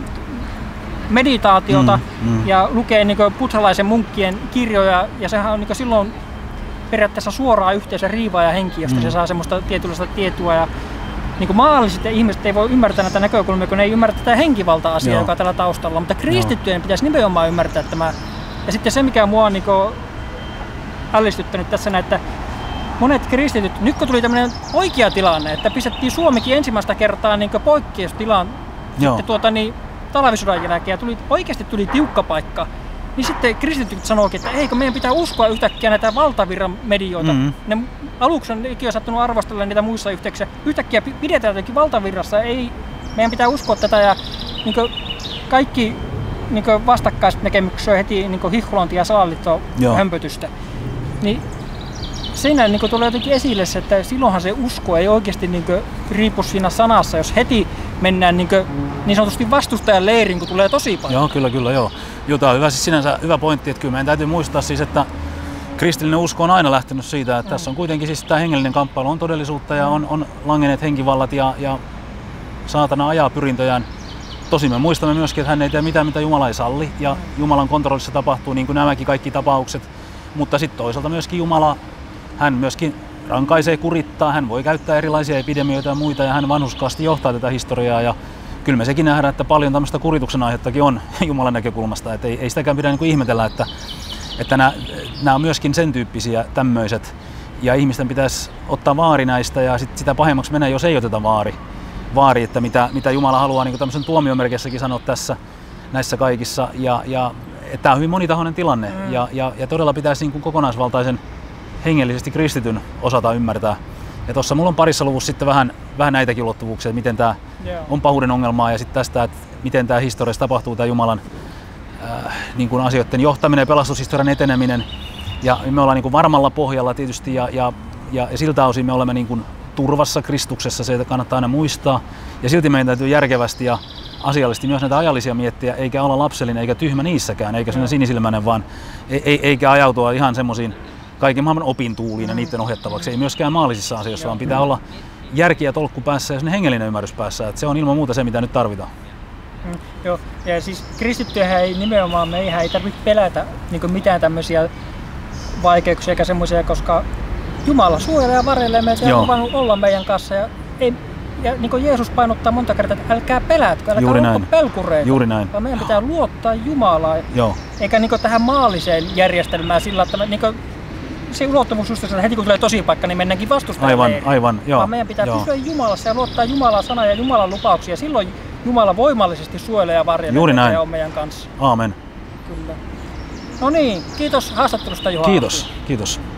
meditaatiota mm, mm. ja lukee niin kuin buddhalaisen munkkien kirjoja. Ja sehän on niin kuin silloin periaatteessa suoraan yhteisön riivaa ja henki, josta mm. se saa semmoista tietynlaista tietoa. Ja niin kuin maalliset ihmiset ei voi ymmärtää näitä näkökulmia, kun ne ei ymmärrä tätä henkivalta-asiaa, Joo. joka on tällä taustalla. Mutta kristittyjen pitäisi nimenomaan ymmärtää tämä. Ja sitten se, mikä mua on niin kuin ällistyttänyt tässä, että monet kristityt, nyt kun tuli tämmöinen oikea tilanne, että pistettiin Suomikin ensimmäistä kertaa niin poikkeustilaan sitten tuota, niin, talvisodan jälkeen ja tuli, oikeasti tuli tiukka paikka, niin sitten kristityt sanoikin, että eikö meidän pitää uskoa yhtäkkiä näitä valtavirran medioita. Mm-hmm. Ne aluksi on ikinä sattunut arvostella niitä muissa yhteyksissä. Yhtäkkiä pidetään jotenkin valtavirrassa, ei, meidän pitää uskoa tätä ja niin kaikki niin vastakkaiset näkemykset on heti niin hihkulointia ja salaliittohömpötystä. Niin siinä niin tulee jotenkin esille se, että silloinhan se usko ei oikeasti niin riipu siinä sanassa, jos heti mennään niin, niin sanotusti vastustajan leiriin, kun tulee tosi paljon. Joo, kyllä, kyllä, joo. Joo, tämä on hyvä, siis sinänsä hyvä pointti, että kyllä meidän täytyy muistaa siis, että kristillinen usko on aina lähtenyt siitä, että mm. tässä on kuitenkin siis tämä hengellinen kamppailu on todellisuutta ja on, on langenneet henkivallat ja, ja saatana ajaa pyrintöjään. Tosin me muistamme myöskin, että hän ei tee mitään, mitä Jumala ei salli ja Jumalan kontrollissa tapahtuu niin kuin nämäkin kaikki tapaukset, mutta sitten toisaalta myöskin Jumala, hän myöskin rankaisee, kurittaa, hän voi käyttää erilaisia epidemioita ja muita ja hän vanhurskaasti johtaa tätä historiaa ja kyllä me sekin nähdään, että paljon tämmöistä kurituksen aihettakin on Jumalan näkökulmasta, että ei, ei sitäkään pidä niin kuin ihmetellä, että, että nämä, nämä on myöskin sen tyyppisiä tämmöiset ja ihmisten pitäisi ottaa vaari näistä ja sit sitä pahemmaksi menee, jos ei oteta vaari, vaari että mitä, mitä Jumala haluaa niin kuin tämmöisen tuomiomerkissäkin sanoa tässä näissä kaikissa ja, ja että tämä on hyvin monitahoinen tilanne mm. ja, ja, ja todella pitäisi niin kuin kokonaisvaltaisen hengellisesti kristityn osata ymmärtää. Ja tuossa mulla on parissa luvussa sitten vähän, vähän näitäkin ulottuvuuksia, että miten tämä yeah. on pahuuden ongelmaa ja sitten tästä, että miten tämä historiassa tapahtuu, tämä Jumalan äh, niin kuin asioiden johtaminen ja pelastushistorian eteneminen. Ja me ollaan niin kuin varmalla pohjalla tietysti ja, ja, ja, ja siltä osin me olemme niin kuin turvassa Kristuksessa, se kannattaa aina muistaa. Ja silti meidän täytyy järkevästi ja asiallisesti myös näitä ajallisia miettiä, eikä olla lapsellinen eikä tyhmä niissäkään, eikä sellainen sinisilmäinen, vaan ei, eikä ajautua ihan semmoisiin kaiken maailman opintuuliin ja niiden ohjattavaksi, ei myöskään maallisissa asioissa, vaan pitää olla järki ja tolkku päässä ja hengellinen ymmärrys päässä. Että se on ilman muuta se, mitä nyt tarvitaan. Mm, joo, ja siis kristittyjähän ei nimenomaan, meihän ei tarvitse pelätä niin mitään tämmöisiä vaikeuksia eikä semmoisia, koska Jumala suojelee ja varjelee meitä ja on luvannut olla meidän kanssa. Ja, ei, ja niin kuin Jeesus painottaa monta kertaa, että älkää pelätkö, älkää olko pelkureita, Juuri näin. vaan meidän pitää luottaa Jumalaan. Joo. Eikä niin tähän maalliseen järjestelmään sillä, että me, niin se ulottuvuus just että heti kun tulee tosi paikka, niin mennäänkin vastustamaan. Aivan, aivan, joo. Vaan meidän pitää joo. pysyä Jumalassa ja luottaa Jumalan sanaa ja Jumalan lupauksia. Silloin Jumala voimallisesti suojelee ja varjelee ja on meidän kanssa. Aamen. Kyllä. No niin, kiitos haastattelusta Juha. Kiitos, kiitos.